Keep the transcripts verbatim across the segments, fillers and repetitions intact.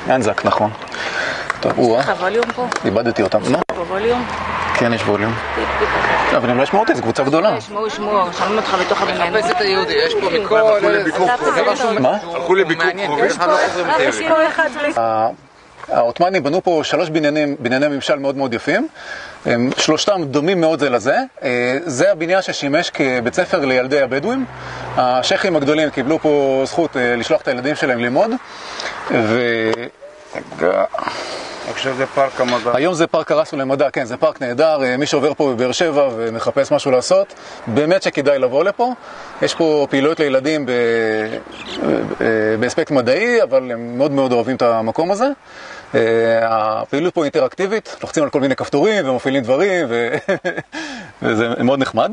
אנזק, נכון. טוב, יש לך ווליום פה? איבדתי אותם. מה? ווליום? כן, יש ווליום. אבל הם לא ישמעו אותי, זו קבוצה גדולה. ישמעו, ישמעו, שומעים אותך בתוך הבניין. חפש את היהודי, יש פה מכל... מה? הלכו לביקור קרובים, לא חוזרים תארי. העות'מאנים בנו פה שלוש בניינים, בנייני ממשל מאוד מאוד יפים. הם שלושתם דומים מאוד זה לזה. זה הבניין ששימש כבית ספר לילדי הבדואים. השייחים הגדולים קיבלו פה זכות לשלוח את הילדים שלהם ללמוד. ו... עכשיו זה פארק המדע. היום זה פארק קרסו למדע, כן, זה פארק נהדר. מי שעובר פה בבאר שבע ומחפש משהו לעשות, באמת שכדאי לבוא לפה. יש פה פעילויות לילדים ב... באספקט מדעי, אבל הם מאוד מאוד אוהבים את המקום הזה. הפעילות פה אינטראקטיבית, לוחצים על כל מיני כפתורים ומפעילים דברים, ו... וזה מאוד נחמד.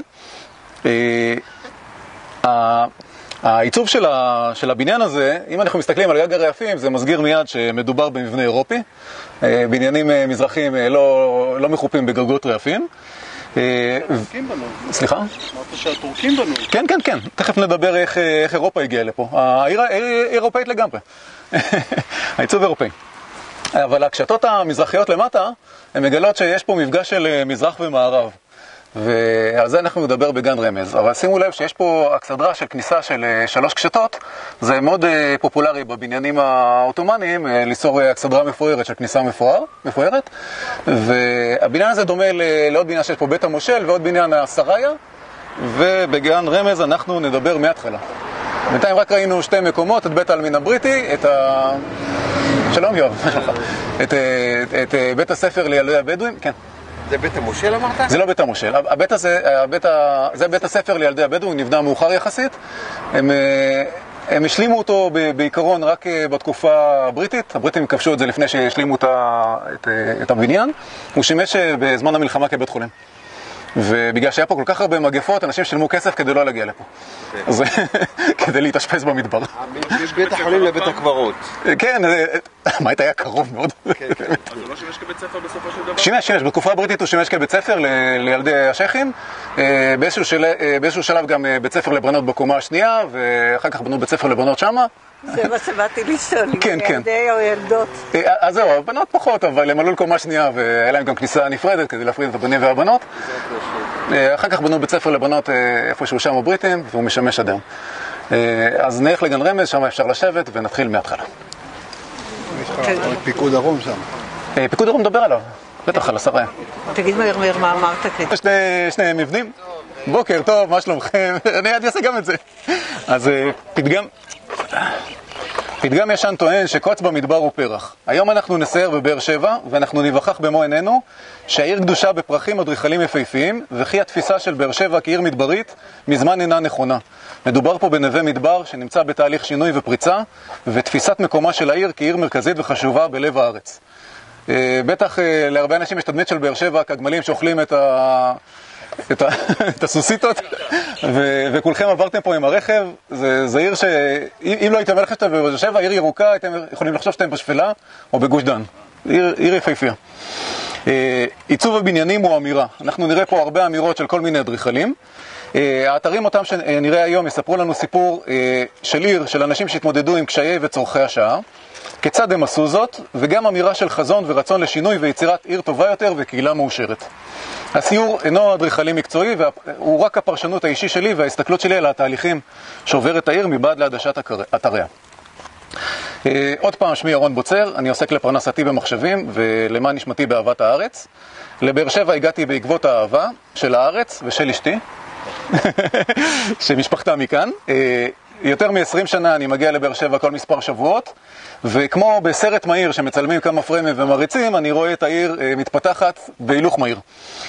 העיצוב של, ה... של הבניין הזה, אם אנחנו מסתכלים על גג הרעפים, זה מסגיר מיד שמדובר במבנה אירופי. בניינים מזרחיים לא, לא מחופים בגגות רעפים. הטורקים בנו. סליחה? אמרת שהטורקים בנו. כן, כן, כן. תכף נדבר איך, איך אירופה הגיעה לפה. העיר אירופאית לגמרי. העיצוב אירופאי. אבל הקשתות המזרחיות למטה, הן מגלות שיש פה מפגש של מזרח ומערב. ועל זה אנחנו נדבר בגן רמז. אבל שימו לב שיש פה אכסדרה של כניסה של שלוש קשתות. זה מאוד פופולרי בבניינים העות'מאניים, ליצור אכסדרה מפוארת של כניסה מפואר, מפוארת. והבניין הזה דומה לעוד בניין שיש פה בית המושל ועוד בניין הסריה. ובגן רמז אנחנו נדבר מההתחלה. בינתיים רק ראינו שתי מקומות, את בית העלמין הבריטי, את ה... שלום יואב, מה שלומך? את, את, את בית הספר לילדי הבדואים, כן. זה בית המושל אמרת? זה לא בית המושל. הבית הזה, הבית ה... זה בית הספר לילדי הבדואים, נבנה מאוחר יחסית. הם, הם השלימו אותו בעיקרון רק בתקופה הבריטית. הבריטים כבשו את זה לפני שהשלימו את, את, את הבניין. הוא שימש בזמן המלחמה כבית חולים. ובגלל שהיה פה כל כך הרבה מגפות, אנשים שילמו כסף כדי לא להגיע לפה. אז כדי להתאשפז במדבר. בית החולים לבית הקברות. כן, המעט היה קרוב מאוד. אז הוא לא שימש כבית ספר בסופו של דבר? שימש, שימש. בתקופה הבריטית הוא שימש כבית ספר לילדי השייחים. באיזשהו שלב גם בית ספר לבנות בקומה השנייה, ואחר כך בנו בית ספר לבנות שמה. זה מה שבאתי לשאול, כן, כן. ילדי או ילדות. אז זהו, הבנות פחות, אבל הם עלו לקומה שנייה, והיה להם גם כניסה נפרדת כדי להפריד את הבנים והבנות. אחר כך בנו בית ספר לבנות איפשהו שם הבריטים, והוא משמש עד היום. אז נלך לגן רמז, שם אפשר לשבת, ונתחיל מההתחלה. פיקוד דרום שם. פיקוד דרום מדבר עליו, בטח על הסריה. תגיד מהר מהר מה אמרת. שני מבנים. בוקר טוב, מה שלומכם? אני אעשה גם את זה. אז פתגם... פתגם ישן טוען שקוץ במדבר הוא פרח. היום אנחנו נסייר בבאר שבע, ואנחנו נבחח במו עינינו שהעיר קדושה בפרחים אדריכלים יפהפיים, וכי התפיסה של באר שבע כעיר מדברית מזמן אינה נכונה. מדובר פה בנווה מדבר שנמצא בתהליך שינוי ופריצה, ותפיסת מקומה של העיר כעיר מרכזית וחשובה בלב הארץ. בטח להרבה אנשים יש תדמית של באר שבע כגמלים שאוכלים את ה... את, ה... את הסוסיתות, ו... וכולכם עברתם פה עם הרכב. זה, זה עיר ש... אם לא הייתם הלכת בבאר שבע, עיר ירוקה, הייתם יכולים לחשוב שאתם בשפלה או בגוש דן. עיר, עיר יפהפייה. עיצוב הבניינים הוא אמירה. אנחנו נראה פה הרבה אמירות של כל מיני אדריכלים. האתרים אותם שנראה היום יספרו לנו סיפור של עיר, של אנשים שהתמודדו עם קשיי וצורכי השעה, כיצד הם עשו זאת, וגם אמירה של חזון ורצון לשינוי ויצירת עיר טובה יותר וקהילה מאושרת. הסיור אינו אדריכלי מקצועי, והוא רק הפרשנות האישי שלי וההסתכלות שלי על התהליכים שעוברת העיר מבעד לעדשת אתריה. עוד פעם, שמי ירון בוצר, אני עוסק לפרנסתי במחשבים ולמען נשמתי באהבת הארץ. לבאר שבע הגעתי בעקבות האהבה של הארץ ושל אשתי, שמשפחתה מכאן. יותר מ-עשרים שנה אני מגיע לבאר שבע כל מספר שבועות, וכמו בסרט מהיר שמצלמים כמה פרמים ומריצים, אני רואה את העיר מתפתחת בהילוך מהיר.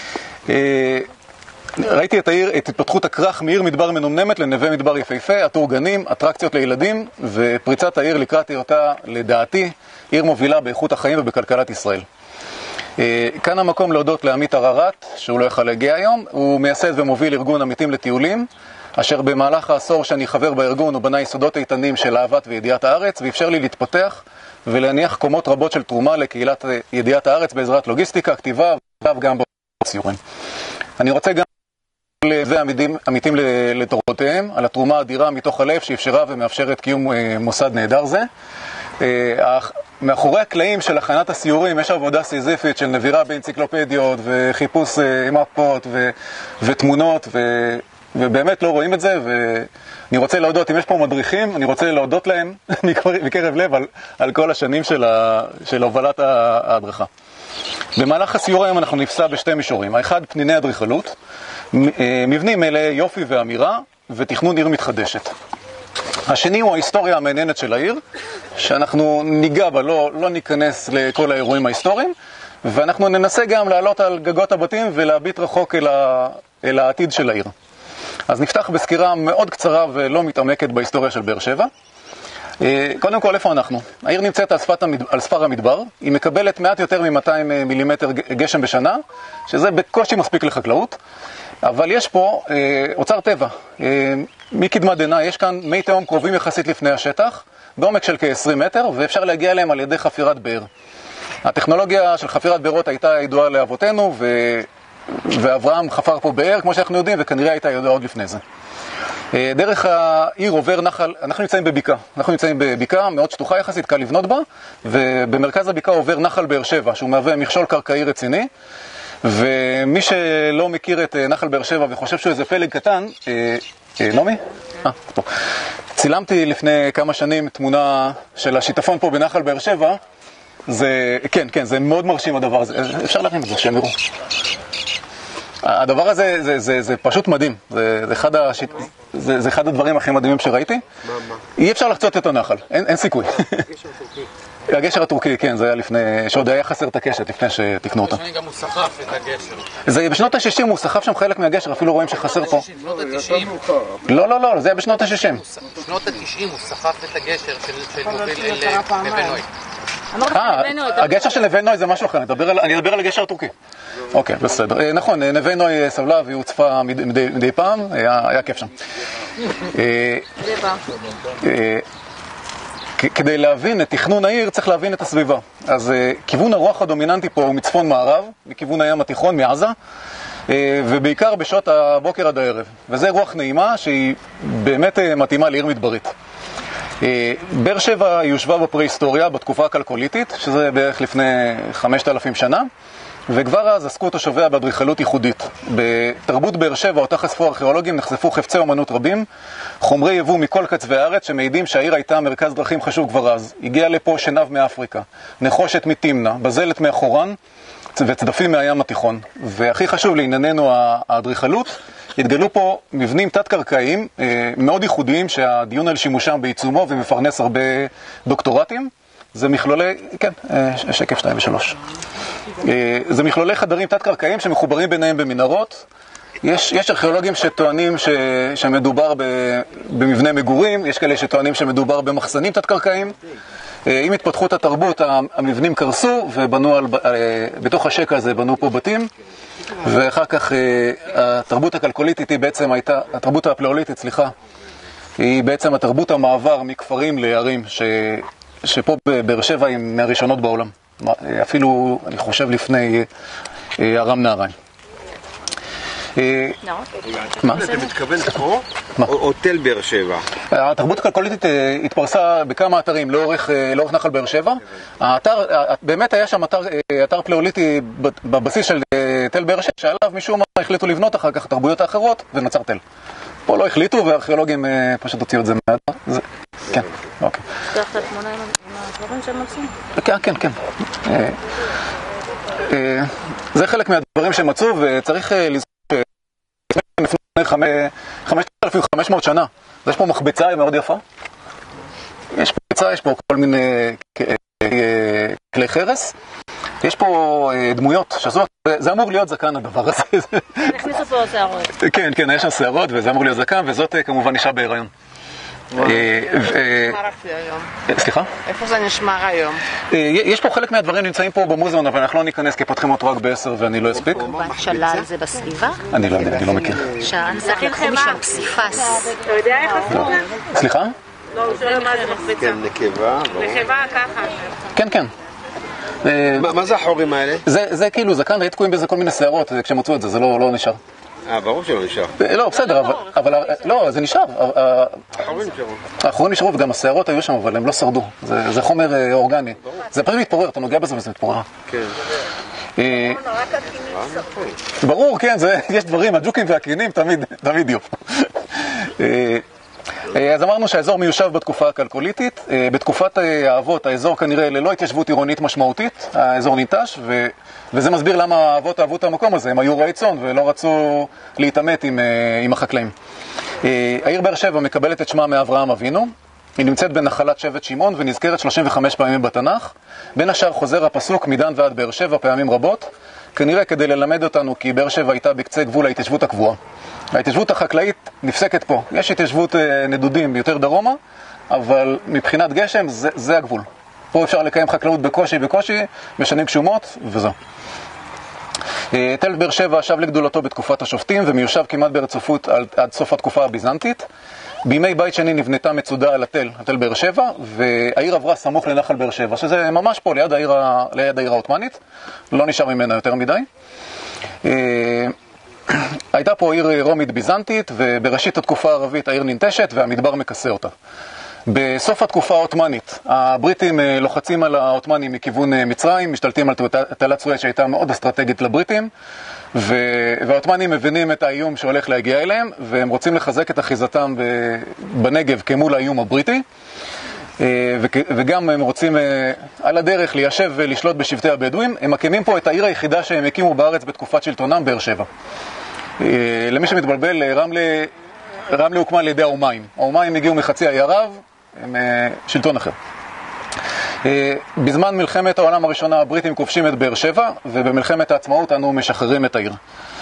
ראיתי את העיר, את התפתחות הכרך מעיר מדבר מנומנמת לנווה מדבר יפהפה, עטור גנים, אטרקציות לילדים, ופריצת העיר לקראת היותה, לדעתי, עיר מובילה באיכות החיים ובכלכלת ישראל. כאן המקום להודות לעמית הררת, שהוא לא יכל להגיע היום. הוא מייסד ומוביל ארגון עמיתים לטיולים, אשר במהלך העשור שאני חבר בארגון הוא בנה יסודות איתנים של אהבת וידיעת הארץ, ואפשר לי להתפתח ולהניח קומות רבות של תרומה לקהילת ידיעת הארץ בעזרת לוגיסטיקה, כתיבה וגם בציורים. אני רוצה גם לזה עמיתים, עמיתים לדורותיהם, על התרומה האדירה מתוך הלב שאפשרה ומאפשרת קיום מוסד נהדר זה. מאחורי הקלעים של הכנת הסיורים יש עבודה סיזיפית של נבירה באנציקלופדיות וחיפוש מפות ו... ותמונות ו... ובאמת לא רואים את זה, ואני רוצה להודות, אם יש פה מדריכים, אני רוצה להודות להם מקרב לב על, על כל השנים של, ה... של הובלת ההדרכה. במהלך הסיור היום אנחנו נפסע בשתי מישורים. האחד, פניני אדריכלות, מבנים אלה יופי ואמירה ותכנון עיר מתחדשת. השני הוא ההיסטוריה המעניינת של העיר, שאנחנו ניגע בה, לא, לא ניכנס לכל האירועים ההיסטוריים, ואנחנו ננסה גם לעלות על גגות הבתים ולהביט רחוק אל, ה, אל העתיד של העיר. אז נפתח בסקירה מאוד קצרה ולא מתעמקת בהיסטוריה של באר שבע. קודם כל, איפה אנחנו? העיר נמצאת על, המד... על ספר המדבר, היא מקבלת מעט יותר מ-מאתיים מילימטר גשם בשנה, שזה בקושי מספיק לחקלאות, אבל יש פה אה, אוצר טבע. אה, מקדמת דנא יש כאן מי תהום קרובים יחסית לפני השטח, בעומק של כ-עשרים מטר, ואפשר להגיע אליהם על ידי חפירת באר. הטכנולוגיה של חפירת בארות הייתה ידועה לאבותינו, ו... ואברהם חפר פה באר, כמו שאנחנו יודעים, וכנראה הייתה ידועה עוד לפני זה. דרך העיר עובר נחל, אנחנו נמצאים בבקעה, אנחנו נמצאים בבקעה מאוד שטוחה יחסית, קל לבנות בה, ובמרכז הבקעה עובר נחל באר שבע, שהוא מהווה מכשול קרקעי רציני, ומי שלא מכיר את נחל באר שבע וחושב שהוא איזה פלג קטן, אה, אה, נעמי? אה, פה. צילמתי לפני כמה שנים תמונה של השיטפון פה בנחל באר שבע, זה, כן, כן, זה מאוד מרשים הדבר הזה, אפשר להרים את זה, שהם יראו. הדבר הזה, זה, זה, זה פשוט מדהים, זה, זה, אחד השיט... זה, זה אחד הדברים הכי מדהימים שראיתי. מה, מה? אי אפשר לחצות את הנחל, אין, אין סיכוי. הגשר הטורקי. הגשר הטורקי, כן, זה היה לפני, שעוד היה חסר את הקשת, לפני שתקנו אותה. בשנים גם הוא סחף את הגשר. זה בשנות ה-שישים, הוא סחף שם חלק מהגשר, אפילו רואים שחסר פה. בשנות ה-תשעים. לא, לא, לא, זה היה בשנות ה-שישים. בשנות ה-תשעים הוא סחף את הגשר של מוביל לבן נוי. אה, הגשר של נווה נוי זה משהו אחר, אני אדבר על הגשר הטורקי. אוקיי, בסדר. נכון, נווה נוי סבלה והיא הוצפה מדי פעם, היה כיף שם. כדי להבין את תכנון העיר צריך להבין את הסביבה. אז כיוון הרוח הדומיננטי פה הוא מצפון מערב, מכיוון הים התיכון, מעזה, ובעיקר בשעות הבוקר עד הערב. וזה רוח נעימה שהיא באמת מתאימה לעיר מדברית. באר שבע יושבה בפרה-היסטוריה בתקופה הכלקוליתית, שזה בערך לפני חמשת אלפים שנה, וכבר אז עסקו תושביה באדריכלות ייחודית. בתרבות באר שבע, אותה חשפו ארכיאולוגים, נחשפו חפצי אומנות רבים, חומרי יבוא מכל קצווי הארץ שמעידים שהעיר הייתה מרכז דרכים חשוב כבר אז. הגיע לפה שנב מאפריקה, נחושת מתימנה, בזלת מאחורן וצדפים מהים התיכון. והכי חשוב לענייננו האדריכלות, התגלו פה מבנים תת-קרקעיים מאוד ייחודיים שהדיון על שימושם בעיצומו ומפרנס הרבה דוקטורטים. זה מכלולי, כן, שקף שתיים ושלוש. זה מכלולי חדרים תת-קרקעיים שמחוברים ביניהם במנהרות. יש, יש ארכיאולוגים שטוענים ש, שמדובר ב, במבנה מגורים, יש כאלה שטוענים שמדובר במחסנים תת-קרקעיים. עם התפתחות התרבות המבנים קרסו ובנו על, בתוך השקע הזה בנו פה בתים. ואחר כך התרבות הכלקוליתית היא בעצם הייתה, התרבות הפלאוליתית, סליחה, היא בעצם התרבות המעבר מכפרים לערים, ש, שפה בבאר שבע היא מהראשונות בעולם. אפילו, אני חושב, לפני ארם נהריים. מה? אתה מתכוון פה? או תל באר שבע? התרבות הכלקוליתית התפרסה בכמה אתרים לאורך נחל באר שבע. האתר, באמת היה שם אתר פלאוליטי בבסיס של תל באר שבע, שעליו משום מה החליטו לבנות אחר כך תרבויות האחרות ונוצר תל. פה לא החליטו והארכיאולוגים פשוט הוציאו את זה מהאתר. כן, אוקיי. תפתח את התמונה עם הדברים שהם מצאו? כן, כן, כן. זה חלק מהדברים שהם מצאו וצריך לזכור לפני חמשת אלפים וחמש מאות שנה. יש פה מחבצה מאוד יפה. יש פה מחבצה, יש פה כל מיני כלי חרס. יש פה דמויות שעשו, זה אמור להיות זקן הדבר הזה. נכניסו פה שערות. כן, כן, יש שם שערות וזה אמור להיות זקן, וזאת כמובן אישה בהיריון. סליחה? איפה זה נשמר היום? יש פה חלק מהדברים נמצאים פה במוזיאון, אבל אנחנו לא ניכנס כי פותחים אותו רק בעשר ואני לא אספיק. שלל זה בסביבה? אני לא יודע, אני לא מכיר. שהאנסך לקחו משם פסיפס. אתה יודע איך עשו זה? סליחה? לא, הוא שואל מה זה מחבצה. כן, נקבה. נקבה ככה. כן, כן. מה זה החורים האלה? זה כאילו זקן, היית תקועים בזה כל מיני שערות כשמצאו את זה, זה לא נשאר. אה, ברור שלא נשאר. לא, בסדר, אבל... לא, זה נשאר. האחרונים נשארו. האחרונים נשארו, וגם השערות היו שם, אבל הם לא שרדו. זה חומר אורגני. זה פשוט מתפורר, אתה נוגע בזה וזה מתפורר. כן. ברור, כן, יש דברים, הג'וקים והקינים תמיד יהיו. אז אמרנו שהאזור מיושב בתקופה הכלקוליתית. בתקופת האבות האזור כנראה ללא התיישבות עירונית משמעותית, האזור ניטש, וזה מסביר למה האבות אהבו את המקום הזה. הם היו רעי צאן ולא רצו להתעמת עם, עם החקלאים. העיר באר שבע מקבלת את שמה מאברהם אבינו. היא נמצאת בנחלת שבט שמעון ונזכרת שלושים וחמש פעמים בתנ"ך. בין השאר חוזר הפסוק מדן ועד באר שבע פעמים רבות, כנראה כדי ללמד אותנו כי באר שבע הייתה בקצה גבול ההתיישבות הקבועה. ההתיישבות החקלאית נפסקת פה. יש התיישבות נדודים יותר דרומה, אבל מבחינת גשם זה, זה הגבול. פה אפשר לקיים חקלאות בקושי בקושי, בשנים גשומות, וזהו. תל באר שבע שב לגדולתו בתקופת השופטים, ומיושב כמעט ברצופות עד, עד סוף התקופה הביזנטית. בימי בית שני נבנתה מצודה על התל, התל באר שבע, והעיר עברה סמוך לנחל באר שבע, שזה ממש פה ליד העיר, ליד העיר העות'מאנית, לא נשאר ממנה יותר מדי. הייתה פה עיר רומית ביזנטית, ובראשית התקופה הערבית העיר ננטשת והמדבר מכסה אותה. בסוף התקופה העות'מאנית, הבריטים לוחצים על העות'מאנים מכיוון מצרים, משתלטים על תעלת סואץ שהייתה מאוד אסטרטגית לבריטים, והעות'מאנים מבינים את האיום שהולך להגיע אליהם, והם רוצים לחזק את אחיזתם בנגב כמול האיום הבריטי, וגם הם רוצים על הדרך ליישב ולשלוט בשבטי הבדואים. הם מקימים פה את העיר היחידה שהם הקימו בארץ בתקופת שלטונם, באר שבע. למי שמתבלבל, רמלה, רמלה הוקמה על ידי האומיים. האומיים הגיעו מחצי האי ערב, הם שלטון אחר. בזמן מלחמת העולם הראשונה הבריטים כובשים את באר שבע, ובמלחמת העצמאות אנו משחררים את העיר.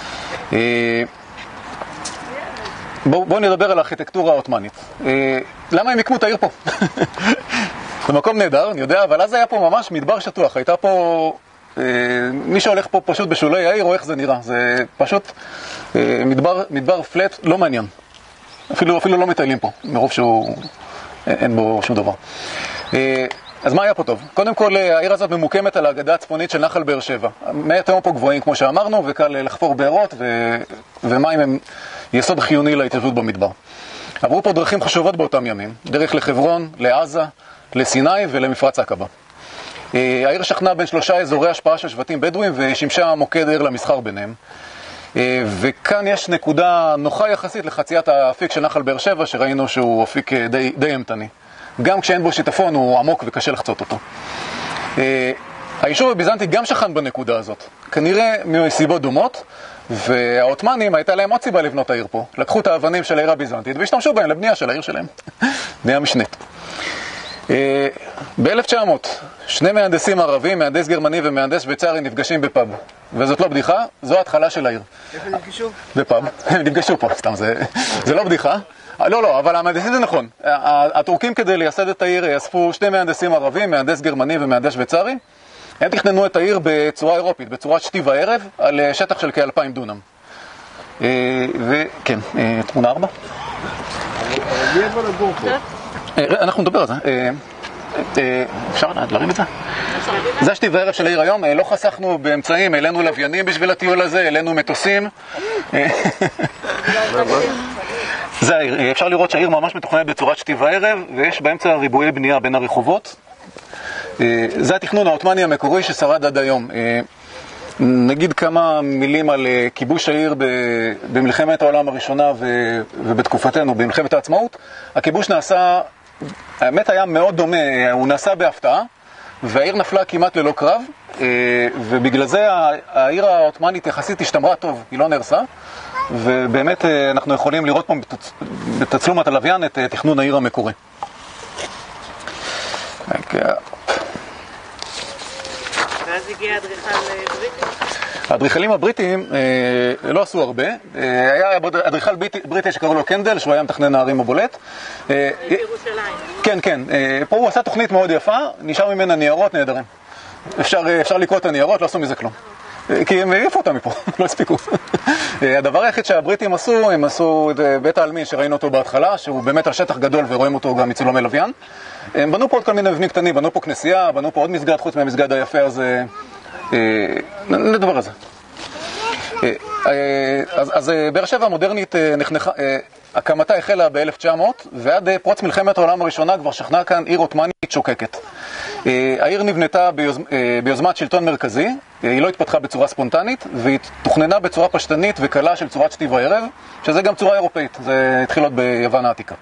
בואו בוא נדבר על הארכיטקטורה העות'מאנית. למה הם הקמו את העיר פה? זה מקום נהדר, אני יודע, אבל אז היה פה ממש מדבר שטוח. הייתה פה... מי שהולך פה פשוט בשולי העיר, או איך זה נראה. זה פשוט מדבר, מדבר פלט, לא מעניין. אפילו, אפילו לא מטיילים פה, מרוב שהוא... אין בו שום דבר. אז מה היה פה טוב? קודם כל, העיר הזאת ממוקמת על האגדה הצפונית של נחל באר שבע. מי התהום פה גבוהים, כמו שאמרנו, וקל לחפור בארות, ו... ומים הם יסוד חיוני להתיישבות במדבר. עברו פה דרכים חשובות באותם ימים, דרך לחברון, לעזה, לסיני ולמפרץ עקבה. העיר שכנה בין שלושה אזורי השפעה של שבטים בדואים, ושימשה מוקד עיר למסחר ביניהם. וכאן יש נקודה נוחה יחסית לחציית האפיק של נחל באר שבע, שראינו שהוא אפיק די, די אמתני. גם כשאין בו שיטפון הוא עמוק וקשה לחצות אותו. היישוב הביזנטי גם שכן בנקודה הזאת, כנראה מסיבות דומות, והעות'מאנים הייתה להם עוד סיבה לבנות העיר פה. לקחו את האבנים של העיר הביזנטית והשתמשו בהם לבנייה של העיר שלהם. בנייה משנית. ב-אלף תשע מאות, שני מהנדסים ערבים, מהנדס גרמני ומהנדס שוויצרי, נפגשים בפאב. וזאת לא בדיחה, זו ההתחלה של העיר. איפה נפגשו? בפאב. הם נפגשו פה, סתם, זה, זה לא בדיחה. לא, לא, אבל המהנדסים זה נכון. הטורקים כדי לייסד את העיר אספו שני מהנדסים ערבים, מהנדס גרמני ומהנדס שוויצרי. הם תכננו את העיר בצורה אירופית, בצורת שתי וערב, על שטח של כאלפיים דונם. וכן, תמונה ארבע. מי יבוא לגור פה? אנחנו נדבר על זה. אפשר להרים את זה? זה השתי וערב של העיר היום. לא חסכנו באמצעים, העלינו לוויינים בשביל הטיול הזה, העלינו מטוסים. זה העיר. אפשר לראות שהעיר ממש מתוכננת בצורת שתי וערב, ויש באמצע ריבועי בנייה בין הרחובות. זה התכנון העות'מאני המקורי ששרד עד היום. נגיד כמה מילים על כיבוש העיר במלחמת העולם הראשונה ובתקופתנו, במלחמת העצמאות. הכיבוש נעשה, האמת היה מאוד דומה, הוא נעשה בהפתעה, והעיר נפלה כמעט ללא קרב, ובגלל זה העיר העות'מאנית יחסית השתמרה טוב, היא לא נהרסה, ובאמת אנחנו יכולים לראות פה בתצלומת הלוויין את תכנון העיר המקורי. ואז הגיע אדריכל בריטי? האדריכלים הבריטים אה, לא עשו הרבה. אה, היה אדריכל בריטי, בריטי שקראו לו קנדל, שהוא היה מתכנן הערים הבולט. אה, בירושלים. כן, כן. אה, פה הוא עשה תוכנית מאוד יפה, נשאר ממנה ניירות נהדרים. אפשר, אפשר לקרוא את הניירות, לא עשו מזה כלום. אה, כי הם העיפו אותם מפה, לא הספיקו. אה, הדבר היחיד שהבריטים עשו, הם עשו את בית העלמין שראינו אותו בהתחלה, שהוא באמת על שטח גדול ורואים אותו גם מצילומי לוויין. הם בנו פה עוד כל מיני מבנים קטנים, בנו פה כנסייה, בנו פה עוד מסגד חוץ מהמסגד היפה הזה. נדבר על זה. אז, אז באר שבע המודרנית נחנכה, הקמתה החלה ב-אלף תשע מאות, ועד פרוץ מלחמת העולם הראשונה כבר שכנה כאן עיר עות'מאנית שוקקת. העיר נבנתה ביוז... ביוזמת שלטון מרכזי, היא לא התפתחה בצורה ספונטנית, והיא תוכננה בצורה פשטנית וקלה של צורת שתי וערב, שזה גם צורה אירופאית, זה התחיל עוד ביוון העתיקה.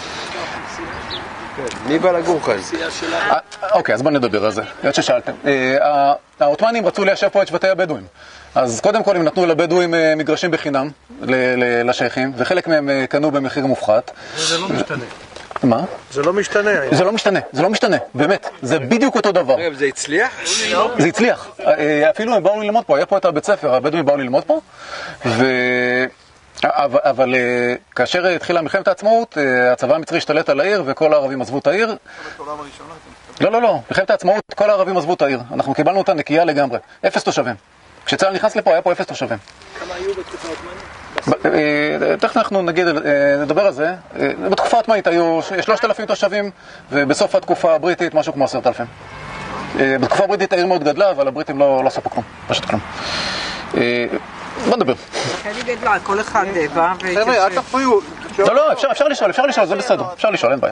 מי בא לגור כאן? אוקיי, אז בואו נדבר על זה, עד ששאלתם. העות'מאנים רצו ליישב פה את שבטי הבדואים. אז קודם כל הם נתנו לבדואים מגרשים בחינם לשייכים, וחלק מהם קנו במחיר מופחת. זה לא משתנה. מה? זה לא משתנה. זה לא משתנה, זה לא משתנה, באמת. זה בדיוק אותו דבר. רגע, זה הצליח? זה הצליח. אפילו הם באו ללמוד פה, היה פה את הבית ספר, הבדואים באו ללמוד פה, ו... אבל, אבל כאשר התחילה מלחמת העצמאות, הצבא המצרי השתלט על העיר וכל הערבים עזבו את העיר. לא, לא, לא. מלחמת העצמאות, כל הערבים עזבו את העיר. אנחנו קיבלנו אותה נקייה לגמרי. אפס תושבים. כשצה"ל נכנס לפה, היה פה אפס תושבים. כמה היו בתקופה העות'מאנית? תכף אנחנו נגיד, נדבר על זה. בתקופה העות'מאנית היו שלושת אלפים תושבים, ובסוף התקופה הבריטית משהו כמו עשרת אלפים. בתקופה הבריטית העיר מאוד גדלה, אבל הבריטים לא עשו פה כלום. פשוט כלום. בוא נדבר. אני גדלה, כל אחד בא והתיישב. חבר'ה, אל תפריעו. לא, לא, אפשר לשאול, אפשר לשאול, זה בסדר. אפשר לשאול, אין בעיה.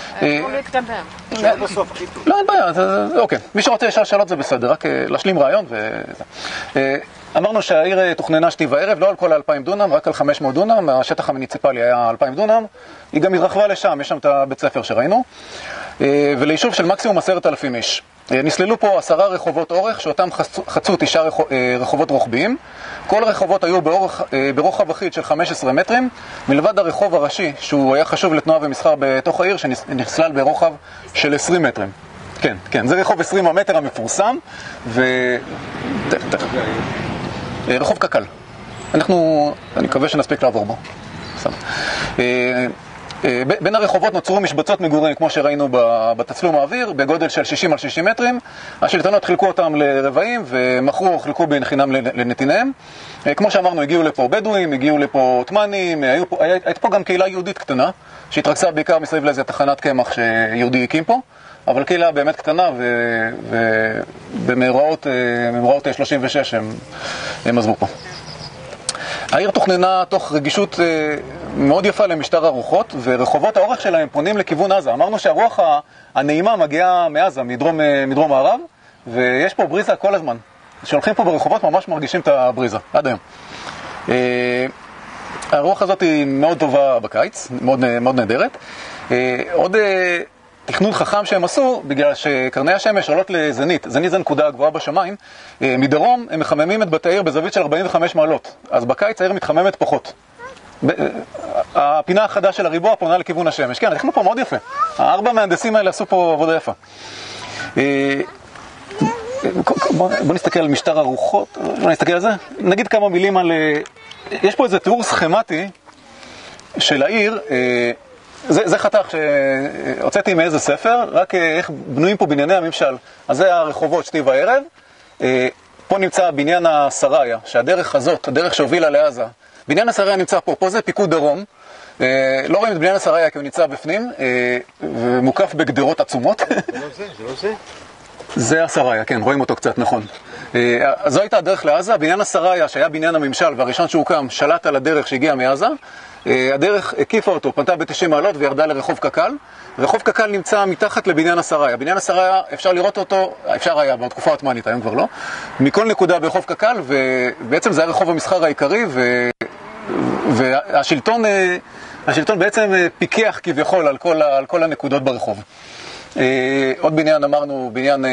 לא, אין בעיה, אוקיי. מי שרוצה לשאול שאלות זה בסדר, רק להשלים רעיון וזה. אמרנו שהעיר תוכננה שתי וערב, לא על כל האלפיים דונם, רק על חמש מאות דונם, השטח המוניציפלי היה אלפיים דונם, היא גם התרחבה לשם, יש שם את הבית ספר שראינו, וליישוב של מקסימום עשרת אלפים איש. נסללו פה עשרה רחובות אורך, שאותם חצו תשעה רחובות רוחביים. כל הרחובות היו באורך, ברוחב אחיד של חמישה עשר מטרים, מלבד הרחוב הראשי, שהוא היה חשוב לתנועה ומסחר בתוך העיר, שנסלל ברוחב של עשרים מטרים. כן, כן, זה רחוב עשרים המטר המפורסם, ו... רחוב קקל. אנחנו, אני מקווה שנספיק לעבור בו. בין הרחובות נוצרו משבצות מגורים, כמו שראינו בתצלום האוויר, בגודל של שישים על שישים מטרים. השלטונות חילקו אותם לרבעים, ומכרו, חילקו בחינם לנתיניהם. כמו שאמרנו, הגיעו לפה בדואים, הגיעו לפה עות'מאנים, הייתה פה גם קהילה יהודית קטנה, שהתרכזה בעיקר מסביב לאיזה תחנת קמח שיהודי הקים פה, אבל קהילה באמת קטנה, ובמאורעות שלושים ושש הם עזבו פה. העיר תוכננה תוך רגישות מאוד יפה למשטר הרוחות, ורחובות האורך שלהם פונים לכיוון עזה. אמרנו שהרוח הנעימה מגיעה מעזה, מדרום, מדרום הערב, ויש פה בריזה כל הזמן. כשהולכים פה ברחובות ממש מרגישים את הבריזה, עד היום. הרוח הזאת היא מאוד טובה בקיץ, מאוד, מאוד נהדרת. עוד תכנון חכם שהם עשו, בגלל שקרני השמש עולות לזנית. זנית זה נקודה הגבוהה בשמיים. מדרום הם מחממים את בתי העיר בזווית של ארבעים וחמש מעלות. אז בקיץ העיר מתחממת פחות. הפינה החדש של הריבוע פונה לכיוון השמש. כן, אנחנו פה מאוד יפה. הארבע מהנדסים האלה עשו פה עבודה יפה. בוא נסתכל על משטר הרוחות. בוא נסתכל על זה. נגיד כמה מילים על... יש פה איזה תיאור סכמטי של העיר. זה, זה חתך שהוצאתי מאיזה ספר, רק איך בנויים פה בנייני הממשל. אז זה הרחובות שתי וערב. פה נמצא בניין הסריה, שהדרך הזאת, הדרך שהובילה לעזה. בניין הסריה נמצא פה, פה זה פיקוד דרום. לא רואים את בניין הסריה כי הוא נמצא בפנים, ומוקף בגדרות עצומות. זה לא זה, זה לא זה. זה הסריה, כן, רואים אותו קצת, נכון. אז זו הייתה הדרך לעזה. בניין הסריה, שהיה בניין הממשל והראשון שהוקם, שלט על הדרך שהגיע מעזה. הדרך הקיפה אותו, פנתה ב-תשעים מעלות וירדה לרחוב קקל. רחוב קקל נמצא מתחת לבניין הסריה. בניין הסריה, אפשר לראות אותו, אפשר היה בתקופה העות'מאנית, היום כבר לא, מכל נקודה ברחוב קקל, ובעצם זה היה רחוב המסחר העיקרי, ו... והשלטון השלטון בעצם פיקח כביכול על כל, על כל הנקודות ברחוב. עוד בניין, אמרנו, בניין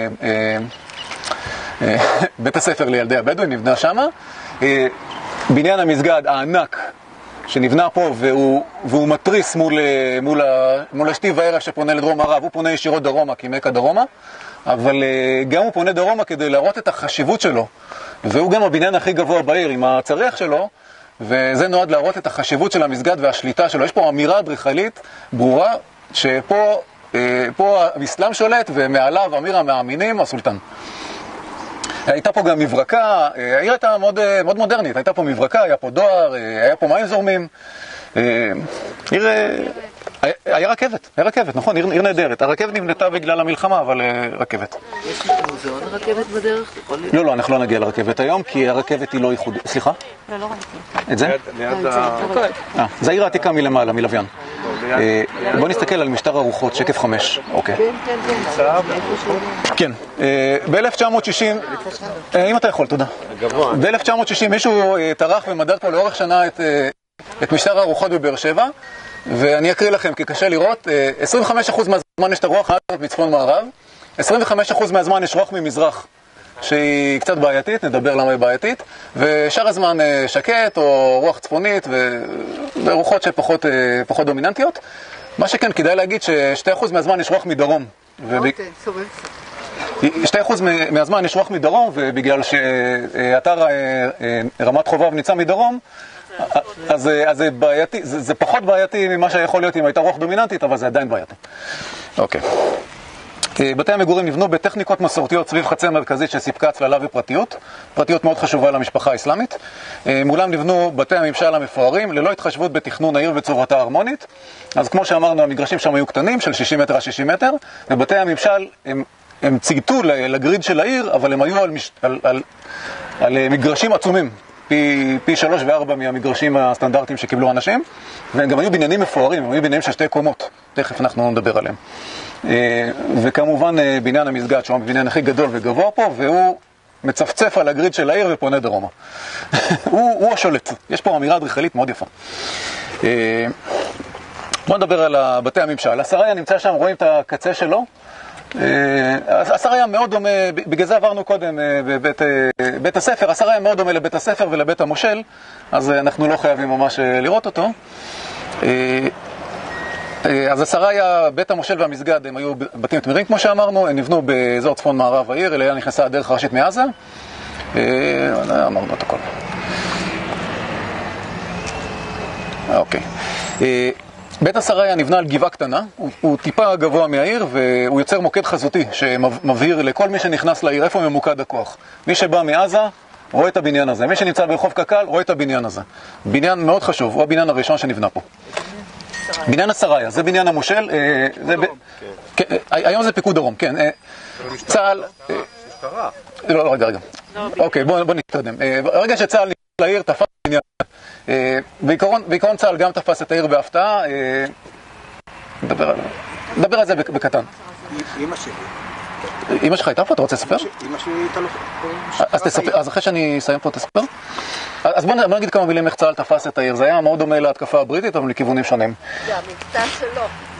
בית הספר לילדי הבדואים נבנה שמה. בניין המסגד הענק שנבנה פה, והוא, והוא מטריס מול, מול, מול השתי וערב שפונה לדרום ערב. הוא פונה ישירות דרומה, כמקה דרומה, אבל גם הוא פונה דרומה כדי להראות את החשיבות שלו. והוא גם הבניין הכי גבוה בעיר עם הצריח שלו, וזה נועד להראות את החשיבות של המסגד והשליטה שלו. יש פה אמירה אדריכלית ברורה, שפה פה האסלאם שולט, ומעליו אמיר המאמינים, הסולטן. הייתה פה גם מברקה, העיר הייתה מאוד, מאוד מודרנית, הייתה פה מברקה, היה פה דואר, היה פה מים זורמים. עיר, היה רכבת, היה רכבת, נכון, עיר נהדרת. הרכבת נבנתה בגלל המלחמה, אבל רכבת. יש מוזיאון רכבת בדרך? לא, לא, אנחנו לא נגיע לרכבת היום, כי הרכבת היא לא ייחודית. סליחה? לא, לא ראיתי. את זה? ליד ה... זה העיר העתיקה מלמעלה, מלוויין. בואו נסתכל על משטר הרוחות, שקף חמש. אוקיי. כן. ב-אלף תשע מאות שישים, אם אתה יכול, תודה. ב-אלף תשע מאות שישים מישהו טרח ומדד פה לאורך שנה את משטר הרוחות בבאר שבע, ואני אקריא לכם, כי קשה לראות. עשרים וחמישה אחוז מהזמן יש את הרוח מצפון מערב, עשרים וחמישה אחוז מהזמן יש רוח ממזרח, שהיא קצת בעייתית, נדבר למה היא בעייתית, ושאר הזמן שקט או רוח צפונית ורוחות שפחות פחות דומיננטיות. מה שכן, כדאי להגיד ש-שני אחוז מהזמן יש רוח מדרום. שני אחוז מהזמן יש רוח מדרום, ובגלל שאתר רמת חובב נמצא מדרום, אז זה בעייתי, זה פחות בעייתי ממה שיכול להיות אם הייתה רוח דומיננטית, אבל זה עדיין בעייתי. אוקיי. בתי המגורים נבנו בטכניקות מסורתיות סביב חצר מרכזית שסיפקה הצללה ופרטיות. פרטיות מאוד חשובה למשפחה האסלאמית. מולם נבנו בתי הממשל המפוארים, ללא התחשבות בתכנון העיר וצורתה ההרמונית. אז כמו שאמרנו, המגרשים שם היו קטנים, של שישים מטר על שישים מטר, ובתי הממשל הם, הם ציגתו לגריד של העיר, אבל הם היו על, מש, על, על, על מגרשים עצומים, פי, פי שלוש וארבע מהמגרשים הסטנדרטיים שקיבלו אנשים, והם גם היו בניינים מפוארים, הם היו בניינים של שתי קומות. תכף אנחנו נדבר עליהם. וכמובן בניין המסגד, שהוא הבניין הכי גדול וגבוה פה, והוא מצפצף על הגריד של העיר ופונה דרומה. הוא, הוא השולט. יש פה אמירה אדריכלית מאוד יפה. בואו נדבר על בתי הממשל. השריה נמצא שם, רואים את הקצה שלו. השריה מאוד דומה, בגלל זה עברנו קודם בבית בית הספר, השריה מאוד דומה לבית הספר ולבית המושל, אז אנחנו לא חייבים ממש לראות אותו. אז השריה, בית המושל והמסגד, הם היו בתים תמירים כמו שאמרנו, הם נבנו באזור צפון מערב העיר, אליה נכנסה הדרך הראשית מעזה. אמרנו את הכל. אוקיי. בית השריה נבנה על גבעה קטנה, הוא, הוא טיפה גבוה מהעיר, והוא יוצר מוקד חזותי שמבהיר לכל מי שנכנס לעיר איפה ממוקד הכוח. מי שבא מעזה רואה את הבניין הזה, מי שנמצא ברחוב קק"ל רואה את הבניין הזה. בניין מאוד חשוב, הוא הבניין הראשון שנבנה פה. בניין השריה, זה בניין המושל, היום זה פיקוד דרום, כן. צה"ל... לא, רגע, רגע. אוקיי, בוא נתקדם. ברגע שצה"ל נכנס לעיר, תפס בניין. בעיקרון צה"ל גם תפס את העיר בהפתעה. נדבר על זה בקטן. אמא שלי. אמא שלך הייתה פה? אתה רוצה לספר? אמא שלי הייתה לו... אז תספר, אז אחרי שאני אסיים פה תספר. אז בוא נגיד כמה מילים איך צה"ל תפס את העיר. זה היה מאוד דומה להתקפה הבריטית, אבל לכיוונים שונים. זה המבצע שלו.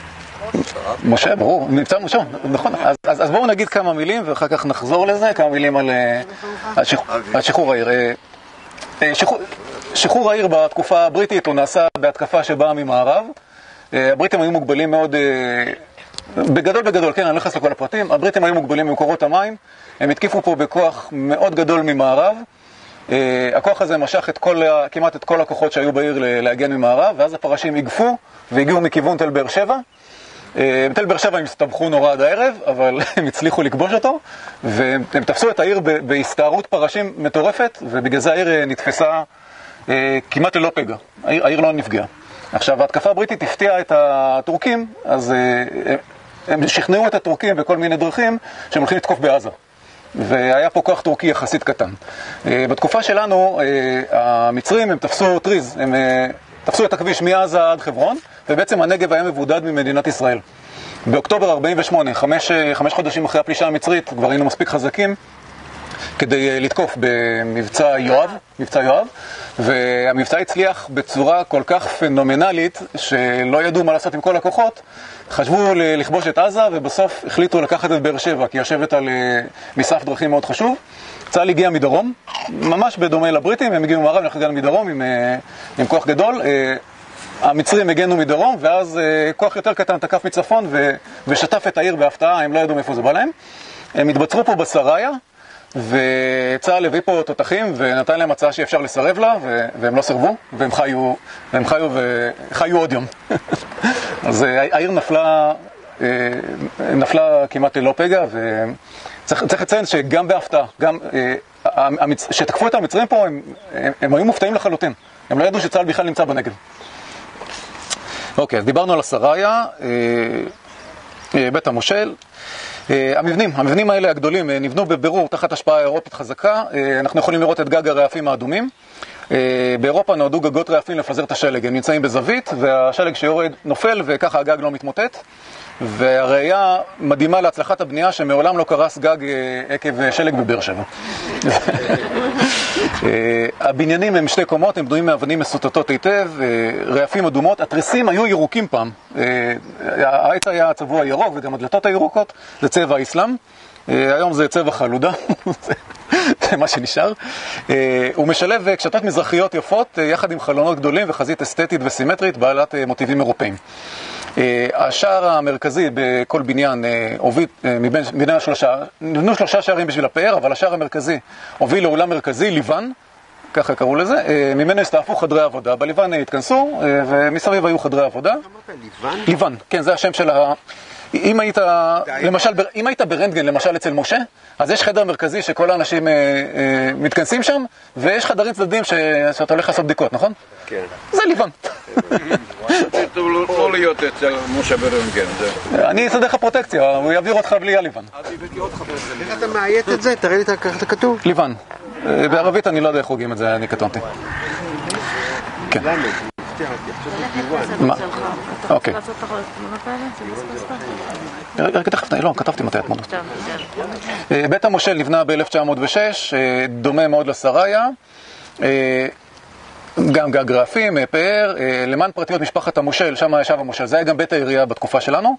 משה, ברור, מבצע משה, נכון. אז, אז, אז בואו נגיד כמה מילים ואחר כך נחזור לזה, כמה מילים על, על, שח, על שחרור העיר. שחרור, שחרור העיר בתקופה הבריטית הוא נעשה בהתקפה שבאה ממערב. הבריטים היו מוגבלים מאוד, בגדול בגדול, כן, אני לא נכנס לכל הפרטים, הבריטים היו מוגבלים במקורות המים, הם התקיפו פה בכוח מאוד גדול ממערב. הכוח הזה משך את כל, כמעט את כל הכוחות שהיו בעיר להגן ממערב, ואז הפרשים הגפו והגיעו מכיוון תל באר שבע. בתל באר שבע הם הסתבכו נורא עד הערב, אבל הם הצליחו לכבוש אותו, והם תפסו את העיר בהסתערות פרשים מטורפת, ובגלל זה העיר נתפסה כמעט ללא פגע. העיר, העיר לא נפגעה. עכשיו, ההתקפה הבריטית הפתיעה את הטורקים, אז הם שכנעו את הטורקים בכל מיני דרכים שהם הולכים לתקוף בעזה. והיה פה כוח טורקי יחסית קטן. בתקופה שלנו, המצרים הם תפסו טריז, הם תפסו את הכביש מעזה עד חברון, ובעצם הנגב היה מבודד ממדינת ישראל. באוקטובר ארבעים ושמונה, חמש, חמש חודשים אחרי הפלישה המצרית, כבר היינו מספיק חזקים כדי לתקוף במבצע יואב, מבצע יואב, והמבצע הצליח בצורה כל כך פנומנלית שלא ידעו מה לעשות עם כל הכוחות. חשבו לכבוש את עזה ובסוף החליטו לקחת את באר שבע, כי יושבת על מסף דרכים מאוד חשוב. צה"ל הגיע מדרום, ממש בדומה לבריטים, הם הגיעו ממערב, אנחנו הגענו מדרום עם, עם כוח גדול. המצרים הגנו מדרום, ואז כוח יותר קטן תקף מצפון ו, ושטף את העיר בהפתעה, הם לא ידעו מאיפה זה בא להם. הם התבצרו פה בשריה, וצה"ל הביא פה תותחים ונתן להם הצעה שאפשר לסרב לה, ו, והם לא סרבו, והם חיו, והם חיו, וחיו עוד יום. אז העיר נפלה, נפלה כמעט ללא פגע, וצריך לציין שגם בהפתעה, גם, שתקפו את המצרים פה, הם, הם, הם היו מופתעים לחלוטין. הם לא ידעו שצה"ל בכלל נמצא בנגב. אוקיי, אז דיברנו על הסריה, בית המושל. המבנים, המבנים האלה הגדולים נבנו בבירור תחת השפעה אירופית חזקה. אנחנו יכולים לראות את גג הרעפים האדומים. באירופה נועדו גגות רעפים לפזר את השלג, הם נמצאים בזווית והשלג שיורד נופל וככה הגג לא מתמוטט. והראייה מדהימה להצלחת הבנייה שמעולם לא קרס גג עקב שלג בבאר שבע. הבניינים הם שתי קומות, הם בנויים מאבנים מסוטטות היטב, רעפים אדומות, התריסים היו ירוקים פעם. העץ היה צבוע ירוק וגם הדלתות הירוקות, זה צבע האסלאם. היום זה צבע חלודה, זה מה שנשאר. הוא משלב קשתות מזרחיות יפות יחד עם חלונות גדולים וחזית אסתטית וסימטרית בעלת מוטיבים אירופאים. השער המרכזי בכל בניין הוביל, מבין, מבין השלושה, נבנו שלושה שערים בשביל הפאר, אבל השער המרכזי הוביל לאולם מרכזי, ליוון, ככה קראו לזה, ממנו הסתעפו חדרי עבודה, בליוון התכנסו ומסביב היו חדרי עבודה. ליוון? ליוון, כן, זה השם של ה... אם היית, למשל, אם היית ברנטגן, למשל אצל משה, אז יש חדר מרכזי שכל האנשים אה, אה, מתכנסים שם, ויש חדרים צדדים ש... שאתה הולך לעשות בדיקות, נכון? כן. זה ליוון. טוב לא להיות אצל משה ברנטגן, זה... אני אסדר לך פרוטקציה, הוא יעביר אותך בלי הליוון. איך אתה מאיית את זה? תראה לי ככה אתה כתוב. ליוון. בערבית אני לא יודע איך חוגים את זה, אני קטונתי. כן. מה? אוקיי. רגע, תכף, לא, כתבתי מתי התמונות. בית המושל נבנה ב-אלף תשע מאות ושש, דומה מאוד לסריה, גם גג רעפים, פאר, למען פרטיות משפחת המושל, שם ישב המושל, זה היה גם בית העירייה בתקופה שלנו.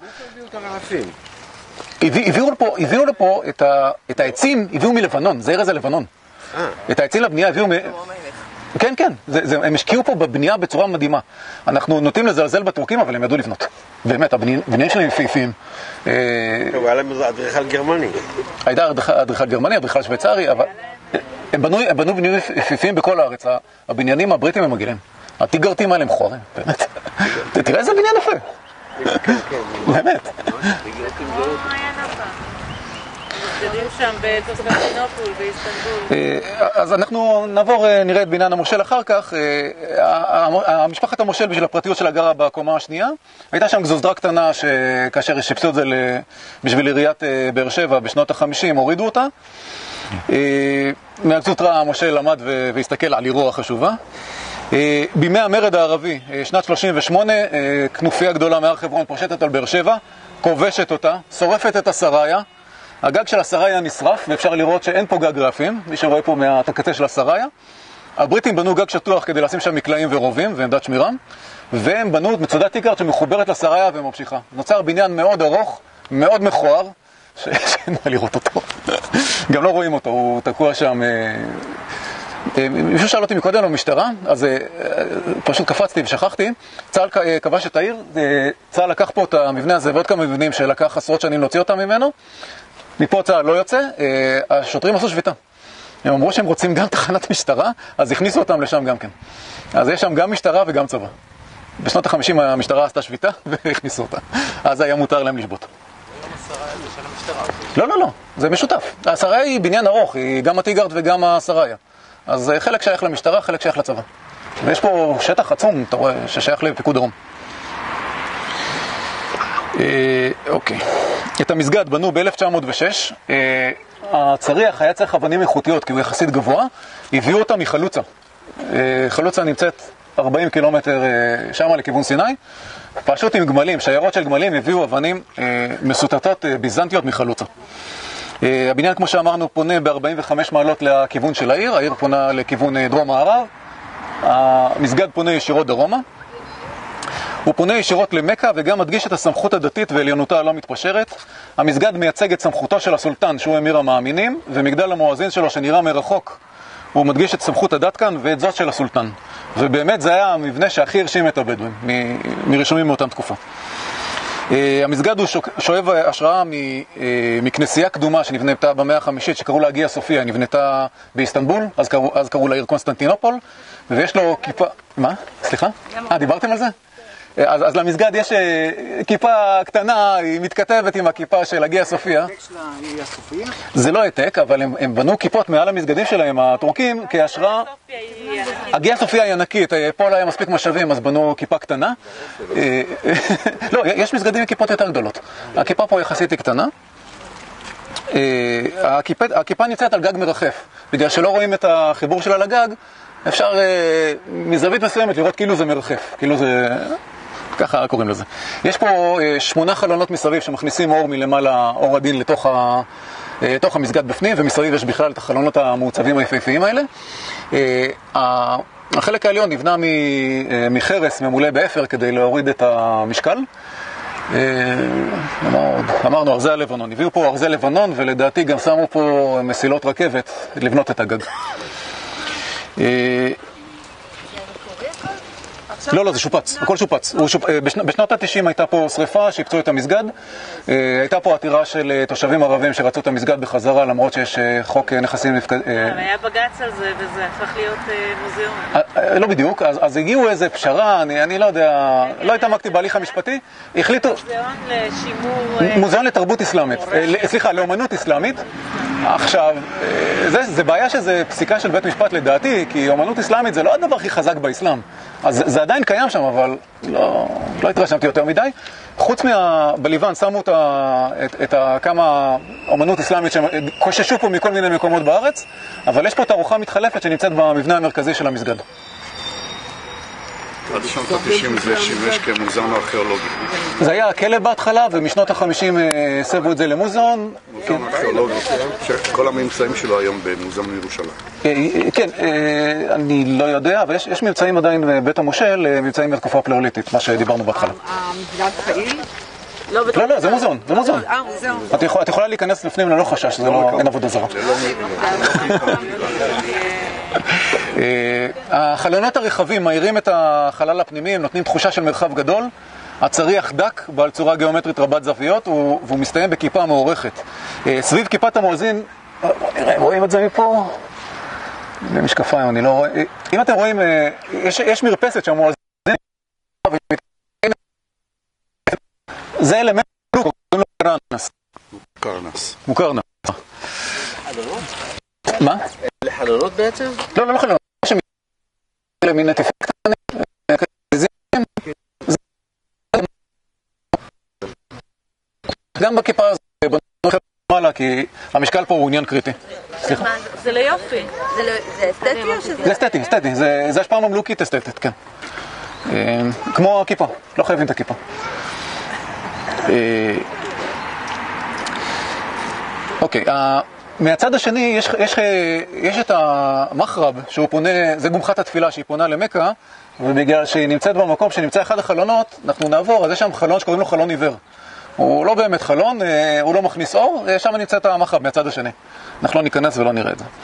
הביאו לפה את העצים, הביאו מלבנון, זה ארז הלבנון. את העצים לבנייה הביאו מ... כן, כן, זה, זה, הם השקיעו פה בבנייה בצורה מדהימה. אנחנו נוטים לזלזל בטורקים, אבל הם ידעו לבנות. באמת, הבניינים שלהם יפהפיים. טוב, היה להם אדריכל גרמני. הייתה אדריכל גרמני, אדריכל שוויצרי, אבל הם בנו, הם בנו בניינים יפהפיים בכל הארץ. הבניינים הבריטים הם מגעילים. הטיגרטים האלה הם מכוערים, באמת. תראה איזה בניין יפה. באמת. שם בקונסטנטינופול, באיסטנבול. אז אנחנו נעבור, נראה את בניין המושל אחר כך. המשפחת המושל בשביל הפרטיות שלה גרה בקומה השנייה. הייתה שם גזוזדרה קטנה שכאשר שיפצו את זה בשביל עיריית באר שבע בשנות החמישים, הורידו אותה. מהגזוזדרה המושל למד והסתכל על עירו החשובה. בימי המרד הערבי, שנת שלושים ושמונה, כנופיה גדולה מהר חברון פושטת על באר שבע, כובשת אותה, שורפת את הסריה. הגג של הסריה נשרף, ואפשר לראות שאין פה גג רעפים, מי שרואה פה מהקצה של הסריה. הבריטים בנו גג שטוח כדי לשים שם מקלעים ורובים ועמדת שמירה, והם בנו את מצודת טיגרט שמחוברת לסריה וממשיכה. נוצר בניין מאוד ארוך, מאוד מכוער, שאין מה לראות אותו. גם לא רואים אותו, הוא תקוע שם... מישהו שאל אותי מקודם במשטרה, אז פשוט קפצתי ושכחתי. צה"ל כבש את העיר, צה"ל לקח פה את המבנה הזה ועוד כמה מבנים שלקח עשרות שנים להוציא אותם ממנו. מפה צה"ל לא יוצא, השוטרים עשו שביתה. הם אמרו שהם רוצים גם תחנת משטרה, אז הכניסו אותם לשם גם כן. אז יש שם גם משטרה וגם צבא. בשנות ה-חמישים המשטרה עשתה שביתה והכניסו אותה. אז היה מותר להם לשבות. לא, לא, לא, זה משותף. הסריה היא בניין ארוך, היא גם הטיגרט וגם הסריה. אז חלק שייך למשטרה, חלק שייך לצבא. ויש פה שטח עצום, אתה רואה, ששייך לפיקוד דרום. אוקיי. את המסגד בנו ב-אלף תשע מאות ושש. הצריח היה צריך אבנים איכותיות, כי הוא יחסית גבוה. הביאו אותה מחלוצה. חלוצה נמצאת ארבעים קילומטר שמה לכיוון סיני. פשוט עם גמלים, שיירות של גמלים הביאו אבנים מסוטטות ביזנטיות מחלוצה. הבניין, כמו שאמרנו, פונה ב-ארבעים וחמש מעלות לכיוון של העיר. העיר פונה לכיוון דרום הערב. המסגד פונה ישירות דרומה. הוא פונה ישירות למכה וגם מדגיש את הסמכות הדתית ועליונותה הלא מתפשרת. המסגד מייצג את סמכותו של הסולטן, שהוא אמיר המאמינים, ומגדל המואזין שלו שנראה מרחוק. הוא מדגיש את סמכות הדת כאן ואת זאת של הסולטן. ובאמת זה היה המבנה שהכי הרשים את הבדואים, מ- מרשומים מאותם תקופה. המסגד הוא שואב השראה מכנסייה קדומה שנבנתה במאה החמישית, שקראו לה הגיה סופיה, נבנתה באיסטנבול, אז קראו, אז קראו לעיר קונסטנטינופול, ויש לו כיפה... מה? סליחה? אה, דיברתם על זה? אז, אז למסגד יש כיפה קטנה, היא מתכתבת עם הכיפה של הגיה סופיה. זה לא העתק, אבל הם, הם בנו כיפות מעל המסגדים שלהם, הטורקים, כהשראה. הגיה סופיה היא ענקית, פה לא היה מספיק משאבים, אז בנו כיפה קטנה. לא, יש מסגדים עם כיפות יותר גדולות. הכיפה פה יחסית היא קטנה. הכיפה, הכיפה נמצאת על גג מרחף, בגלל שלא רואים את החיבור שלה לגג, אפשר מזווית מסוימת לראות כאילו זה מרחף, כאילו זה... ככה קוראים לזה. יש פה שמונה חלונות מסביב שמכניסים אור מלמעלה, אור הדין לתוך, ה, לתוך המסגד בפנים, ומסביב יש בכלל את החלונות המעוצבים היפהפיים האלה. החלק העליון נבנה מחרס ממולא באפר כדי להוריד את המשקל. אמרנו ארזי הלבנון, הביאו פה ארזי לבנון, ולדעתי גם שמו פה מסילות רכבת לבנות את הגג. לא, לא, זה שופץ, הכל שופץ. בשנות ה-תשעים הייתה פה שריפה שהפצו את המסגד. הייתה פה עתירה של תושבים ערבים שרצו את המסגד בחזרה, למרות שיש חוק נכסים... היה בג"ץ על זה, וזה הפך להיות מוזיאון. לא בדיוק, אז הגיעו איזה פשרה, אני לא יודע, לא התעמקתי בהליך המשפטי, החליטו... מוזיאון לשימור... מוזיאון לתרבות אסלאמית, סליחה, לאומנות אסלאמית. עכשיו, זה בעיה שזה פסיקה של בית משפט לדעתי, כי אומנות אסלאמית זה לא הדבר הכי חזק באסלאם. אז זה עדיין קיים שם, אבל לא, לא התרשמתי יותר מדי. חוץ מה... בליוון שמו את, את, את כמה אומנות אסלאמית שקוששו פה מכל מיני מקומות בארץ, אבל יש פה תערוכה מתחלפת שנמצאת במבנה המרכזי של המסגד. עד שנות ה-תשעים זה שימש כמוזיאון ארכיאולוגי. זה היה הכלב בהתחלה, ומשנות ה-חמישים סבו את זה למוזיאון. מוזיאון ארכיאולוגי, שכל הממצאים שלו היום במוזיאון ירושלים. כן, אני לא יודע, אבל יש מבצעים עדיין בבית המושל, מבצעים בתקופה הפלאוליתית, מה שדיברנו בהתחלה. המסגד פעיל? לא, לא, זה מוזיאון, זה מוזיאון. את יכולה להיכנס לפנים ללא חשש, זה לא, אין עבודה זרה. החלונות הרחבים מאירים את החלל הפנימי, הם נותנים תחושה של מרחב גדול. הצריח דק, בעל צורה גיאומטרית רבת זוויות, והוא מסתיים בכיפה מעורכת. סביב כיפת המואזין, רואים את זה מפה? במשקפיים, אני לא רואה. אם אתם רואים, יש מרפסת שהמואזין... זה אלמנט, קוראים לו מוקרנס. מוקרנס. מוקרנס. חלונות? מה? אלה חלונות בעצם? לא, לא, לא חלונות. למין נטיפים קטנים, גם בכיפה הזאת בנו חלק מעלה, כי המשקל פה הוא עניין קריטי. סליחה? זה ליופי. זה אסתטי או שזה... זה אסתטי, אסתטי. זה השפעה ממלוכית אסתטית, כן. כמו הכיפה, לא חייבים את הכיפה. אוקיי, מהצד השני יש, יש, יש את המחרב שהוא פונה, זה גומחת התפילה שהיא פונה למקה, ובגלל שהיא נמצאת במקום שנמצא אחד החלונות, אנחנו נעבור, אז יש שם חלון שקוראים לו חלון עיוור. הוא לא באמת חלון, הוא לא מכניס אור, שם נמצא את המחרב מהצד השני. אנחנו לא ניכנס ולא נראה את זה.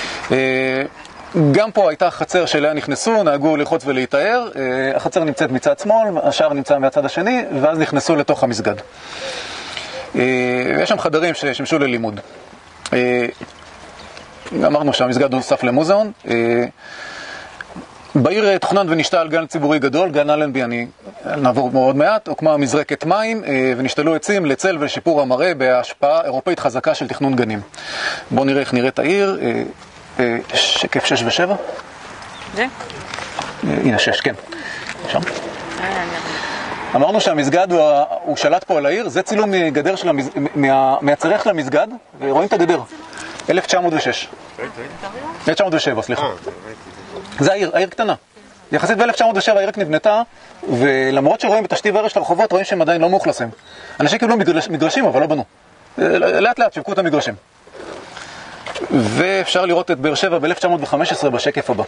גם פה הייתה חצר שאליה נכנסו, נהגו ללחוץ ולהיטהר, החצר נמצאת מצד שמאל, השאר נמצא מהצד השני, ואז נכנסו לתוך המסגד. יש שם חדרים ששמשו ללימוד. אמרנו שהמסגד הוסף למוזיאון. בעיר תוכנן ונשתל גן ציבורי גדול, גן אלנבי, אני נעבור מאוד מעט, הוקמה מזרקת מים ונשתלו עצים לצל ולשיפור המראה בהשפעה אירופאית חזקה של תכנון גנים. בואו נראה איך נראית העיר. שקף שש ושבע. זה? הנה שש, כן. שם. אמרנו שהמסגד הוא, הוא שלט פה על העיר, זה צילום מגדר של המסגד, מה, מהצריח למסגד, ורואים את הגדר. אלף תשע מאות ושש. אלף תשע מאות ושבע, סליחה. זה העיר, העיר קטנה. יחסית ב-אלף תשע מאות ושבע העיר נבנתה, ולמרות שרואים את השתי וערש לרחובות, רואים שהם עדיין לא מאוכלסים. אנשים קיבלו מגרש, מגרשים, אבל לא בנו. לאט לאט שיווקו את המגרשים. ואפשר לראות את באר שבע ב-אלף תשע מאות וחמש עשרה בשקף הבא.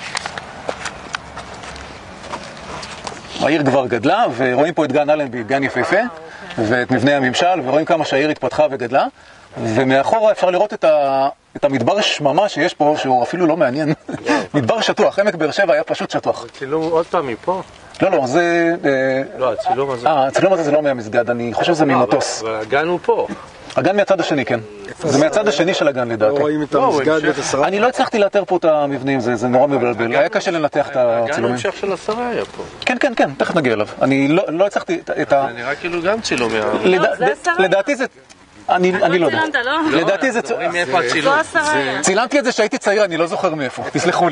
העיר כבר גדלה, ורואים פה את גן אלנבי, גן יפהפה, ואת מבנה הממשל, ורואים כמה שהעיר התפתחה וגדלה, ומאחורה אפשר לראות את, ה... את המדבר שממה שיש פה, שהוא אפילו לא מעניין. מדבר שטוח, עמק באר שבע היה פשוט שטוח. הצילום עוד פעם מפה? לא, לא, זה... לא, הצילום הזה... אה, הצילום הזה זה לא מהמסגד, אני חושב שזה ממטוס. הגן הוא פה. הגן מהצד השני, כן. זה מהצד השני של הגן לדעתי. לא רואים את המסגד ואת השרה? אני לא הצלחתי לאתר פה את המבנים, זה נורא מבלבל. היה קשה לנתח את הצילומים. הגן המשך של השרה היה פה. כן, כן, כן, תכף נגיע אליו. אני לא הצלחתי את ה... זה נראה כאילו גם צילום. לדעתי זה... אני לא יודע. צילמת, לא? לדעתי זה... זו השרה. צילמתי את זה שהייתי צעיר, אני לא זוכר מאיפה. תסלחו לי.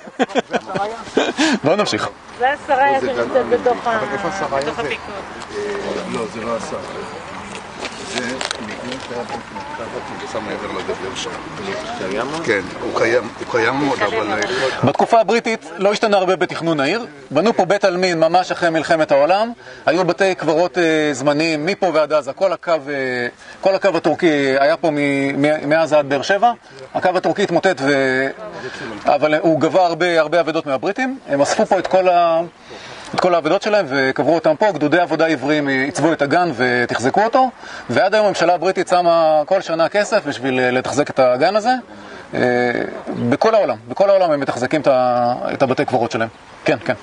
בואו נמשיך. זה השרה שנמצאת בתוך ה... איפה השרה בתוך הזה? הפיקוד. לא, זה לא השרה. זה מבנה קרקע מעבר לגדר שם. כן, הוא קיים, הוא קיים מאוד, אבל... בתקופה הבריטית לא השתנה הרבה בתכנון העיר. בנו פה בית עלמין ממש אחרי מלחמת העולם. היו בתי קברות זמניים מפה ועד עזה. כל הקו, כל הקו הטורקי היה פה מאז עד באר שבע. הקו הטורקי התמוטט, ו... אבל הוא גבה הרבה, הרבה עבדות מהבריטים. הם אספו פה את כל ה... את כל העבודות שלהם וקברו אותם פה. גדודי עבודה עבריים עיצבו את הגן ותחזקו אותו, ועד היום הממשלה הבריטית שמה כל שנה כסף בשביל לתחזק את הגן הזה. בכל העולם, בכל העולם הם מתחזקים את הבתי קברות שלהם. כן, כן.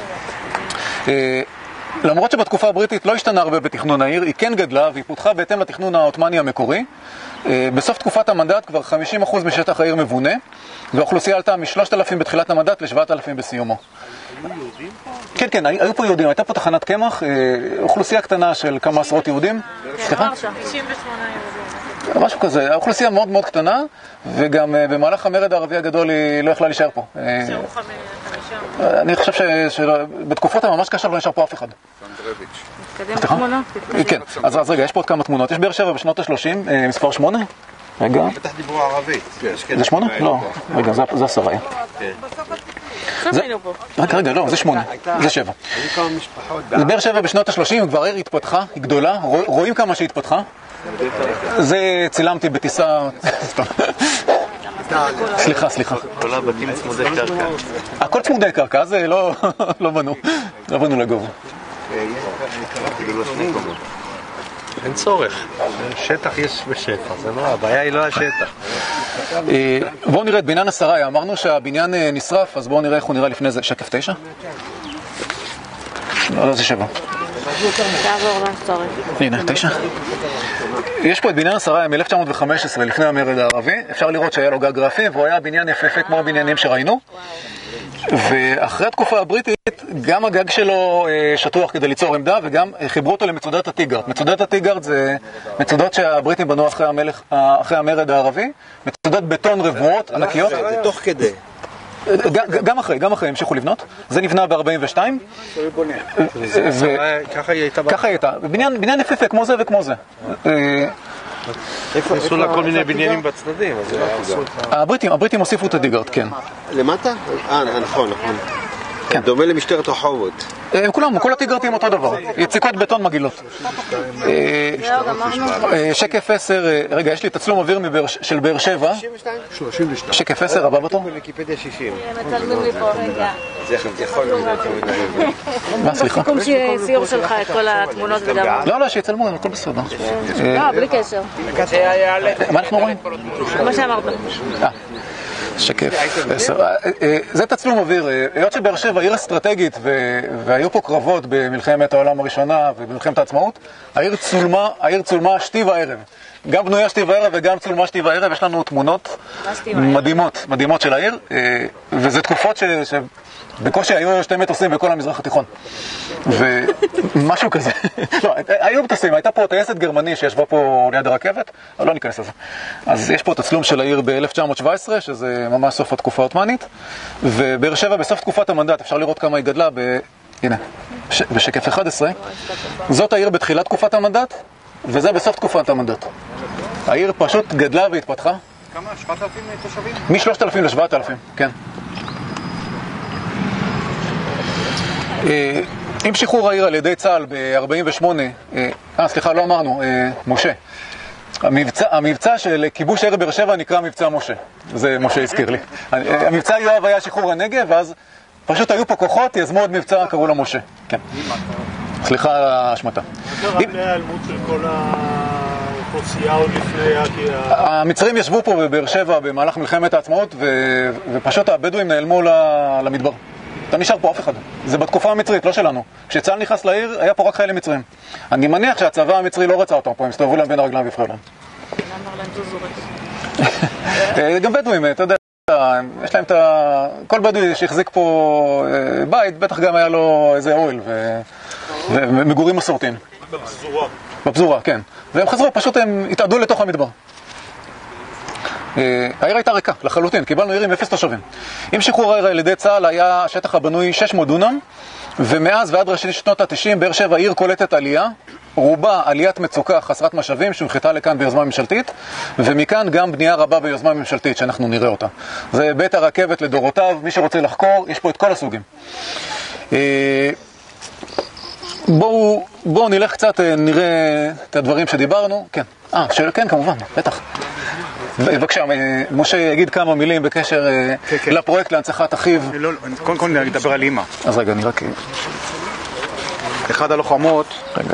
למרות שבתקופה הבריטית לא השתנה הרבה בתכנון העיר, היא כן גדלה והיא פותחה בהתאם לתכנון העות'מאני המקורי. בסוף תקופת המנדט כבר חמישים אחוז משטח העיר מבונה, והאוכלוסייה עלתה מ-שלושת אלפים בתחילת המנדט ל-שבעת אלפים בסיומו. כן, כן, היו פה יהודים, הייתה פה תחנת קמח, אוכלוסייה קטנה של כמה עשרות יהודים. סליחה? תשעים ושמונה יהודים. משהו כזה, האוכלוסייה מאוד מאוד קטנה, וגם במהלך המרד הערבי הגדול היא לא יכלה להישאר פה. נשארו חמישה. אני חושב שבתקופות הממש קשה לא נשאר פה אף אחד. תתקדם בתמונות. כן, אז רגע, יש פה עוד כמה תמונות. יש באר שבע בשנות ה-שלושים, מספר שמונה. רגע. בטח דיברו ערבית. זה שמונה? לא. רגע, זה עשרה. רגע, רגע, לא, זה שמונה. זה שבע. זה באר שבע בשנות ה-שלושים, כבר העיר התפתחה, היא גדולה, רואים כמה שהיא התפתחה. זה צילמתי בטיסה... סליחה, סליחה. כל הבתים צמודי קרקע. הכל צמודי קרקע, זה לא בנו. לא בנו לגובה. אין צורך. שטח יש בשפע, זה לא, הבעיה היא לא השטח. בואו נראה את בניין השרה, אמרנו שהבניין נשרף, אז בואו נראה איך הוא נראה לפני זה. שקף תשע? לא, זה שבע. תעבור לסטורי. הנה, תשע. יש פה את בניין השרה מ-אלף תשע מאות וחמש עשרה, לפני המרד הערבי. אפשר לראות שהיה לו גג גרפי, והוא היה בניין יפהפה כמו הבניינים שראינו. ואחרי התקופה הבריטית, גם הגג שלו שטוח כדי ליצור עמדה, וגם חיברו אותו למצודת הטיגרד. מצודת הטיגרד זה מצודות שהבריטים בנו אחרי המלך, אחרי המרד הערבי. מצודת בטון רבועות, ענקיות. זה תוך כדי. גם אחרי, גם אחרי המשיכו לבנות. זה נבנה ב-ארבעים ושתיים. ככה היא הייתה. ככה היא הייתה. בניין יפהפה, כמו זה וכמו זה. עשו לה כל מיני בניינים בצדדים. הבריטים, הבריטים הוסיפו את הטיגרד, כן. למטה? אה, נכון, נכון. דומה למשטרת רחובות. הם כולם, כל הטיגרטים אותו דבר. יציקות בטון מגילות. שקף עשר, רגע, יש לי תצלום אוויר של באר שבע. שלושים ושתיים. שקף עשר, הבא בתור. בוויקיפדיה שישים. מצלמים לי פה רגע. זה יכול להיות. מה, סליחה? סיכום סיור שלך את כל התמונות וגם... לא, לא, שיצלמו, הכל בסדר. לא, בלי קשר. מה אנחנו רואים? מה שאמרת. שקף עשר. זה תצלום אוויר. היות שבאר שבע עיר אסטרטגית והיו פה קרבות במלחמת העולם הראשונה ובמלחמת העצמאות, העיר צולמה, העיר צולמה שתי וערב. גם בנויה שתי וערב וגם צולמה שתי וערב. יש לנו תמונות מדהימות, מדהימות של העיר, וזה תקופות ש... בקושי היו שתי מטוסים בכל המזרח התיכון. ומשהו כזה. לא, היו מטוסים, הייתה פה טייסת גרמני שישבה פה ליד הרכבת, אבל לא ניכנס לזה. אז יש פה תצלום של העיר ב-אלף תשע מאות שבע עשרה, שזה ממש סוף התקופה העות'מאנית, ובאר שבע בסוף תקופת המנדט, אפשר לראות כמה היא גדלה ב... הנה, בשקף אחד עשרה. זאת העיר בתחילת תקופת המנדט, וזה בסוף תקופת המנדט. העיר פשוט גדלה והתפתחה. כמה? שבעת אלפים תושבים? מ-שלושת אלפים ל-שבעת אלפים, כן. עם שחרור העיר על ידי צה"ל ב-ארבעים ושמונה, אה, סליחה, לא אמרנו, משה. המבצע, המבצע של כיבוש העיר באר שבע נקרא מבצע משה. זה משה הזכיר לי. המבצע יואב היה שחרור הנגב, ואז פשוט היו פה כוחות, יזמו עוד מבצע, קראו לו משה. כן. סליחה על ההשמטה. מה קרה להיעלמות של כל האוכלוסייה עוד לפני... המצרים ישבו פה בבאר שבע במהלך מלחמת העצמאות, ופשוט הבדואים נעלמו למדבר. אתה נשאר פה אף אחד. זה בתקופה המצרית, לא שלנו. כשצה"ל נכנס לעיר, היה פה רק חיילים מצרים. אני מניח שהצבא המצרי לא רצה אותם פה, הם הסתובבו להם בין הרגליים והפריעו להם. להם זוזורת. גם בדואים, אתה יודע, יש להם את ה... כל בדואי שהחזיק פה בית, בטח גם היה לו איזה אוהל ומגורים מסורתיים. בפזורה. בפזורה, כן. והם חזרו, פשוט הם התעדו לתוך המדבר. העיר הייתה ריקה, לחלוטין, קיבלנו עיר עם אפס תושבים. עם שחרור העיר על ידי צה"ל היה שטח הבנוי שש מאות דונם, ומאז ועד ראשי שנות ה-תשעים, באר שבע עיר קולטת עלייה, רובה עליית מצוקה חסרת משאבים שהונחתה לכאן ביוזמה ממשלתית, ומכאן גם בנייה רבה ביוזמה ממשלתית שאנחנו נראה אותה. זה בית הרכבת לדורותיו, מי שרוצה לחקור, יש פה את כל הסוגים. בואו, בואו נלך קצת, נראה את הדברים שדיברנו. כן, אה, שאלה, כן, כמובן, בטח. בבקשה, משה יגיד כמה מילים בקשר כן, כן. לפרויקט להנצחת אחיו. לא, קודם כל נדבר על אמא. אז רגע, אני רק... אחד הלוחמות... רגע.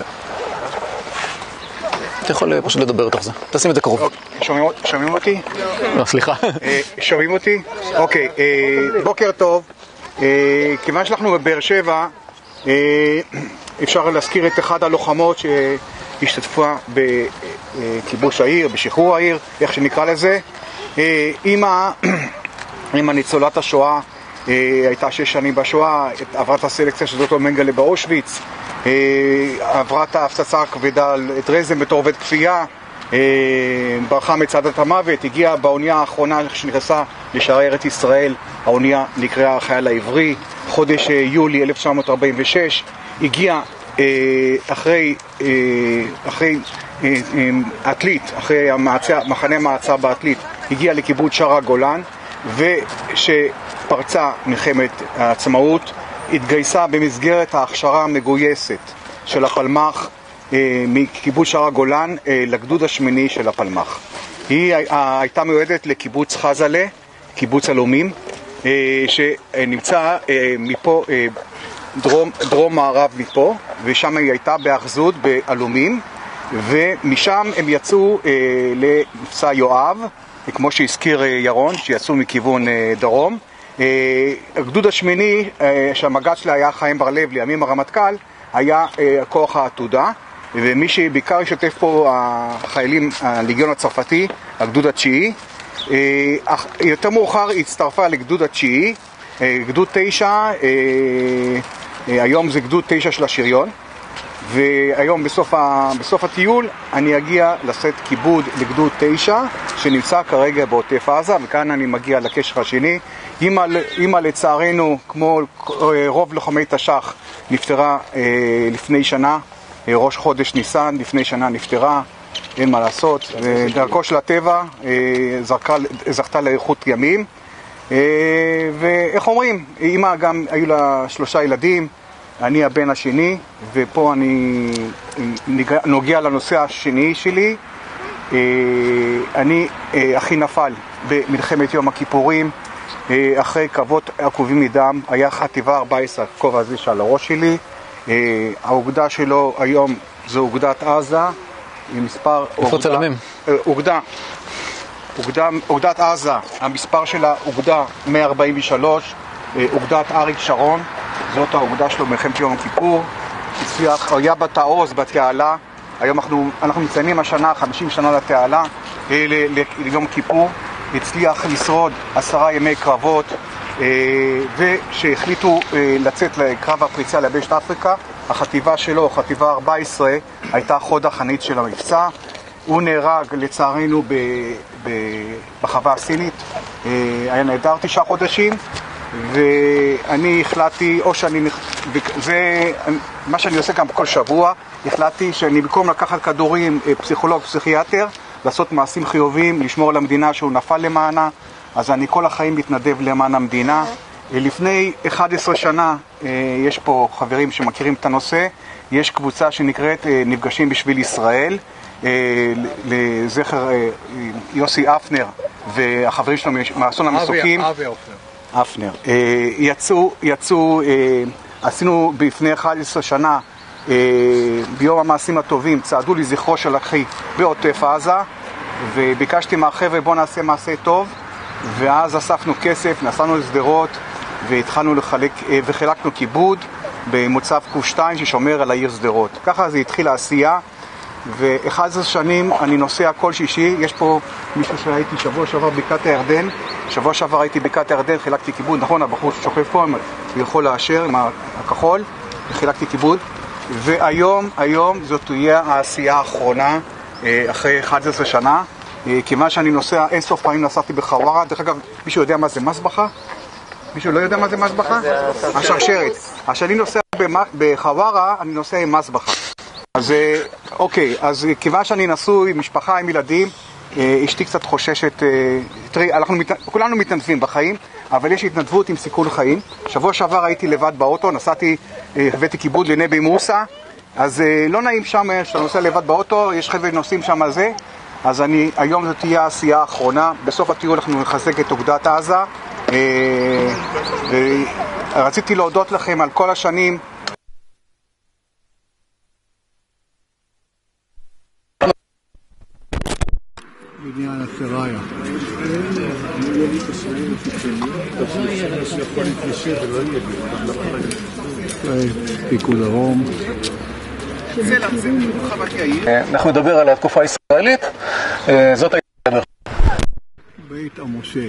אתה יכול פשוט לדבר תוך זה. תשים את זה קרוב. שומעים אותי? לא, סליחה. שומעים אותי? אוקיי, בוקר טוב. כיוון שאנחנו בבאר שבע, אפשר להזכיר את אחד הלוחמות שהשתתפה בכיבוש העיר, בשחרור העיר, איך שנקרא לזה. אמא, אמא ניצולת השואה, הייתה שש שנים בשואה, עברה את הסלקציה של דוקטור מנגלה באושוויץ, עברה את ההפצצה הכבדה את דרזדן בתור עובד כפייה, ברחה מצעדת המוות, הגיעה באונייה האחרונה שנכנסה לשערי ארץ ישראל, האונייה נקראה החייל העברי, חודש יולי אלף תשע מאות ארבעים ושש, הגיעה אחרי, אחרי עתלית, אחרי המעצה, מחנה מעצה בעתלית, הגיעה לקיבוץ שער הגולן, ושפרצה מלחמת העצמאות, התגייסה במסגרת ההכשרה המגויסת של הפלמ"ח מקיבוץ שער הגולן לגדוד השמיני של הפלמ"ח. היא הייתה מיועדת לקיבוץ חזלה, קיבוץ אלומים, שנמצא מפה, דרום, דרום מערב מפה, ושם היא הייתה באחזות באלומים, ומשם הם יצאו למבצע יואב, כמו שהזכיר ירון, שיצאו מכיוון דרום. הגדוד השמיני, שהמג"ד שלה היה חיים בר לב לימים הרמטכ"ל, היה כוח העתודה, ומי שבעיקר השתתף פה החיילים, הליגיון הצרפתי, הגדוד התשיעי. יותר מאוחר הצטרפה לגדוד התשיעי, גדוד תשע, היום זה גדוד תשע של השריון, והיום בסוף, ה, בסוף הטיול אני אגיע לשאת כיבוד לגדוד תשע שנמצא כרגע בעוטף עזה, וכאן אני מגיע לקשר השני. אמא, אמא לצערנו, כמו רוב לוחמי תש"ח, נפטרה אה, לפני שנה, אה, ראש חודש ניסן, לפני שנה נפטרה, אין מה לעשות. דרכו של הטבע אה, זרקה, זכתה לאיכות ימים, אה, ואיך אומרים, אמא גם היו לה שלושה ילדים, אני הבן השני, ופה אני נוגע לנושא השני שלי. אני, אחי נפל במלחמת יום הכיפורים, אחרי קרבות עקובים מדם, היה חטיבה ארבע עשרה, הכובע הזה שעל הראש שלי. האוגדה שלו היום זו אוגדת עזה, עם מספר... איפה צלמים? אוגדה. אוגדה, אוגדת עזה, המספר שלה אוגדה מאה ארבעים ושלוש, אוגדת אריק שרון, זאת האוגדה שלו במלחמת יום הכיפור. הצליח, היה בתעוז, בתעלה, היום אנחנו, אנחנו מציינים השנה חמישים שנה לתעלה, ליום כיפור, הצליח לשרוד עשרה ימי קרבות, ושהחליטו לצאת לקרב הפריצה ליבשת אפריקה. החטיבה שלו, חטיבה ארבע עשרה, הייתה חוד החנית של המבצע. הוא נהרג לצערנו ב, ב, בחווה הסינית, היה נהדר תשעה חודשים, ואני החלטתי, או שאני, זה מה שאני עושה גם כל שבוע, החלטתי שאני במקום לקחת כדורים, פסיכולוג, פסיכיאטר, לעשות מעשים חיוביים, לשמור על המדינה שהוא נפל למענה, אז אני כל החיים מתנדב למען המדינה. לפני אחת עשרה שנה, יש פה חברים שמכירים את הנושא, יש קבוצה שנקראת נפגשים בשביל ישראל, לזכר יוסי אפנר והחברים שלנו מאסון המסוקים. אבי אפנר. אפנר. יצאו, יצאו, עשינו בפני אחת עשרה שנה, ביום המעשים הטובים, צעדו לזכרו של אחי בעוטף עזה, וביקשתי מהחבר'ה בוא נעשה מעשה טוב, ואז אספנו כסף, נסענו לשדרות, והתחלנו לחלק, וחילקנו כיבוד במוצב קו שתיים ששומר על העיר שדרות. ככה זה התחיל העשייה. ו-אחת עשרה שנים אני נוסע כל שישי. יש פה מישהו שהייתי שבוע שעבר בקעת הירדן, שבוע שעבר הייתי בקעת הירדן, חילקתי כיבוד, נכון, הבחור ששוכב פה, הוא יכול לאשר עם הכחול, חילקתי כיבוד, והיום, היום זאת תהיה העשייה האחרונה אחרי אחת עשרה שנה, כיוון שאני נוסע, אין סוף פעמים נסעתי בחווארה. דרך אגב, מישהו יודע מה זה מסבחה? מישהו לא יודע מה זה מסבחה? השרשרת. אז כשאני נוסע בחווארה, אני נוסע עם מסבחה. אז אוקיי, אז כיוון שאני נשוי, משפחה עם ילדים, אשתי קצת חוששת. תראי, אנחנו כולנו מתנדבים בחיים, אבל יש התנדבות עם סיכון חיים. שבוע שעבר הייתי לבד באוטו, נסעתי, הבאתי כיבוד לנבי מוסא, אז לא נעים שם שאתה נוסע לבד באוטו, יש חבל נוסעים שם על זה. אז אני, היום זאת תהיה העשייה האחרונה. בסוף הטיול אנחנו נחזק את אוגדת עזה. רציתי להודות לכם על כל השנים. בניין הסראיה. פיקוד דרום. אנחנו נדבר על התקופה הישראלית. זאת הייתה בית המושל.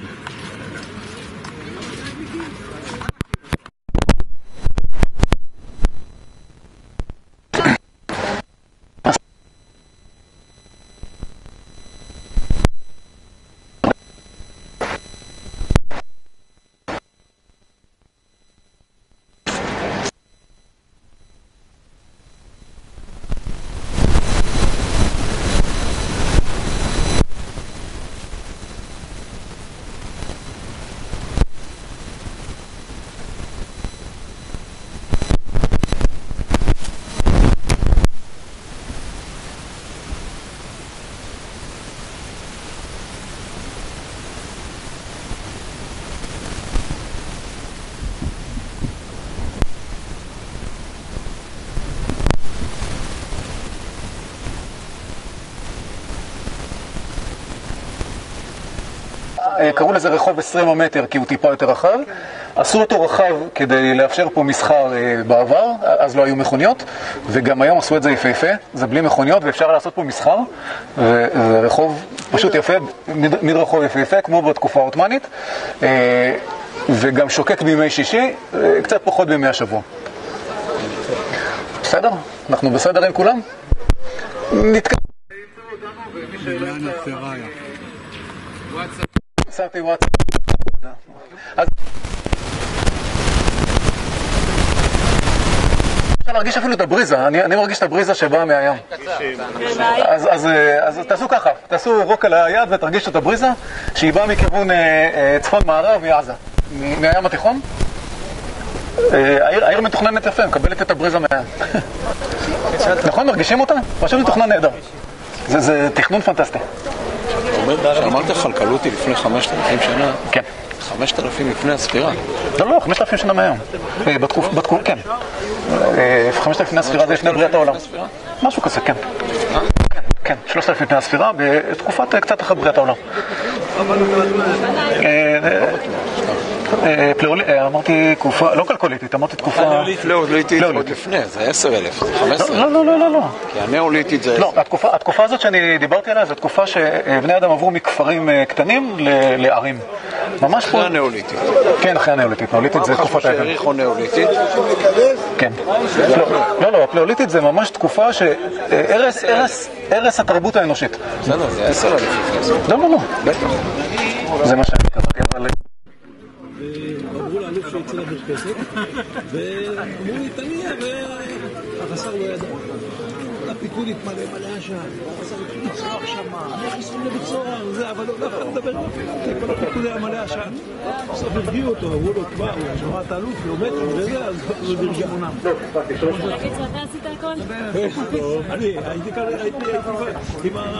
קראו לזה רחוב עשרים מטר כי הוא טיפה יותר רחב. עשו אותו רחב כדי לאפשר פה מסחר בעבר, אז לא היו מכוניות, וגם היום עשו את זה יפהפה, זה בלי מכוניות ואפשר לעשות פה מסחר, ורחוב פשוט יפה, מדרחוב יפהפה כמו בתקופה העות'מאנית, וגם שוקק בימי שישי, קצת פחות בימי השבוע. בסדר? אנחנו בסדר עם כולם? נתקדם. בניין הסראיה. שמתי וואטסאפ. אז אפשר להרגיש אפילו את הבריזה, אני, אני מרגיש את הבריזה שבאה מהים. אז, אז, אז תעשו ככה, תעשו רוק על היד ותרגישו את הבריזה שהיא באה מכיוון צפון מערב מעזה, מהים התיכון. העיר, העיר מתוכננת יפה, מקבלת את הבריזה מהים. נכון, מרגישים אותה? פשוט מתוכנן נהדר. זה, זה תכנון פנטסטי. אמרת חלקלותי לפני חמשת אלפים שנה? כן. חמשת אלפים לפני הספירה? לא, לא, חמשת אלפים שנה מהיום. בתקוף, בתקוף, כן. חמשת אלפים לפני הספירה זה לפני בריאת העולם. משהו כזה, כן. כן, כן, שלושת אלפים לפני הספירה, בתקופת קצת אחת בריאת העולם. אמרתי תקופה, לא קלקוליתית, אמרתי תקופה... פלאוליתית עוד לפני, זה עשר אלף, זה חמש עשרה. לא, לא, לא, לא. כי הנאוליתית זה... לא, התקופה הזאת שאני דיברתי עליה, זו תקופה שבני אדם עברו מכפרים קטנים לערים. ממש פה... אחרי הנאוליתית. כן, אחרי הנאוליתית. נאוליתית זה תקופת האבן. שהעריכו נאוליתית? כן. לא, לא, הפלאוליתית זה ממש תקופה שהרס התרבות האנושית. בסדר, זה עשר אלף לפני. לא, לא, לא. בטח. זה מה שאני קראתי, אבל... ואמרו לאלוף שיצא למרפסת, ואמרו לי, תניע, והחסר לא ידע. הפיקוד התמלא מלא עשן, החסר התחיל לצרוח שם, איך חיסון לבצורה, וזה, אבל לא יכול לדבר, כל הפיקוד היה מלא עשן. בסוף הרגיעו אותו, אמרו לו, כבר, הוא שמע את האלוף, הוא עומד שם וזה, אז הוא נרגע מונם. קיצור, אתה עשית הכל? אני הייתי כאן, הייתי עם ה...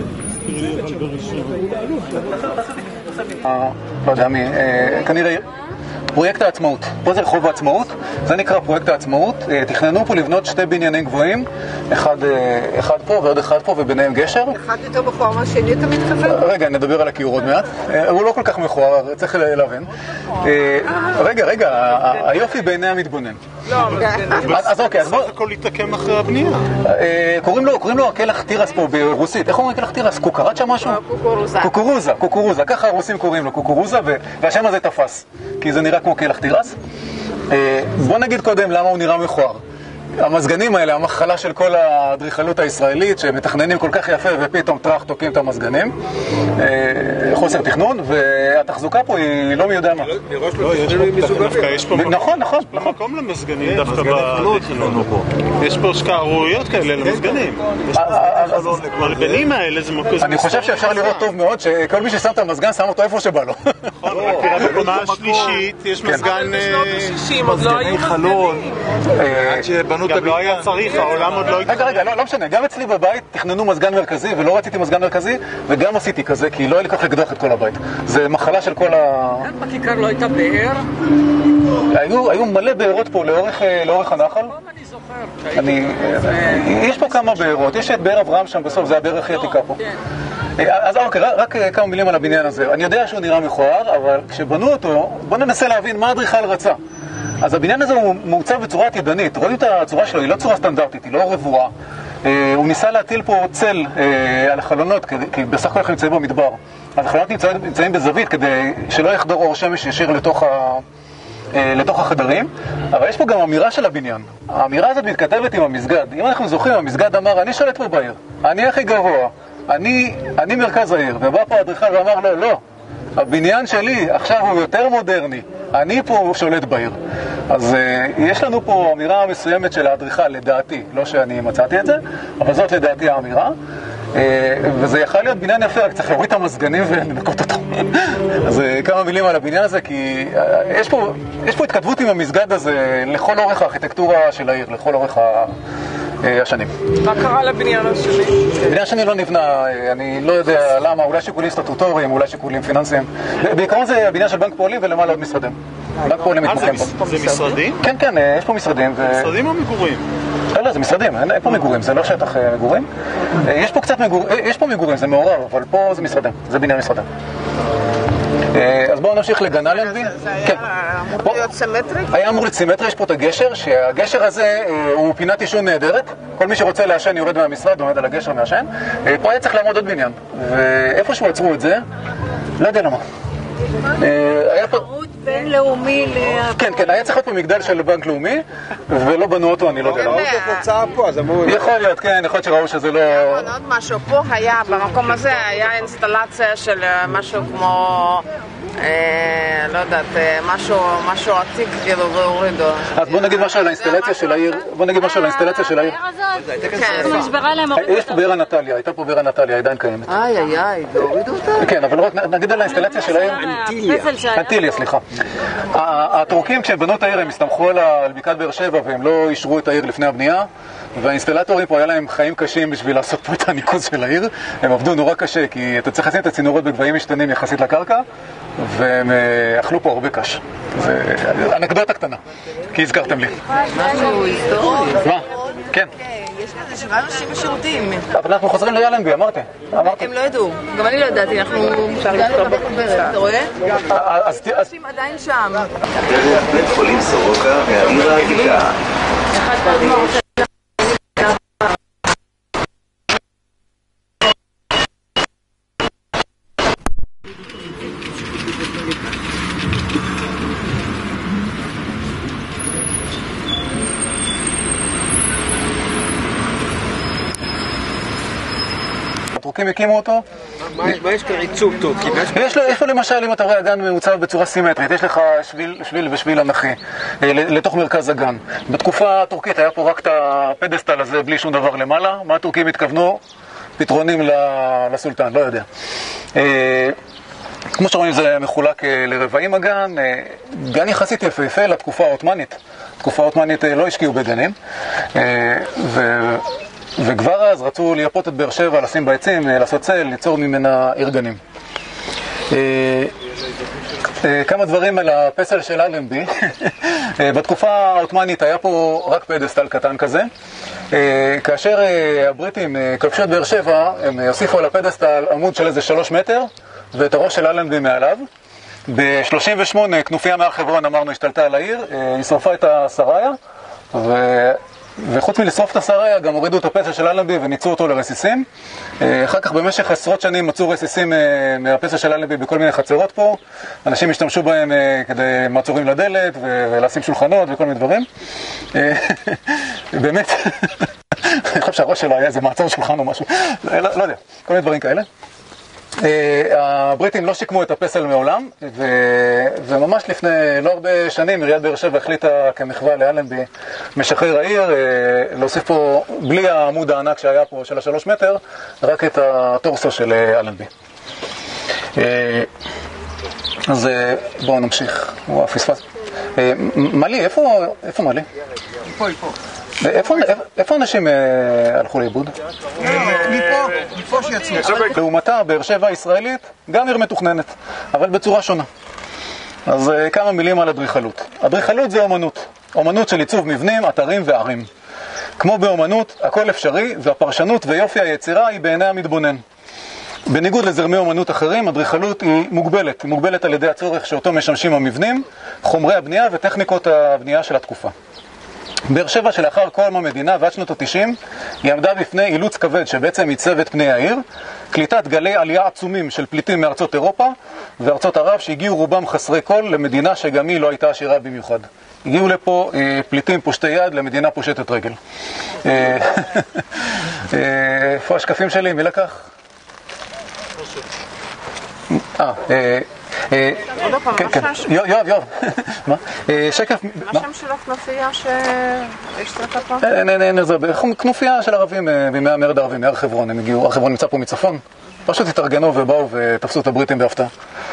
לא יודע מי, כנראה פרויקט העצמאות. פה זה רחוב העצמאות, זה נקרא פרויקט העצמאות. תכננו פה לבנות שתי בניינים גבוהים, אחד, אחד פה ועוד אחד פה וביניהם גשר. אחד יותר מכוער מהשני, אתה מתכוון? רגע, נדבר על הכיור עוד מעט. הוא לא כל כך מכוער, צריך להבין. רגע, רגע, היופי בעיני המתבונן. אז אוקיי, אז בואו... זה הכל להתעקם אחרי הבנייה. קוראים לו, קוראים לו הקלח תירס פה ברוסית. איך אומרים קלח תירס? קוקרצ'ה משהו? קוקורוזה. קוקורוזה, קוקורוזה. ככה הרוסים קוראים לו, קוקורוזה, והשם הזה תפס. כי זה נראה כמו קלח תירס. בוא נגיד קודם למה הוא נראה מכוער. המזגנים האלה, המחלה של כל האדריכלות הישראלית שמתכננים כל כך יפה ופתאום טרח תוקעים את המזגנים, חוסר תכנון, והתחזוקה פה היא לא מי יודע מה. לא, יש פה נכון, נכון, נכון. מקום למזגנים דווקא בתכנון פה. יש פה שערוריות כאלה למזגנים. המלבנים האלה זה מקום... אני חושב שאפשר לראות טוב מאוד שכל מי ששם את המזגן שם אותו איפה שבא לו. נכון, תראה בקומה השלישית יש מזגן... מזגני חלון. גם לא היה צריך, העולם עוד לא... רגע, רגע, לא משנה, גם אצלי בבית תכננו מזגן מרכזי ולא רציתי מזגן מרכזי וגם עשיתי כזה כי לא היה לי כך לקדוח את כל הבית. זה מחלה של כל ה... בכיכר לא הייתה באר? היו מלא בארות פה לאורך הנחל. אני... יש פה כמה בארות, יש את באר אברהם שם בסוף, זה הבאר הכי עתיקה פה. אז אוקיי, רק כמה מילים על הבניין הזה. אני יודע שהוא נראה מכוער, אבל כשבנו אותו, בוא ננסה להבין מה האדריכל רצה. אז הבניין הזה הוא מעוצב בצורת ידנית. רואים את הצורה שלו, היא לא צורה סטנדרטית, היא לא רבועה. הוא ניסה להטיל פה צל על החלונות, כי בסך הכל נמצאים במדבר. אז החלונות נמצאים בזווית כדי שלא יחדור אור שמש ישיר לתוך ה... לתוך החדרים, אבל יש פה גם אמירה של הבניין. האמירה הזאת מתכתבת עם המסגד. אם אנחנו זוכרים, המסגד אמר, אני שולט פה בעיר, אני הכי גבוה, אני, אני מרכז העיר, ובא פה האדריכל ואמר, לא, לא, הבניין שלי עכשיו הוא יותר מודרני, אני פה שולט בעיר. אז uh, יש לנו פה אמירה מסוימת של האדריכל, לדעתי, לא שאני מצאתי את זה, אבל זאת לדעתי האמירה. Uh, וזה יכול להיות בניין יפה, רק צריך להוריד את המזגנים ולנקות אותו. אז uh, כמה מילים על הבניין הזה, כי uh, יש פה, יש פה התכתבות עם המסגד הזה לכל אורך הארכיטקטורה של העיר, לכל אורך ה... השנים. מה קרה לבניין השני? הבניין השני לא נבנה, אני לא יודע למה, אולי שיקולים סטטוטוריים, אולי שיקולים פיננסיים. בעיקרון זה הבניין של בנק פועלים ולמעלה עוד משרדים. בנק פועלים מתמחים פה. זה משרדים? כן, כן, יש פה משרדים. משרדים או מגורים? לא, לא, זה משרדים, אין פה מגורים, זה לא שטח מגורים. יש פה קצת מגורים, יש פה מגורים, זה מעורב, אבל פה זה משרדים, זה בניין משרדים. אז בואו נמשיך לגן אלנבי. זה היה אמור להיות סימטרי? היה אמור להיות סימטרי, יש פה את הגשר, שהגשר הזה הוא פינת עישון נהדרת. כל מי שרוצה לעשן יורד מהמשרד, עומד על הגשר מעשן. פה היה צריך לעמוד עוד בניין. ואיפה שהוא עצרו את זה, לא יודע למה. היה פה... בינלאומי ל... כן, כן, היה צריך להיות פה מגדל של בנק לאומי, ולא בנו אותו, אני לא יודע למה. יכול להיות, כן, יכול להיות שראו שזה לא... עוד משהו, פה היה, במקום הזה היה אינסטלציה של משהו כמו... לא יודעת, משהו עתיק כאילו והורידו. אז בוא נגיד משהו על האינסטלציה של העיר. בוא נגיד משהו על האינסטלציה של העיר. יש פה באר הנטליה, הייתה פה באר הנטליה, עדיין קיימת. איי איי איי, והורידו אותה? כן, אבל רק נגיד על האינסטלציה של העיר. אנטיליה. אנטיליה, סליחה. הטורקים כשהם בנו את העיר הם הסתמכו על בקעת באר שבע והם לא אישרו את העיר לפני הבנייה, והאינסטלטורים פה היה להם חיים קשים בשביל לעשות פה את הניקוז של העיר. הם עבדו נורא קשה כי אתה צריך לשים את הצינורות בגבהים משתנים יחסית לקרקע, והם אכלו פה הרבה קש. זה אנקדוטה קטנה, כי הזכרתם לי. משהו היסטורי. מה? כן. יש כאלה שבא אנשים בשירותים. אבל אנחנו חוזרים לאלנבי, אמרתי. הם לא ידעו. גם אני לא ידעתי, אנחנו... אפשר לכתוב בחוברת, אתה רואה? אנשים עדיין שם. דרך בית חולים סורוקה מהעיר העתיקה. הטורקים הקימו אותו. מה יש כעיצוב טורקי? יש לו למשל, אם אתה רואה הגן מעוצב בצורה סימטרית, יש לך שביל ושביל אנכי לתוך מרכז הגן. בתקופה הטורקית היה פה רק את הפדסטל הזה בלי שום דבר למעלה. מה הטורקים התכוונו? פתרונים לסולטן, לא יודע. כמו שרואים זה מחולק לרבעים הגן, גן יחסית יפהפה לתקופה העות'מאנית. תקופה העות'מאנית לא השקיעו בגנים, ו... וכבר אז רצו לייפות את באר שבע, לשים בעצים, לעשות צל, ליצור ממנה עיר גנים. כמה דברים על הפסל של אלנבי. בתקופה העות'מאנית היה פה רק פדסטל קטן כזה. כאשר הבריטים כבשו את באר שבע, הם הוסיפו על הפדסטל עמוד של איזה שלוש מטר, ואת הראש של אלנבי מעליו. ב-שלושים ושמונה כנופיה מהר חברון, אמרנו, השתלטה על העיר, היא שרפה את השריה, ו... וחוץ מלשרוף את השריה, גם הורידו את הפסל של אלנבי וניצו אותו לרסיסים. אחר כך במשך עשרות שנים מצאו רסיסים מהפסל של אלנבי בכל מיני חצרות פה. אנשים השתמשו בהם כדי מעצורים לדלת ולשים שולחנות וכל מיני דברים. באמת, אני חושב שהראש שלו היה איזה מעצור שולחן או משהו, לא, לא יודע, כל מיני דברים כאלה. הבריטים לא שיקמו את הפסל מעולם, ו... וממש לפני לא הרבה שנים עיריית באר שבע החליטה כמחווה לאלנבי משחרר העיר להוסיף פה, בלי העמוד הענק שהיה פה של השלוש מטר, רק את הטורסו של אלנבי. אז בואו נמשיך. וואו, פספס. מלי, איפה, איפה מלי? פה, פה. איפה, איפה אנשים הלכו לאיבוד? מפה, מפה שיצאו. לעומתה, באר שבע הישראלית, גם עיר מתוכננת, אבל בצורה שונה. אז כמה מילים על אדריכלות. אדריכלות זה אומנות. אומנות של עיצוב מבנים, אתרים וערים. כמו באומנות, הכל אפשרי, והפרשנות ויופי היצירה היא בעיני המתבונן. בניגוד לזרמי אומנות אחרים, אדריכלות היא מוגבלת. היא מוגבלת על ידי הצורך שאותו משמשים המבנים, חומרי הבנייה וטכניקות הבנייה של התקופה. באר שבע שלאחר קום המדינה ועד שנות ה-תשעים היא עמדה בפני אילוץ כבד שבעצם ייצב את פני העיר, קליטת גלי עלייה עצומים של פליטים מארצות אירופה וארצות ערב שהגיעו רובם חסרי כל למדינה שגם היא לא הייתה עשירה במיוחד. הגיעו לפה אה, פליטים פושטי יד למדינה פושטת רגל. אה, אה, איפה השקפים שלי? מי לקח? אה, אה, כן, כן, יואב, יואב, מה? שקף, מה שם של הכנופיה שהשתתפה פה? אין, אין, אין, זה כנופיה של ערבים בימי המרד הערבים, מהר חברון, הם הגיעו, הר חברון נמצא פה מצפון, פשוט התארגנו ובאו ותפסו את הבריטים בהפתעה.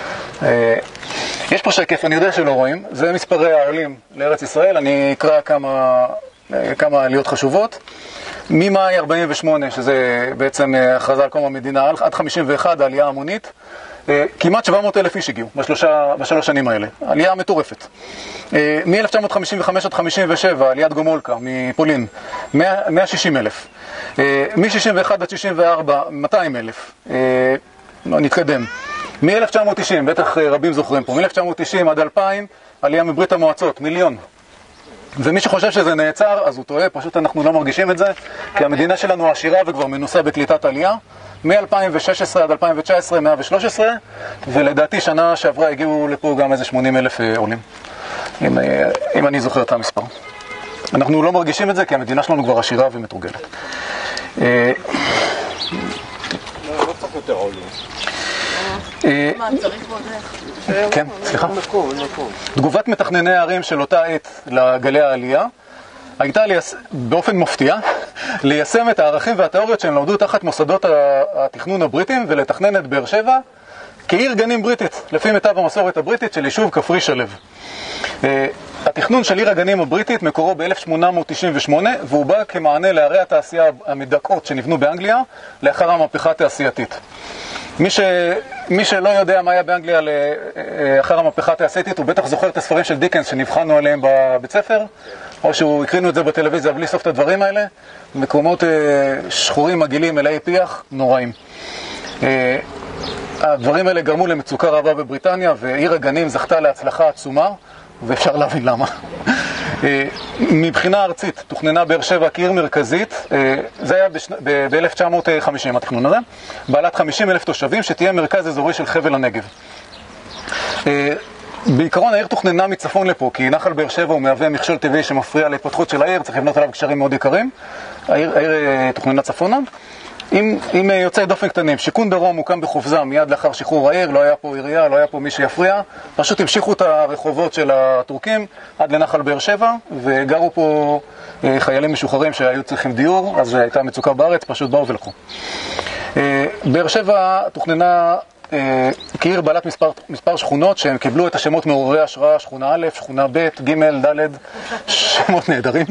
יש פה שקף, אני יודע שלא רואים, זה מספרי העולים לארץ ישראל, אני אקרא כמה, כמה עליות חשובות. ממאי ארבעים ושמונה, שזה בעצם הכרזה על קום המדינה, עד חמישים ואחת, העלייה המונית, כמעט שבע מאות אלף איש הגיעו בשלושה, בשלוש שנים האלה. עלייה מטורפת. מ-אלף תשע מאות חמישים וחמש עד חמישים ושבע, עליית גומולקה מפולין, מאה ושישים אלף. מ-שישים ואחת עד שישים וארבע, מאתיים אלף. נתקדם. מ-אלף תשע מאות תשעים, בטח רבים זוכרים פה, מ-אלף תשע מאות תשעים עד אלפיים, עלייה מברית המועצות, מיליון. ומי שחושב שזה נעצר, אז הוא טועה, פשוט אנחנו לא מרגישים את זה, כי המדינה שלנו עשירה וכבר מנוסה בקליטת עלייה. מ-אלפיים ושש עשרה עד אלפיים ותשע עשרה, מאה ושלוש עשרה, ולדעתי שנה שעברה הגיעו לפה גם איזה שמונים אלף עולים, אם, אם אני זוכר את המספר. אנחנו לא מרגישים את זה, כי המדינה שלנו כבר עשירה ומתורגלת. לא, לא צריך יותר עולים. מה, צריך עוד איך? כן, סליחה. תגובת מתכנני הערים של אותה עת לגלי העלייה, הייתה לייס... באופן מפתיע ליישם את הערכים והתיאוריות שהם למדו תחת מוסדות התכנון הבריטים ולתכנן את באר שבע כעיר גנים בריטית, לפי מיטב המסורת הבריטית של יישוב כפרי שלב. התכנון של עיר הגנים הבריטית מקורו ב-אלף שמונה מאות תשעים ושמונה, והוא בא כמענה לערי התעשייה המדכאות שנבנו באנגליה לאחר המהפכה התעשייתית. מי, ש... מי שלא יודע מה היה באנגליה לאחר המהפכה התעשייתית, הוא בטח זוכר את הספרים של דיקנס שנבחנו עליהם בבית ספר, או שהוא הקרינו את זה בטלוויזיה בלי סוף את הדברים האלה. מקומות שחורים, מגעילים, מלאי פיח, נוראים. הדברים האלה גרמו למצוקה רבה בבריטניה, ועיר הגנים זכתה להצלחה עצומה, ואפשר להבין למה. מבחינה ארצית, תוכננה באר שבע כעיר מרכזית, זה היה ב-אלף תשע מאות וחמישים התכנון הזה, בעלת חמישים אלף תושבים, שתהיה מרכז אזורי של חבל הנגב. בעיקרון העיר תוכננה מצפון לפה, כי נחל באר שבע הוא מהווה מכשול טבעי שמפריע להתפתחות של העיר, צריך לבנות עליו קשרים מאוד יקרים. העיר, העיר תוכננה צפונה. עם, עם יוצאי דופן קטנים, שיכון דרום הוקם בחופזה מיד לאחר שחרור העיר, לא היה פה עירייה, לא היה פה מי שיפריע, פשוט המשיכו את הרחובות של הטורקים עד לנחל באר שבע, וגרו פה חיילים משוחררים שהיו צריכים דיור, אז הייתה מצוקה בארץ, פשוט באו ולקחו. באר שבע תוכננה כעיר בעלת מספר, מספר שכונות שהם קיבלו את השמות מעוררי השראה, שכונה א', שכונה ב', ג', ד', שמות נהדרים.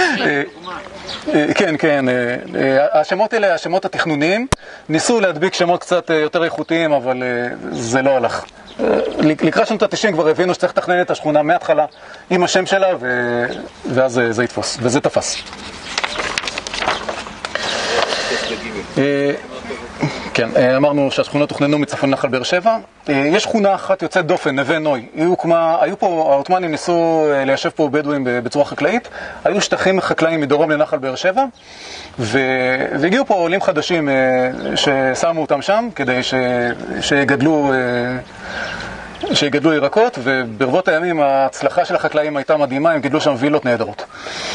כן, כן, השמות האלה, השמות התכנוניים, ניסו להדביק שמות קצת יותר איכותיים, אבל זה לא הלך. לקראת שנות ה-תשעים כבר הבינו שצריך לתכנן את השכונה מההתחלה עם השם שלה, ואז זה יתפוס, וזה תפס. כן, אמרנו שהשכונות תוכננו מצפון נחל באר שבע. יש שכונה אחת יוצאת דופן, נווה נוי. היא הוקמה, היו פה, העות'מאנים ניסו ליישב פה בדואים בצורה חקלאית. היו שטחים חקלאיים מדרום לנחל באר שבע, ו... והגיעו פה עולים חדשים ששמו אותם שם כדי ש... שיגדלו... שיגדלו ירקות, וברבות הימים ההצלחה של החקלאים הייתה מדהימה, הם גידלו שם וילות נהדרות.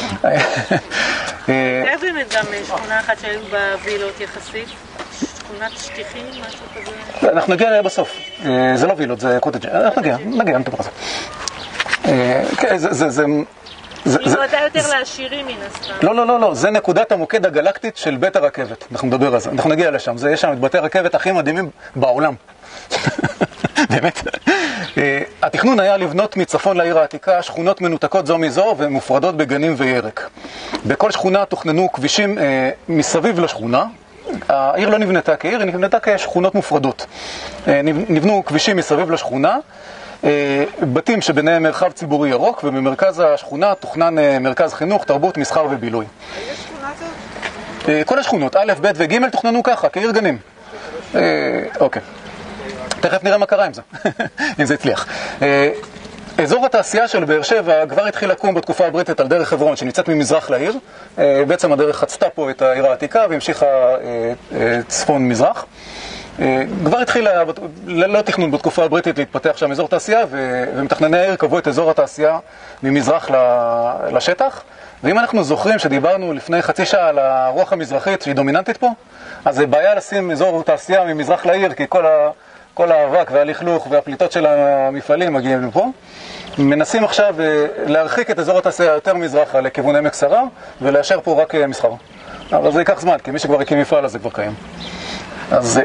איך באמת גם שכונה אחת שהיו בווילות יחסית? שכונת שטיחים, משהו כזה? אנחנו נגיע אליה בסוף. זה לא וילות, זה קוטג'. אנחנו נגיע, נגיע, נדבר על זה. זה, זה... כאילו אתה יותר לעשירים מן הסתם. לא, לא, לא, לא, זה נקודת המוקד הגלקטית של בית הרכבת. אנחנו נדבר על זה, אנחנו נגיע לשם. זה יש שם את בתי הרכבת הכי מדהימים בעולם. באמת. התכנון היה לבנות מצפון לעיר העתיקה שכונות מנותקות זו מזו ומופרדות בגנים וירק. בכל שכונה תוכננו כבישים מסביב לשכונה. העיר לא נבנתה כעיר, היא נבנתה כשכונות מופרדות. נבנו כבישים מסביב לשכונה, בתים שביניהם מרחב ציבורי ירוק, ובמרכז השכונה תוכנן מרכז חינוך, תרבות, מסחר ובילוי. איזה שכונה זאת? כל השכונות, א', ב' וג' תוכננו ככה, כעיר גנים. אוקיי. תכף נראה מה קרה עם זה, אם זה הצליח. אזור התעשייה של באר שבע כבר התחיל לקום בתקופה הבריטית על דרך חברון, שנמצאת ממזרח לעיר. בעצם הדרך חצתה פה את העיר העתיקה והמשיכה צפון-מזרח. כבר התחיל ללא תכנון בתקופה הבריטית להתפתח שם אזור תעשייה, ומתכנני העיר קבעו את אזור התעשייה ממזרח לשטח. ואם אנחנו זוכרים שדיברנו לפני חצי שעה על הרוח המזרחית שהיא דומיננטית פה, אז זה בעיה לשים אזור תעשייה ממזרח לעיר, כי כל ה... כל האבק והלכלוך והפליטות של המפעלים מגיעים לפה. מנסים עכשיו להרחיק את אזור התעשייה יותר מזרחה לכיוון עמק שרה, ולאשר פה רק מסחר. אבל זה ייקח זמן, כי מי שכבר הקים מפעל אז זה כבר קיים. אז זה...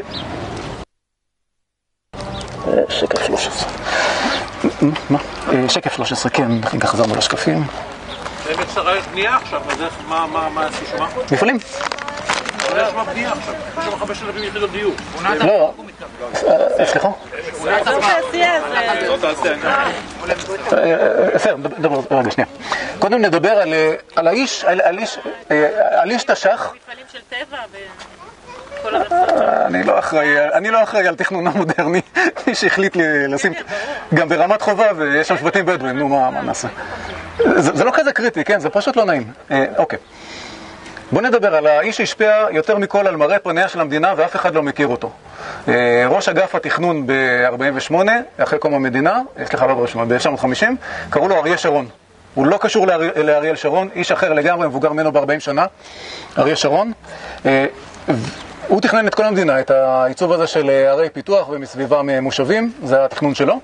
שקף שלוש עשרה. מה? שקף שלוש עשרה, כן, ככה חזרנו לשקפים. עמק שרה יש בנייה עכשיו, אז מה עשו שמה? מפעלים. אבל יש מה בנייה עכשיו, יש שם חמש אלפים יחידות דיור. לא, סליחה? אזור תעשייה זה... אזור תעשייה, בסדר, דבר, רגע, שנייה. קודם נדבר על האיש, על איש תש"ח. מפעלים של טבע וכל הרצון. אני לא אחראי על תכנון המודרני, מי שהחליט לשים גם ברמת חובה, ויש שם שבטים בדואים, נו מה נעשה. זה לא כזה קריטי, כן? זה פשוט לא נעים. אוקיי. בוא נדבר על האיש שהשפיע יותר מכל על מראה פניה של המדינה ואף אחד לא מכיר אותו. ראש אגף התכנון ב-ארבעים ושמונה, אחרי קום המדינה, סליחה, לא ב-ארבעים ושמונה, ב-אלף תשע מאות וחמישים, קראו לו אריה שרון. הוא לא קשור לאריאל שרון, איש אחר לגמרי, מבוגר ממנו ב-ארבעים שנה, אריה שרון. הוא תכנן את כל המדינה, את העיצוב הזה של ערי פיתוח ומסביבם מושבים, זה התכנון שלו.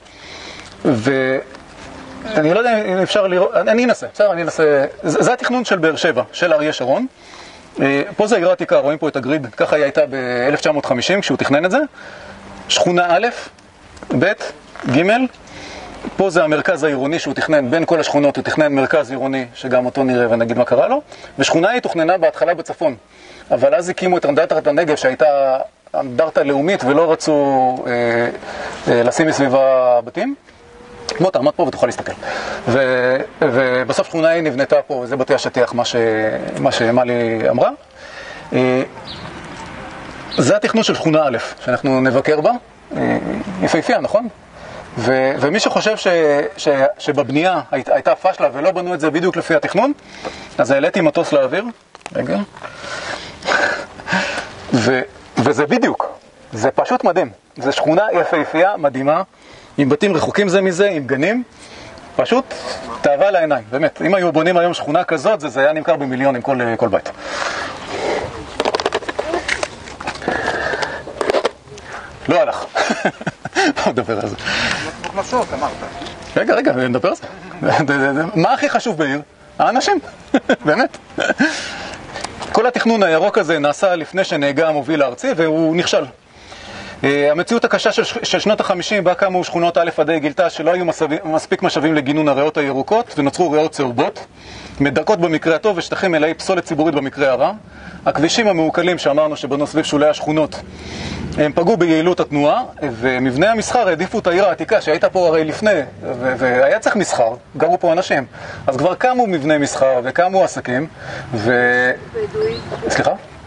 ואני לא יודע אם אפשר לראות, אני אנסה, בסדר, אני אנסה. זה התכנון של באר שבע, של אריה שרון. פה זה העיר העתיקה, רואים פה את הגריד, ככה היא הייתה ב-אלף תשע מאות וחמישים כשהוא תכנן את זה. שכונה א', ב', ג', פה זה המרכז העירוני שהוא תכנן, בין כל השכונות הוא תכנן מרכז עירוני, שגם אותו נראה ונגיד מה קרה לו. ושכונה היא תוכננה בהתחלה בצפון, אבל אז הקימו את אנדרטת הנגב שהייתה אנדרטה לאומית ולא רצו אה, אה, לשים מסביבה בתים. בוא תעמוד פה ותוכל להסתכל. ו, ובסוף שכונה היא נבנתה פה, וזה בתי השטיח, מה, ש, מה שמלי אמרה. זה התכנון של שכונה א', שאנחנו נבקר בה. יפהפייה, נכון? ו, ומי שחושב ש, ש, שבבנייה היית, הייתה פשלה ולא בנו את זה בדיוק לפי התכנון, אז העליתי מטוס לאוויר. רגע. ו, וזה בדיוק. זה פשוט מדהים. זה שכונה יפהפייה, מדהימה. עם בתים רחוקים זה מזה, עם גנים, פשוט תאווה לעיניים, באמת. אם היו בונים היום שכונה כזאת, זה, זה היה נמכר במיליונים כל, כל בית. לא הלך. בוא נדבר על זה. מוכנסות, אמרת. רגע, רגע, נדבר על זה. מה הכי חשוב בעיר? האנשים, באמת. כל התכנון הירוק הזה נעשה לפני שנהגה המוביל הארצי, והוא נכשל. המציאות הקשה של, של שנות החמישים, בה קמו שכונות א' עד ה' גילתה שלא היו מסביב, מספיק משאבים לגינון הריאות הירוקות, ונוצרו ריאות צהובות, מדרכות במקרה הטוב ושטחים מלאי פסולת ציבורית במקרה הרע. הכבישים המעוקלים שאמרנו שבנו סביב שולי השכונות, הם פגעו ביעילות התנועה, ומבני המסחר העדיפו את העיר העתיקה שהייתה פה הרי לפני, ו- והיה צריך מסחר, גרו פה אנשים. אז כבר קמו מבני מסחר וקמו עסקים, ו... בדואי. סליחה?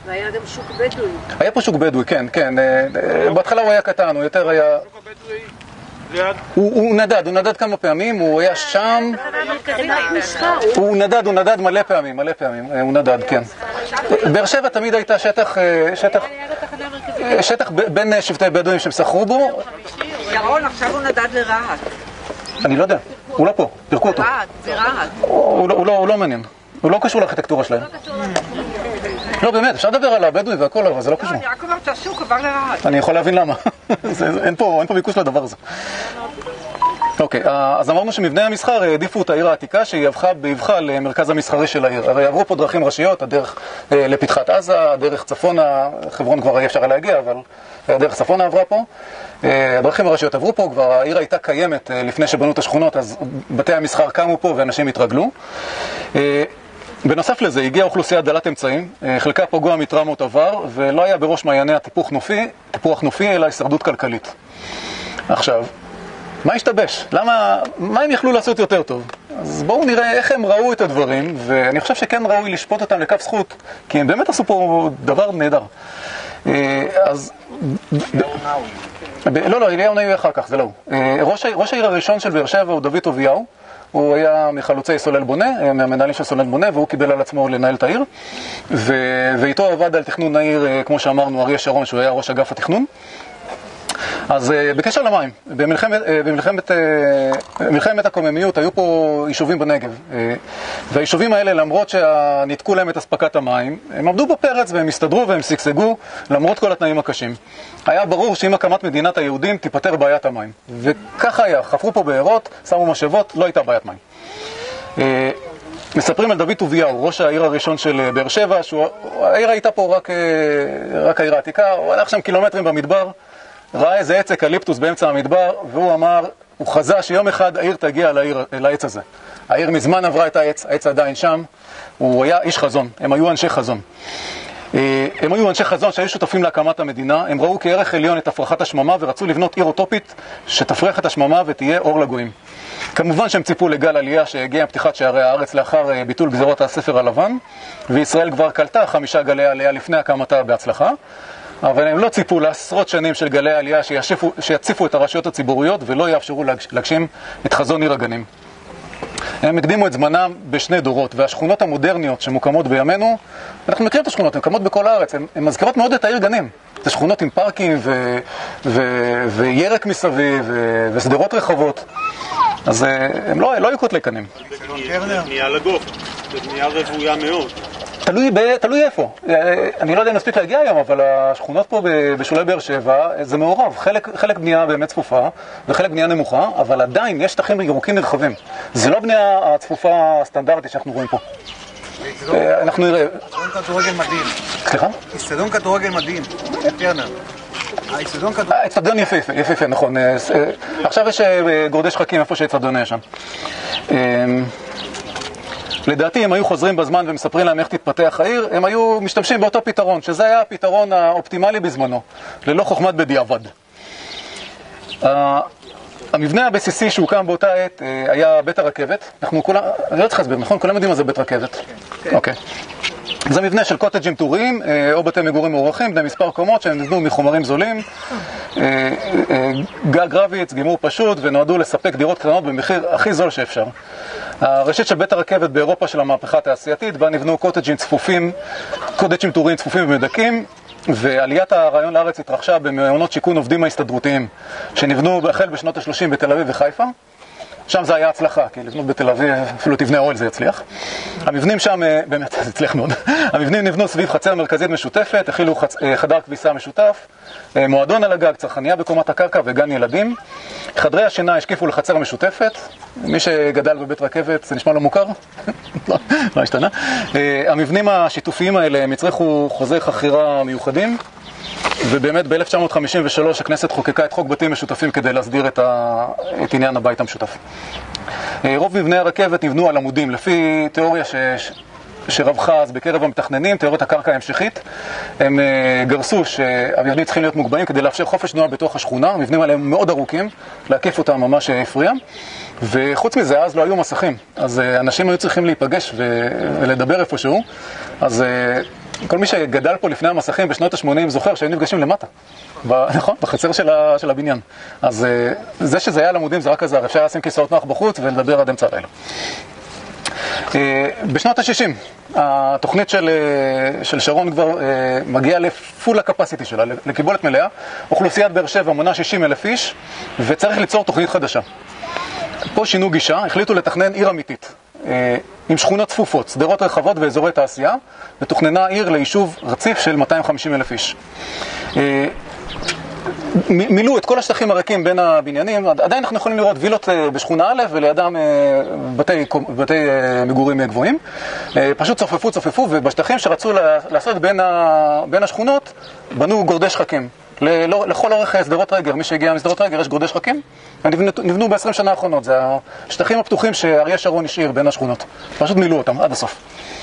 והיה גם שוק בדואי. היה פה שוק בדואי, כן, כן. בהתחלה הוא היה קטן, הוא יותר היה... הוא, הוא נדד, הוא נדד כמה פעמים, הוא היה שם, הוא נדד, הוא נדד מלא פעמים, מלא פעמים, הוא נדד, כן. באר שבע תמיד הייתה שטח, שטח, שטח בין שבטי בדואים שסחרו בו. ירון, עכשיו הוא נדד לרהט. אני לא יודע, הוא לא פה, פרקו אותו. רהט, זה רהט. הוא לא מעניין, הוא לא קשור לארכיטקטורה שלהם. לא, באמת, אפשר לדבר על הבדואי והכל, אבל זה לא קשור. אני רק אומרת שהשוק עבר לרהט. אני יכול להבין למה. אין פה ביקוש לדבר הזה. אוקיי, אז אמרנו שמבני המסחר העדיפו את העיר העתיקה שהיא הפכה באבחה למרכז המסחרי של העיר. הרי עברו פה דרכים ראשיות, הדרך לפתחת עזה, הדרך צפונה, חברון כבר אי אפשר להגיע, אבל הדרך צפונה עברה פה. הדרכים הראשיות עברו פה, כבר העיר הייתה קיימת לפני שבנו את השכונות, אז בתי המסחר קמו פה ואנשים התרגלו. בנוסף לזה, הגיעה אוכלוסייה דלת אמצעים, חלקה פגוע מטראומות עבר, ולא היה בראש מעייניה טיפוח נופי, טיפוח נופי, אלא הישרדות כלכלית. עכשיו, מה השתבש? למה, מה הם יכלו לעשות יותר טוב? אז בואו נראה איך הם ראו את הדברים, ואני חושב שכן ראוי לשפוט אותם לכף זכות, כי הם באמת עשו פה דבר נהדר. אז... לא, לא, אליהו נאי אחר כך, זה לא הוא. ראש העיר הראשון של באר שבע הוא דוד טוביהו, הוא היה מחלוצי סולל בונה, מהמנהלים של סולל בונה, והוא קיבל על עצמו לנהל את העיר, ואיתו עבד על תכנון העיר, כמו שאמרנו, אריה שרון, שהוא היה ראש אגף התכנון. אז בקשר למים, במלחמת, במלחמת, במלחמת הקוממיות היו פה יישובים בנגב, והיישובים האלה, למרות שניתקו להם את אספקת המים, הם עמדו בפרץ והם הסתדרו והם סגסגו למרות כל התנאים הקשים. היה ברור שאם הקמת מדינת היהודים תיפטר בעיית המים, וככה היה, חפרו פה בארות, שמו משאבות, לא הייתה בעיית מים. מספרים על דוד טוביהו, ראש העיר הראשון של באר שבע, שהעיר הייתה פה רק, רק העיר העתיקה, הוא הלך שם קילומטרים במדבר, ראה איזה עץ אקליפטוס באמצע המדבר, והוא אמר, הוא חזה שיום אחד העיר תגיע לעיר, לעץ הזה. העיר מזמן עברה את העץ, העץ עדיין שם, הוא היה איש חזון, הם היו אנשי חזון. הם היו אנשי חזון שהיו שותפים להקמת המדינה, הם ראו כערך עליון את הפרחת השממה ורצו לבנות עיר אוטופית שתפרח את השממה ותהיה אור לגויים. כמובן שהם ציפו לגל עלייה שהגיע עם פתיחת שערי הארץ לאחר ביטול גזירות הספר הלבן, וישראל כבר קלטה חמישה גלי עלייה לפני הקמתה בהצלחה, אבל הם לא ציפו לעשרות שנים של גלי עלייה שיציפו, שיציפו את הרשויות הציבוריות ולא יאפשרו להגשים את חזון עיר הגנים. הם הקדימו את זמנם בשני דורות, והשכונות המודרניות שמוקמות בימינו, אנחנו מכירים את השכונות, הן קמות בכל הארץ, הן מזכירות מאוד את העיר גנים. זה שכונות עם פארקים ו- ו- וירק מסביב ו- וסדרות רחבות, אז הם לא, לא היו קוטלי קנים. זה בנייה לגוף, זה בנייה רבויה מאוד. תלוי, ב, תלוי איפה. אני לא יודע אם נספיק להגיע היום, אבל השכונות פה בשולי באר שבע זה מעורב. חלק, חלק בנייה באמת צפופה וחלק בנייה נמוכה, אבל עדיין יש שטחים ירוקים נרחבים. זה לא בנייה הצפופה הסטנדרטית שאנחנו רואים פה. אנחנו נראה... איצטדיון כדורגל מדהים. סליחה? איצטדיון כדורגל מדהים. טרנר. האיצטדיון כדורגל... האיצטדיון יפהפה, יפהפה, נכון. עכשיו יש גורדי שחקים איפה שהאיצטדיון היה שם. לדעתי, אם היו חוזרים בזמן ומספרים להם איך תתפתח העיר, הם היו משתמשים באותו פתרון, שזה היה הפתרון האופטימלי בזמנו, ללא חוכמת בדיעבד. המבנה הבסיסי שהוקם באותה עת היה בית הרכבת. אנחנו כולם, אני לא צריך להסביר, נכון? כולם יודעים מה זה בית רכבת. אוקיי. זה מבנה של קוטג'ים טוריים, או בתי מגורים מעורכים, בני מספר קומות שהם נבנו מחומרים זולים, גג רביץ, גימור פשוט, ונועדו לספק דירות קטנות במחיר הכי זול שאפשר. הראשית של בית הרכבת באירופה של המהפכה התעשייתית, בה נבנו קוטג'ים צפופים, קוטג'ים טוריים צפופים ומדקים, ועליית הרעיון לארץ התרחשה במעונות שיכון עובדים ההסתדרותיים, שנבנו החל בשנות ה-שלושים בתל אביב וחיפה. שם זה היה הצלחה, כי לבנות בתל אביב, אפילו תבנה אוהל זה יצליח. המבנים שם, באמת, זה הצליח מאוד. המבנים נבנו סביב חצר מרכזית משותפת, הכילו חצ... חדר כביסה משותף, מועדון על הגג, צרכניה בקומת הקרקע וגן ילדים. חדרי השינה השקיפו לחצר משותפת. מי שגדל בבית רכבת, זה נשמע לו מוכר? לא, לא השתנה. המבנים השיתופיים האלה הם הצריכו חוזי חכירה מיוחדים, ובאמת ב-אלף תשע מאות חמישים ושלוש הכנסת חוקקה את חוק בתים משותפים כדי להסדיר את, ה... את עניין הבית המשותף. רוב מבני הרכבת נבנו על עמודים, לפי תיאוריה ש... שרווחה אז בקרב המתכננים, תיאוריית הקרקע ההמשכית. הם גרסו שהמבנים צריכים להיות מוגבהים כדי לאפשר חופש תנועה בתוך השכונה. המבנים האלה הם מאוד ארוכים, להקיף אותם ממש הפריע. וחוץ מזה, אז לא היו מסכים. אז אנשים היו צריכים להיפגש ו... ולדבר איפשהו. אז כל מי שגדל פה לפני המסכים בשנות ה-שמונים זוכר שהיו נפגשים למטה, ב, נכון? בחצר של, ה, של הבניין. אז זה שזה היה למודים זה רק עזר, אפשר לשים כיסאות נוח בחוץ ולדבר עד אמצע הלילה. בשנות ה-שישים התוכנית של, של שרון כבר מגיעה לפול הקפסיטי שלה, לקיבולת מלאה. אוכלוסיית באר שבע מונה שישים אלף איש וצריך ליצור תוכנית חדשה. פה שינו גישה, החליטו לתכנן עיר אמיתית עם שכונות צפופות, סדרות רחבות ואזורי תעשייה, ותוכננה עיר ליישוב רציף של מאתיים וחמישים אלף איש. מילאו את כל השטחים הרכים בין הבניינים, עדיין אנחנו יכולים לראות וילות בשכונה א' ולידם בתי, בתי מגורים גבוהים. פשוט צופפו, צופפו, ובשטחים שרצו לעשות בין, ה, בין השכונות בנו גורדי שחקים. לכל אורך סדרות רגר, מי שהגיע מסדרות רגר יש גורדי שחקים, נבנו ב-עשרים שנה האחרונות, זה השטחים הפתוחים שאריה שרון השאיר בין השכונות. פשוט מילאו אותם עד הסוף.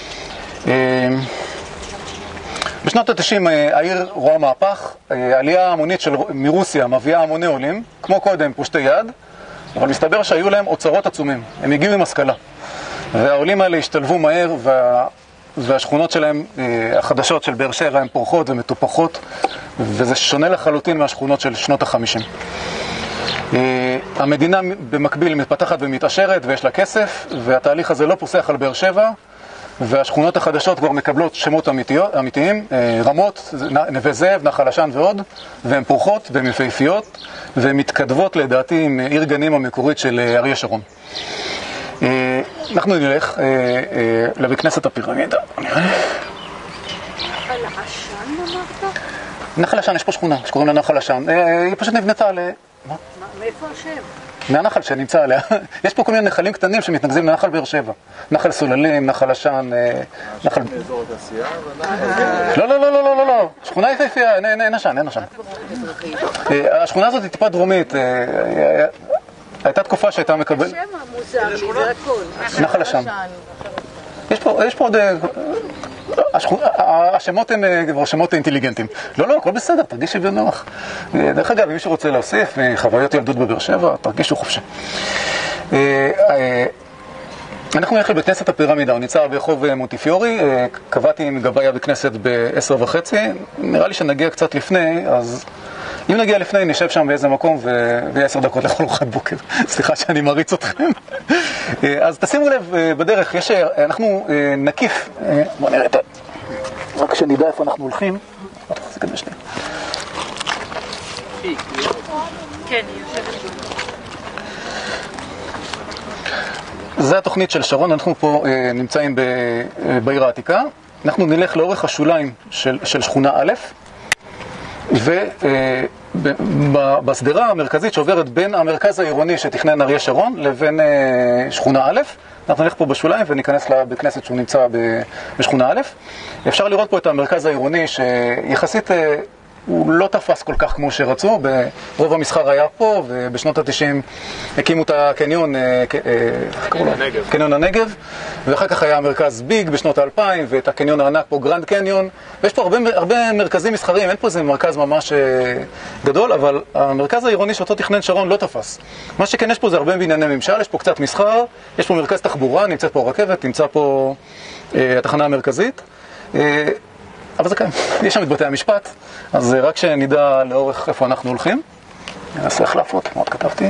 בשנות ה-תשעים העיר רואה מהפך, עלייה המונית של מרוסיה מביאה המוני עולים, כמו קודם פושטי יד, אבל מסתבר שהיו להם אוצרות עצומים, הם הגיעו עם השכלה. והעולים האלה השתלבו מהר, וה... והשכונות שלהם, החדשות של באר שבע, הן פורחות ומטופחות, וזה שונה לחלוטין מהשכונות של שנות ה-חמישים. המדינה במקביל מתפתחת ומתעשרת ויש לה כסף, והתהליך הזה לא פוסח על באר שבע, והשכונות החדשות כבר מקבלות שמות אמיתיים, רמות, נווה זאב, נחל עשן ועוד, והן פורחות והן יפהפיות, והן מתכתבות לדעתי עם עיר גנים המקורית של אריה שרון. אנחנו נלך לבית כנסת הפירמידה. נחל עשן אמרת? נחל עשן, יש פה שכונה שקוראים לה נחל עשן. היא פשוט נבנתה על... מאיפה השם? מהנחל שנמצא עליה. יש פה כל מיני נחלים קטנים שמתנקזים לנחל באר שבע. נחל סוללים, נחל עשן, נחל... אזור התעשייה? לא, לא, לא, לא, לא, לא. שכונה יפהפייה, אין עשן, אין עשן. השכונה הזאת היא טיפה דרומית. הייתה תקופה שהייתה מקבל... השם המוזר לי, זה הכל. נחל עשן. יש פה, יש פה עוד... השמות הם כבר שמות אינטליגנטים. לא, לא, הכל בסדר, תרגישי בנוח. דרך אגב, אם מישהו רוצה להוסיף מחוויות ילדות בבאר שבע, תרגישו חופשי. אנחנו נלך לבית כנסת הפירמידה, הוא נמצא ברחוב מונטיפיורי, קבעתי עם גבאיה בכנסת בעשר וחצי, נראה לי שנגיע קצת לפני, אז אם נגיע לפני נשב שם באיזה מקום ויהיה עשר דקות לכל ארוחת בוקר. סליחה שאני מריץ אתכם. אז תשימו לב בדרך, יש, אנחנו נקיף, בוא נראה את ה... רק שנדע איפה אנחנו הולכים. זה כדי שנייה. כן, היא יושבת. זה התוכנית של שרון, אנחנו פה אה, נמצאים ב, אה, בעיר העתיקה. אנחנו נלך לאורך השוליים של, של שכונה א', ובסדרה המרכזית שעוברת בין המרכז העירוני שתכנן אריה שרון לבין אה, שכונה א', אנחנו נלך פה בשוליים וניכנס לבית כנסת שהוא נמצא בשכונה א'. אפשר לראות פה את המרכז העירוני שיחסית... אה, הוא לא תפס כל כך כמו שרצו, ברוב המסחר היה פה, ובשנות ה-תשעים הקימו את הקניון, קניון הנגב, ואחר כך היה מרכז ביג בשנות ה-אלפיים, ואת הקניון הענק פה גרנד קניון, ויש פה הרבה, הרבה מרכזים מסחריים, אין פה איזה מרכז ממש גדול, אבל המרכז העירוני שאותו תכנן שרון לא תפס. מה שכן יש פה זה הרבה בענייני ממשל, יש פה קצת מסחר, יש פה מרכז תחבורה, נמצאת פה רכבת, נמצא פה התחנה המרכזית, אבל זה כאן, יש שם את בתי המשפט, אז רק שנדע לאורך איפה אנחנו הולכים. ננסה החלפות, כמו עוד כתבתי.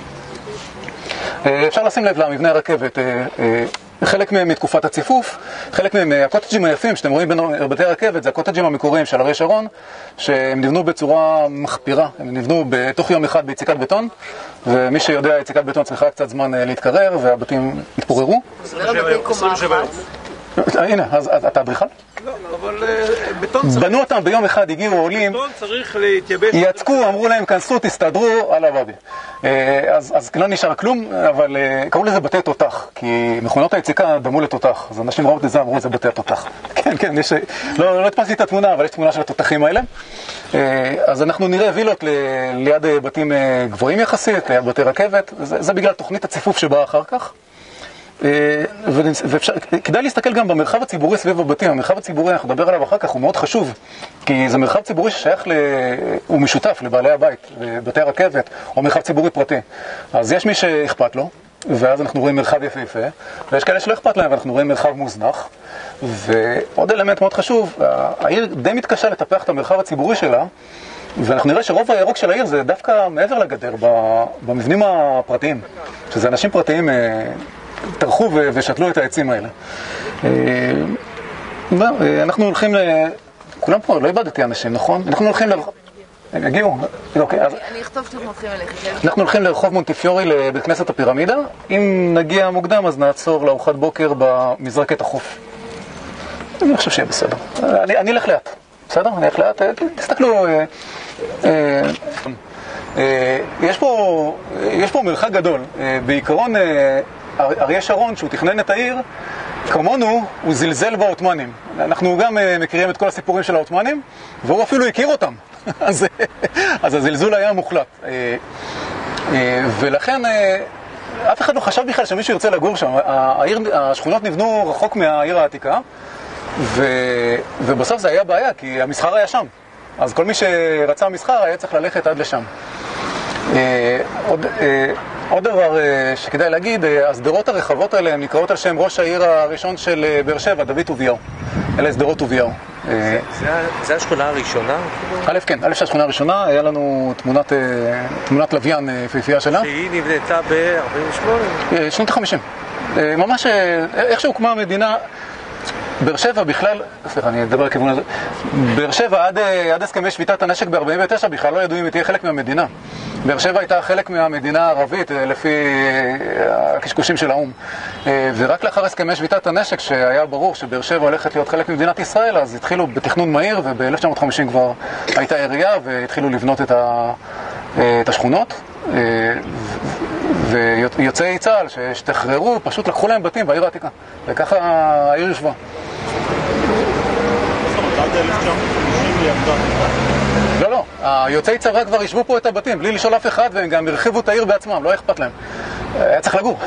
אפשר לשים לב למבנה הרכבת, חלק מהם מתקופת הציפוף, חלק מהם הקוטג'ים היפים שאתם רואים בין בתי הרכבת, זה הקוטג'ים המקוריים של אריה שרון, שהם נבנו בצורה מחפירה, הם נבנו בתוך יום אחד ביציקת בטון, ומי שיודע, יציקת בטון צריכה קצת זמן להתקרר, והבתים התפוררו. עשרים ושבע הנה, אז אתה אדריכל? לא, אבל בטון צריך... בנו אותם ביום אחד, הגיעו עולים, בטון צריך להתייבש... יצקו, אמרו להם, כנסו, תסתדרו, על הבאבי. אז, אז לא נשאר כלום, אבל קראו לזה בתי תותח, כי מכונות היציקה דמו לתותח, אז אנשים ראו את זה, אמרו, זה בתי תותח. כן, כן, יש... לא, לא התפסתי את התמונה, אבל יש תמונה של התותחים האלה. אז אנחנו נראה וילות ל... ליד בתים גבוהים יחסית, ליד בתי רכבת, זה, זה בגלל תוכנית הציפוף שבאה אחר כך. וכדאי להסתכל גם במרחב הציבורי סביב הבתים. המרחב הציבורי, אנחנו נדבר עליו אחר כך, הוא מאוד חשוב, כי זה מרחב ציבורי ששייך, ל... הוא משותף לבעלי הבית, לבתי הרכבת, או מרחב ציבורי פרטי. אז יש מי שאכפת לו, ואז אנחנו רואים מרחב יפהפה, ויש כאלה שלא אכפת להם, ואנחנו רואים מרחב מוזנח. ועוד אלמנט מאוד חשוב, העיר די מתקשה לטפח את המרחב הציבורי שלה, ואנחנו נראה שרוב הירוק של העיר זה דווקא מעבר לגדר, במבנים הפרטיים, שזה אנשים פרטיים טרחו ושתלו את העצים האלה. אנחנו הולכים ל... כולם פה, לא איבדתי אנשים, נכון? אנחנו הולכים ל... הם יגיעו? אוקיי, אז... אני אכתוב שאנחנו הולכים אליך. אנחנו הולכים לרחוב מונטיפיורי לבית כנסת הפירמידה. אם נגיע מוקדם, אז נעצור לארוחת בוקר במזרקת החוף. אני חושב שיהיה בסדר. אני, אני אלך לאט. בסדר? אני אלך לאט. תסתכלו... אה, אה, אה, יש פה, יש פה מרחק גדול. אה, בעיקרון, אה, אריה שרון, שהוא תכנן את העיר, כמונו, הוא זלזל בעות'מאנים. אנחנו גם אה, מכירים את כל הסיפורים של העות'מאנים, והוא אפילו הכיר אותם. אז, אז הזלזול היה מוחלט. אה, אה, ולכן... אה, אף אחד לא חשב בכלל שמישהו ירצה לגור שם. העיר, השכונות נבנו רחוק מהעיר העתיקה, ו... ובסוף זה היה בעיה, כי המסחר היה שם. אז כל מי שרצה מסחר היה צריך ללכת עד לשם. עוד, עוד דבר שכדאי להגיד, הסדרות הרחבות האלה הן נקראות על שם ראש העיר הראשון של באר שבע, דוד טוביהו. אלה סדרות טוביהו. זה, זה השכונה הראשונה? א', כן, א' שהשכונה הראשונה, היה לנו תמונת, תמונת לוויין יפהפייה שלה. שהיא נבנתה ב-ארבעים ושמונה? שנות ה-חמישים. ממש, איך שהוקמה המדינה, באר שבע בכלל, סליחה, אני אדבר לכיוון הזה, באר שבע עד, עד הסכמי שביתת הנשק ב-ארבעים ותשע בכלל לא ידעו אם היא תהיה חלק מהמדינה. באר שבע הייתה חלק מהמדינה הערבית לפי הקשקושים של האום. ורק לאחר הסכמי שביתת הנשק, שהיה ברור שבאר שבע הולכת להיות חלק ממדינת ישראל, אז התחילו בתכנון מהיר, וב-אלף תשע מאות וחמישים כבר הייתה עירייה, והתחילו לבנות את, ה, את השכונות. ויוצאי צה"ל שתחררו, פשוט לקחו להם בתים בעיר העתיקה. וככה העיר יושבה. לא, לא, היוצאי צבא כבר ישבו פה את הבתים, בלי לשאול אף אחד, והם גם הרחיבו את העיר בעצמם, לא אכפת להם. היה צריך לגור.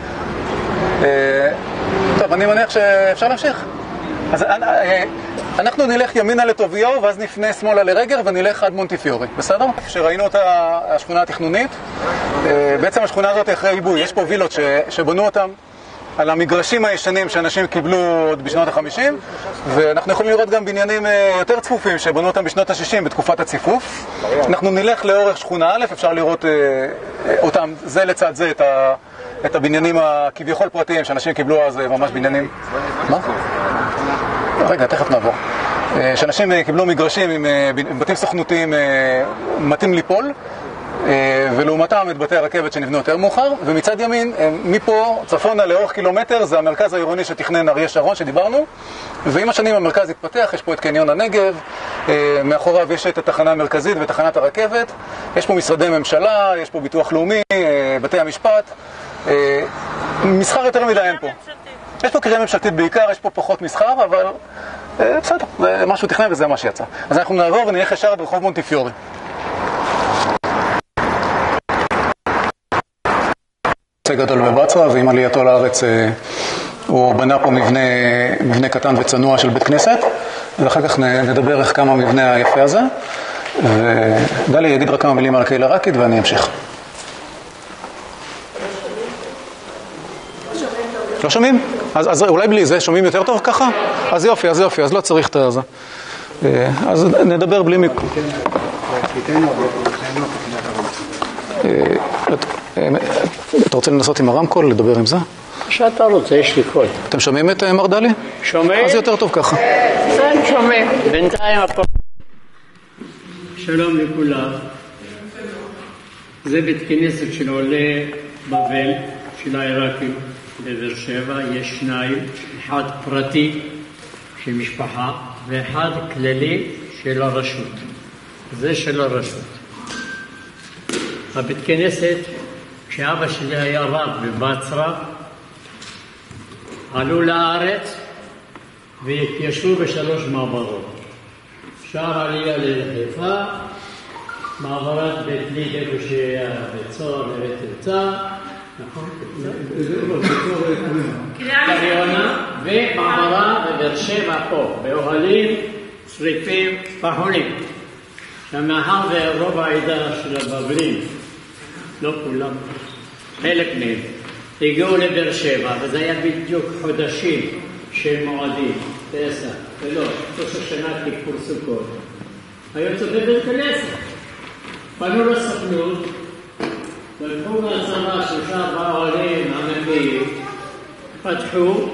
טוב, אני מניח שאפשר להמשיך. אז אנחנו נלך ימינה לטוביהו, ואז נפנה שמאלה לרגר, ונלך עד מונטיפיורי, בסדר? שראינו את השכונה התכנונית, בעצם השכונה הזאת אחרי עיבוי, יש פה וילות שבנו אותם על המגרשים הישנים שאנשים קיבלו עוד בשנות ה-חמישים, ואנחנו יכולים לראות גם בניינים יותר צפופים שבנו אותם בשנות ה-שישים בתקופת הציפוף. אנחנו נלך לאורך שכונה א', אפשר לראות אותם זה לצד זה, את, ה, את הבניינים הכביכול פרטיים שאנשים קיבלו אז ממש בניינים. מה? רגע, תכף נעבור. שאנשים קיבלו מגרשים עם בתים סוכנותיים מתאים ליפול, ולעומתם את בתי הרכבת שנבנו יותר מאוחר, ומצד ימין, מפה צפונה לאורך קילומטר, זה המרכז העירוני שתכנן אריה שרון שדיברנו, ועם השנים המרכז התפתח, יש פה את קניון הנגב, מאחוריו יש את התחנה המרכזית ותחנת הרכבת, יש פה משרדי ממשלה, יש פה ביטוח לאומי, בתי המשפט, מסחר יותר מדי אין פה. יש פה קריאה ממשלתית בעיקר, יש פה פחות מסחר, אבל בסדר, זה משהו תכנן וזה מה שיצא. אז אנחנו נעבור ונלך ישר ברחוב מונטיפיורי. גדול בבצרה, ועם עלייתו לארץ הוא בנה פה מבנה, מבנה קטן וצנוע של בית כנסת, ואחר כך נדבר איך כמה המבנה היפה הזה, ודלי יגיד רק כמה מילים על הקהילה הרקית ואני אמשיך. לא שומעים? אז, אז אולי בלי זה שומעים יותר טוב ככה? אז יופי, אז יופי, אז לא צריך את זה. אז נדבר בלי מיקרו. אתה רוצה לנסות עם הרמקול, לדבר עם זה? שאתה רוצה, יש לי קול. אתם שומעים את מר דלי? שומעים? אז יותר טוב ככה. כן, שומעים. בינתיים הכל. שלום לכולם. זה בית כנסת של עולי בבל, של העיראקים בבאר שבע. יש שניים, אחד פרטי של משפחה ואחד כללי של הרשות. זה של הרשות. הבית כנסת, כשאבא שלי היה רב בבצרה, עלו לארץ והתיישבו בשלוש מעברות. שער עלייה לחיפה, מעברת בית ליד איפה שהיה בצור לבית תרצה, נכון? קריונה, ומעברה בבאר שבע פה, באוהלים, שריפים, פחונים. שמאחר ורוב העדה של הבבלים, לא כולם, חלק מהם, הגיעו לבאר שבע, וזה היה בדיוק חודשים של מועדים, פסח, ולא, ראש השנה כיפור סוכות. היו צופים בית כנסת. פנו לסוכנות, ולקחו מהצבא שלושה ארבעה עולים עממיים, פתחו,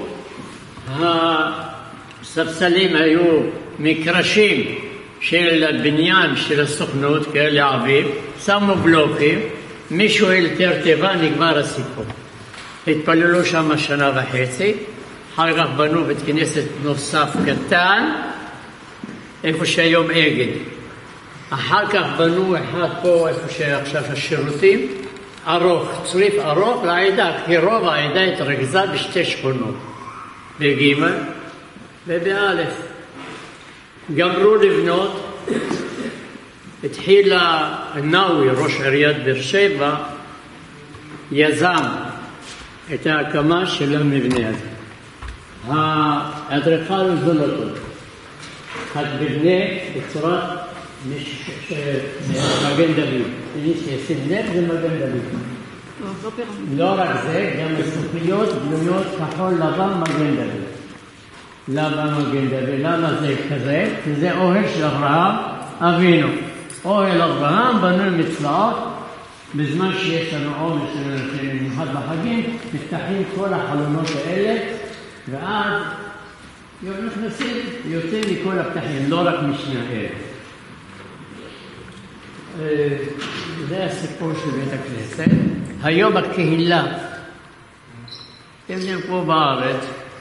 הספסלים היו מקרשים של בניין של הסוכנות, כאלה עבים, שמו בלוקים, מישהו אלתר טבע, נגמר הסיפור. התפללו שם שנה וחצי, אחר כך בנו בית כנסת נוסף קטן, איפה שהיום אגד. אחר כך בנו אחד פה, איפה שעכשיו השירותים, ארוך, צריף ארוך לעדה, כי רוב העדה התרכזה בשתי שכונות, בג' ובאלף. גמרו לבנות, התחיל נאווי, ראש עיריית באר שבע, יזם את ההקמה של המבנה הזה. האדריכל הוא זולוטו, אחד מבנה בצורת מגן דוד. מי שישים לב זה מגן דוד. לא רק זה, גם הסופיות בנויות כחול לבן מגן דוד. למה מגן דוד? למה זה כזה? כי זה אוהל של אברהם אבינו. אוהל אברהם בנוי מצלעות, בזמן שיש לנו עומס במיוחד בחגים, נפתחים כל החלונות האלה, ואז נכנסים, יוצאים מכל הפתחים, לא רק משני האלה. זה הסיפור של בית הכנסת. היום הקהילה, אתם יודעים פה בארץ,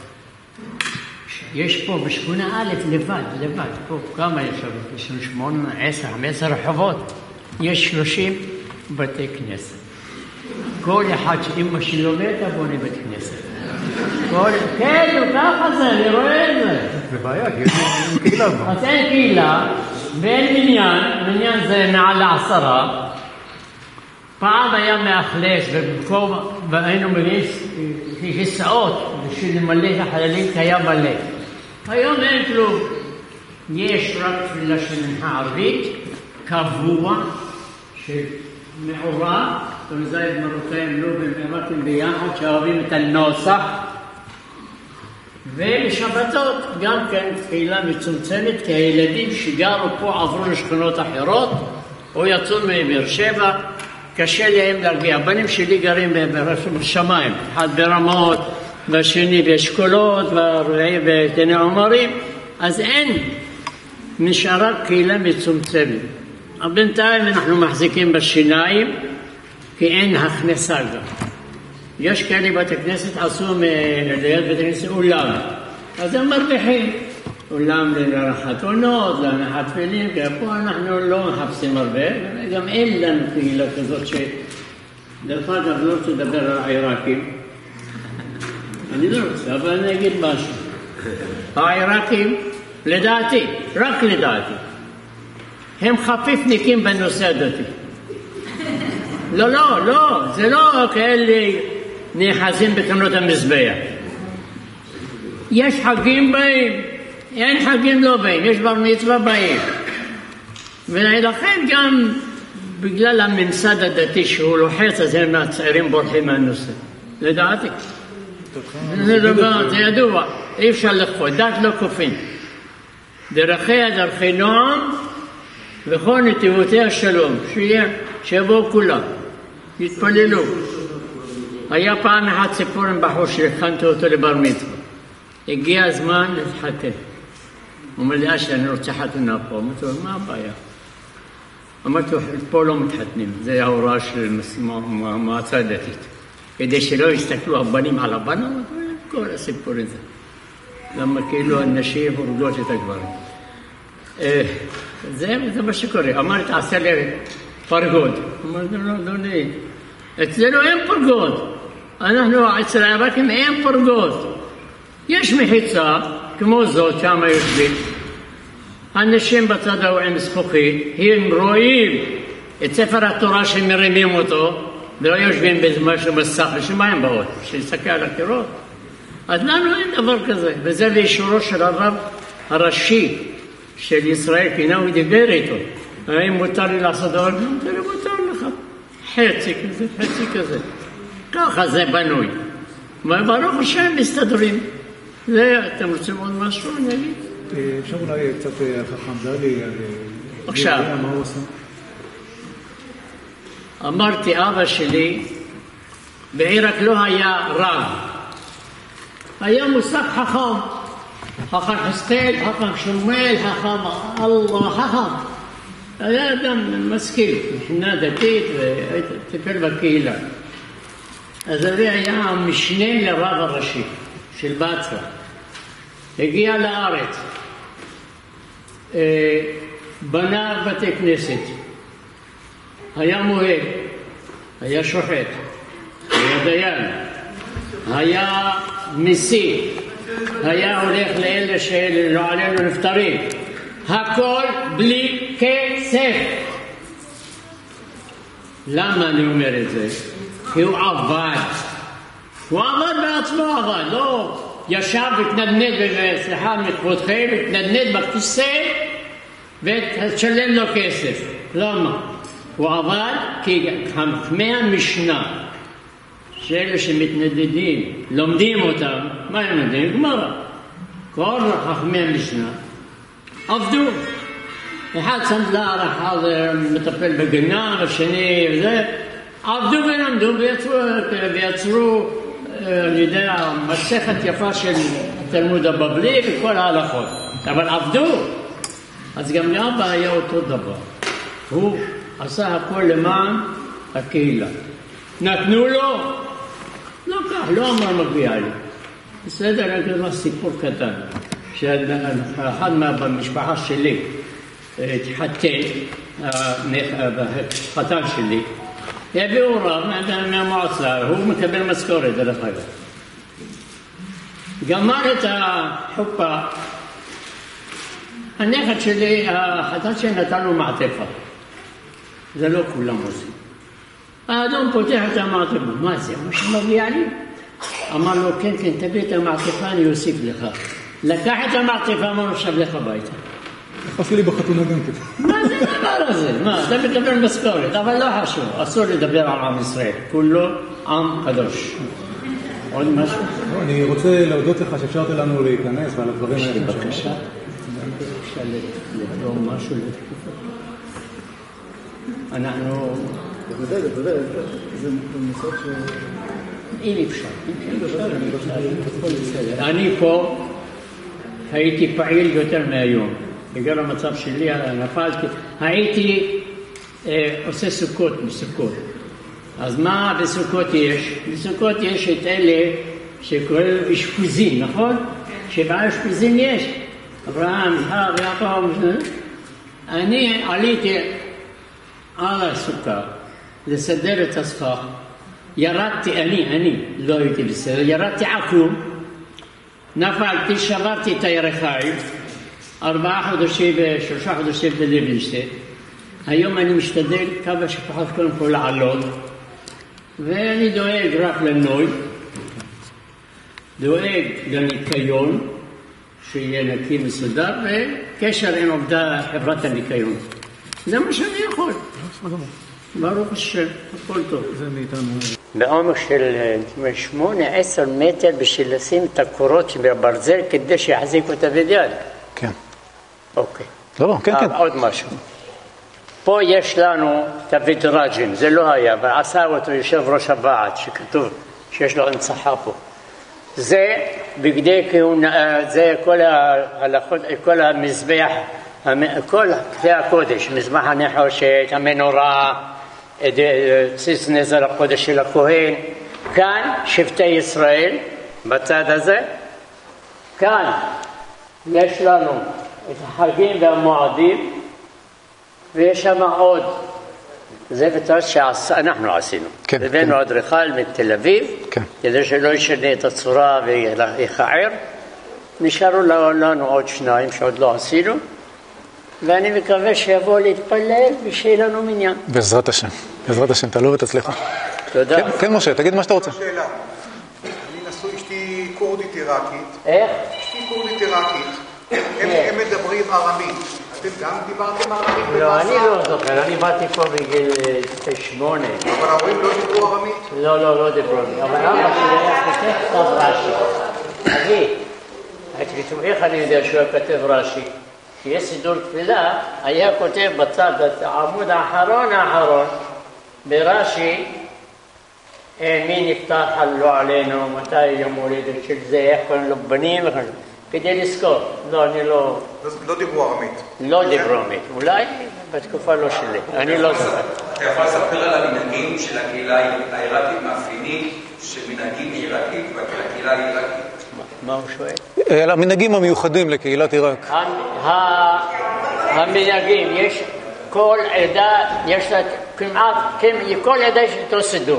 יש פה בשכונה א' לבד, לבד, פה כמה יש שם? יש לנו שמונה, עשר, חמש עשרה רחובות. יש שלושים בתי כנסת. כל אחד שאמא שלו מתה בונה בית כנסת. כל... כן, ככה זה, אני רואה את זה. זה בעיה, כי אין קהילה. אז אין קהילה, ואין מניין, מניין זה מעל לעשרה. פעם היה מאכלס, ובמקום, והיינו מביאים כיסאות בשביל למלא את החללים, כי היה מלא. היום אין כלום. יש רק תפילה של מנחה ערבית, קבוע, של מעורב, ומזייד מרוקאים לא במערבים ביחד, שאוהבים את הנוסח. ובשבתות גם כן תפילה מצומצמת, כי הילדים שגרו פה עברו לשכונות אחרות, או יצאו מבאר שבע, קשה להם להגיע. הבנים שלי גרים בשמיים, אחד ברמות, והשני באשכולות, והרביעי בתני עומרים, אז אין, נשארה קהילה מצומצמת. בינתיים אנחנו מחזיקים בשיניים, כי אין הכנסה גם. יש כאלה בתי כנסת עשו ליד בית הכנסת אולם, אז הם מרוויחים. אולם לערכת עונות, להנחת תפילין, כי פה אנחנו לא מחפשים הרבה, וגם אין לנו קהילה כזאת ש... דרך אגב, לא רוצה לדבר על העיראקים. אני לא רוצה, אבל אני אגיד משהו. העיראקים, לדעתי, רק לדעתי, הם חפיפניקים בנושא הדתי. לא, לא, לא, זה לא כאלה נאחזים בקנות המזבח. יש חגים באים, אין חגים לא באים, יש בר מצווה באים. ולכן גם בגלל הממסד הדתי שהוא לוחץ, אז הם הצעירים בורחים מהנושא. לדעתי. זה דבר, זה ידוע, אי אפשר לכפות, דת לא כופים. דרכיה דרכי נועם, וכל נתיבותי השלום, שיהיה, שיבואו כולם, יתפללו. היה פעם אחד סיפור עם בחור שהכנתי אותו לבר מצווה. הגיע הזמן להתחתן. הוא אומר לי, אשי, אני רוצה חתונה פה. אמרתי לו, מה הבעיה? אמרתי לו, פה לא מתחתנים, זה ההוראה של המועצה הדתית. כדי שלא יסתכלו הבנים על הבנות, כל הסיפור הזה. למה כאילו הנשים הורגות את הגברים. זה, זה מה שקורה. אמרתי, תעשה לי פרגוד. אמרתי, לא, לא, לא. אצלנו אין פרגוד. אנחנו, אצל העיראקים אין פרגוד. יש מחיצה, כמו זאת, שם יושבים. אנשים בצד ההוא עם זכוכית, הם רואים את ספר התורה שמרימים אותו, ולא יושבים במשהו מסך, לשמה הם באות, שיסתכל על הקירות. אז לנו אין דבר כזה, וזה לאישורו של הרב הראשי של ישראל, כי נאו דיבר איתו. האם מותר לי לעשות דבר? לא, מותר לך. חצי כזה, חצי כזה. ככה זה בנוי. וברוך השם מסתדרים. זה, אתם רוצים עוד משהו? אני אגיד. אפשר אולי קצת חכם דלי על... עכשיו. מה הוא עושה? אמרתי, אבא שלי בעיראק לא היה רב. היה מושג חכם. חכם חסקל, חכם שומל, חכם אללה, חכם. היה אדם משכיל, מבחינה דתית וטיפל בקהילה. אז זה היה המשנה לרב הראשי של בצרה. הגיע לארץ, בנה בתי כנסת, היה מוהל, היה שוחט, היה דיין, היה מסי, היה הולך לאלה שלא עלינו נפטרים, הכל בלי כסף. למה אני אומר את זה? כי הוא עבד. הוא עבד בעצמו עבד, לא ישב ותנדנד, סליחה מכבודכם, ותנדנד בכיסא ותשלם לו כסף. למה? הוא עבד כי חכמי המשנה, שאלה שמתנדדים, לומדים אותם, מה הם לומדים? גמרא. כל חכמי המשנה עבדו. אחד סנדלר, אחד מטפל בגנן, השני וזה, עבדו ולמדו ויצרו, ויצרו אני יודע, מסכת יפה של תלמוד הבבלי וכל ההלכות. אבל עבדו. אז גם לאבא היה אותו דבר. הוא עשה הכל למען הקהילה. נתנו לו? לא כך, לא אמר מגיע לי. בסדר, אני אגיד לך סיפור קטן. שאחד במשפחה שלי התחתן, החתן שלי, הביאו רב מהמועצה, הוא מקבל משכורת דרך אגב. גמר את החופה, הנכד שלי, החתן שלי נתן לו מעטפה. זה לא כולם עושים. האדום פותח את המעטפה, מה זה? מה שמגיע לי? אמר לו, כן, כן, תביא את המעטפה, אני אוסיף לך. לקח את המעטפה, אמר לו, שב לך הביתה. עשי לי בחתונה גם כן. מה זה דבר הזה? מה, אתה מקבל משכורת, אבל לא חשוב, אסור לדבר על עם ישראל, כולו עם קדוש. עוד משהו? אני רוצה להודות לך שאפשרת לנו להיכנס ועל הדברים האלה. יש לי בקשה? אפשר לתרום משהו לתקופה? אנחנו... בוודאי, בוודאי, זה נושא ש... אם אפשר, אני פה הייתי פעיל יותר מהיום. בגלל המצב שלי, נפלתי, הייתי אה, עושה סוכות בסוכות. אז מה בסוכות יש? בסוכות יש את אלה שקוראים אשפוזים, נכון? שבעה אשפוזים יש. אברהם, יצחק, יעקב, אני עליתי על הסוכה לסדר את הסכך. ירדתי, אני, אני, לא הייתי בסדר, ירדתי עקום, נפלתי, שברתי את הירכיים, ארבעה חודשים ושלושה חודשים בלוינשטיין. היום אני משתדל כמה שפחות קודם כל לעלות, ואני דואג רק לנוי, דואג לניקיון, שיהיה נקי מסודר, וקשר עם עובדה חברת הניקיון. זה מה שאני יכול. ברוך השם, הכל טוב. זה מאיתנו. בעומר של שמונה עשר מטר בשביל לשים את הקורות שבברזל כדי שיחזיק אותה ביד. כן. אוקיי. לא, לא, כן, כן. עוד משהו. פה יש לנו את הוידרג'ים, זה לא היה, אבל עשה אותו יושב ראש הוועד, שכתוב שיש לו הנצחה פה. זה בגדי כהונה, זה כל ההלכות, כל המזבח, כל כלי הקודש, מזבח הנחושת, המנורה, ציץ נזר הקודש של הכהן. כאן שבטי ישראל, בצד הזה. כאן יש לנו את החגים והמועדים, ויש שם עוד, זה בצד שאנחנו עשינו. כן, הבאנו כן. אדריכל מתל אביב, כן. כדי שלא ישנה את הצורה ויחער. נשארו לנו עוד שניים שעוד לא עשינו, ואני מקווה שיבוא להתפלל ושיהיה לנו מניין. בעזרת השם, בעזרת השם, תעלו ותצליחו. תודה. כן, כן, משה, תגיד מה שאתה רוצה. שאלה. אני נשוי, אשתי כורדית עיראקית. איך? אשתי כורדית עיראקית. הם מדברים ארמית. אתם גם דיברתם ארמית במאסר? לא, אני לא זוכר, אני באתי פה בגיל שמונה. אבל ההורים לא דיברו ארמית? לא, לא, לא דיברו ארמית. אבל אבא שלי היה כותב כתב רש"י. אבי, איך אני יודע שהוא כותב רש"י? כשיש סידור תפילה, היה כותב בצד, העמוד האחרון האחרון, ברש"י, מי נפתח לא עלינו, מתי יום הולדת של זה, איך קוראים לו בנים, כדי לזכור. לא, אני לא... לא דיברו ארמית? לא דיברו ארמית. אולי בתקופה לא שלי, אני לא זוכר. אתה יכול לספר על המנהגים של הקהילה העיראקית, מאפיינים של מנהגים עיראקית והקהילה העיראקית? מה הוא שואל? על המנהגים המיוחדים לקהילת עיראק. המנהגים, יש כל עדה, יש לה כמעט, כל עדה יש אותו סידור.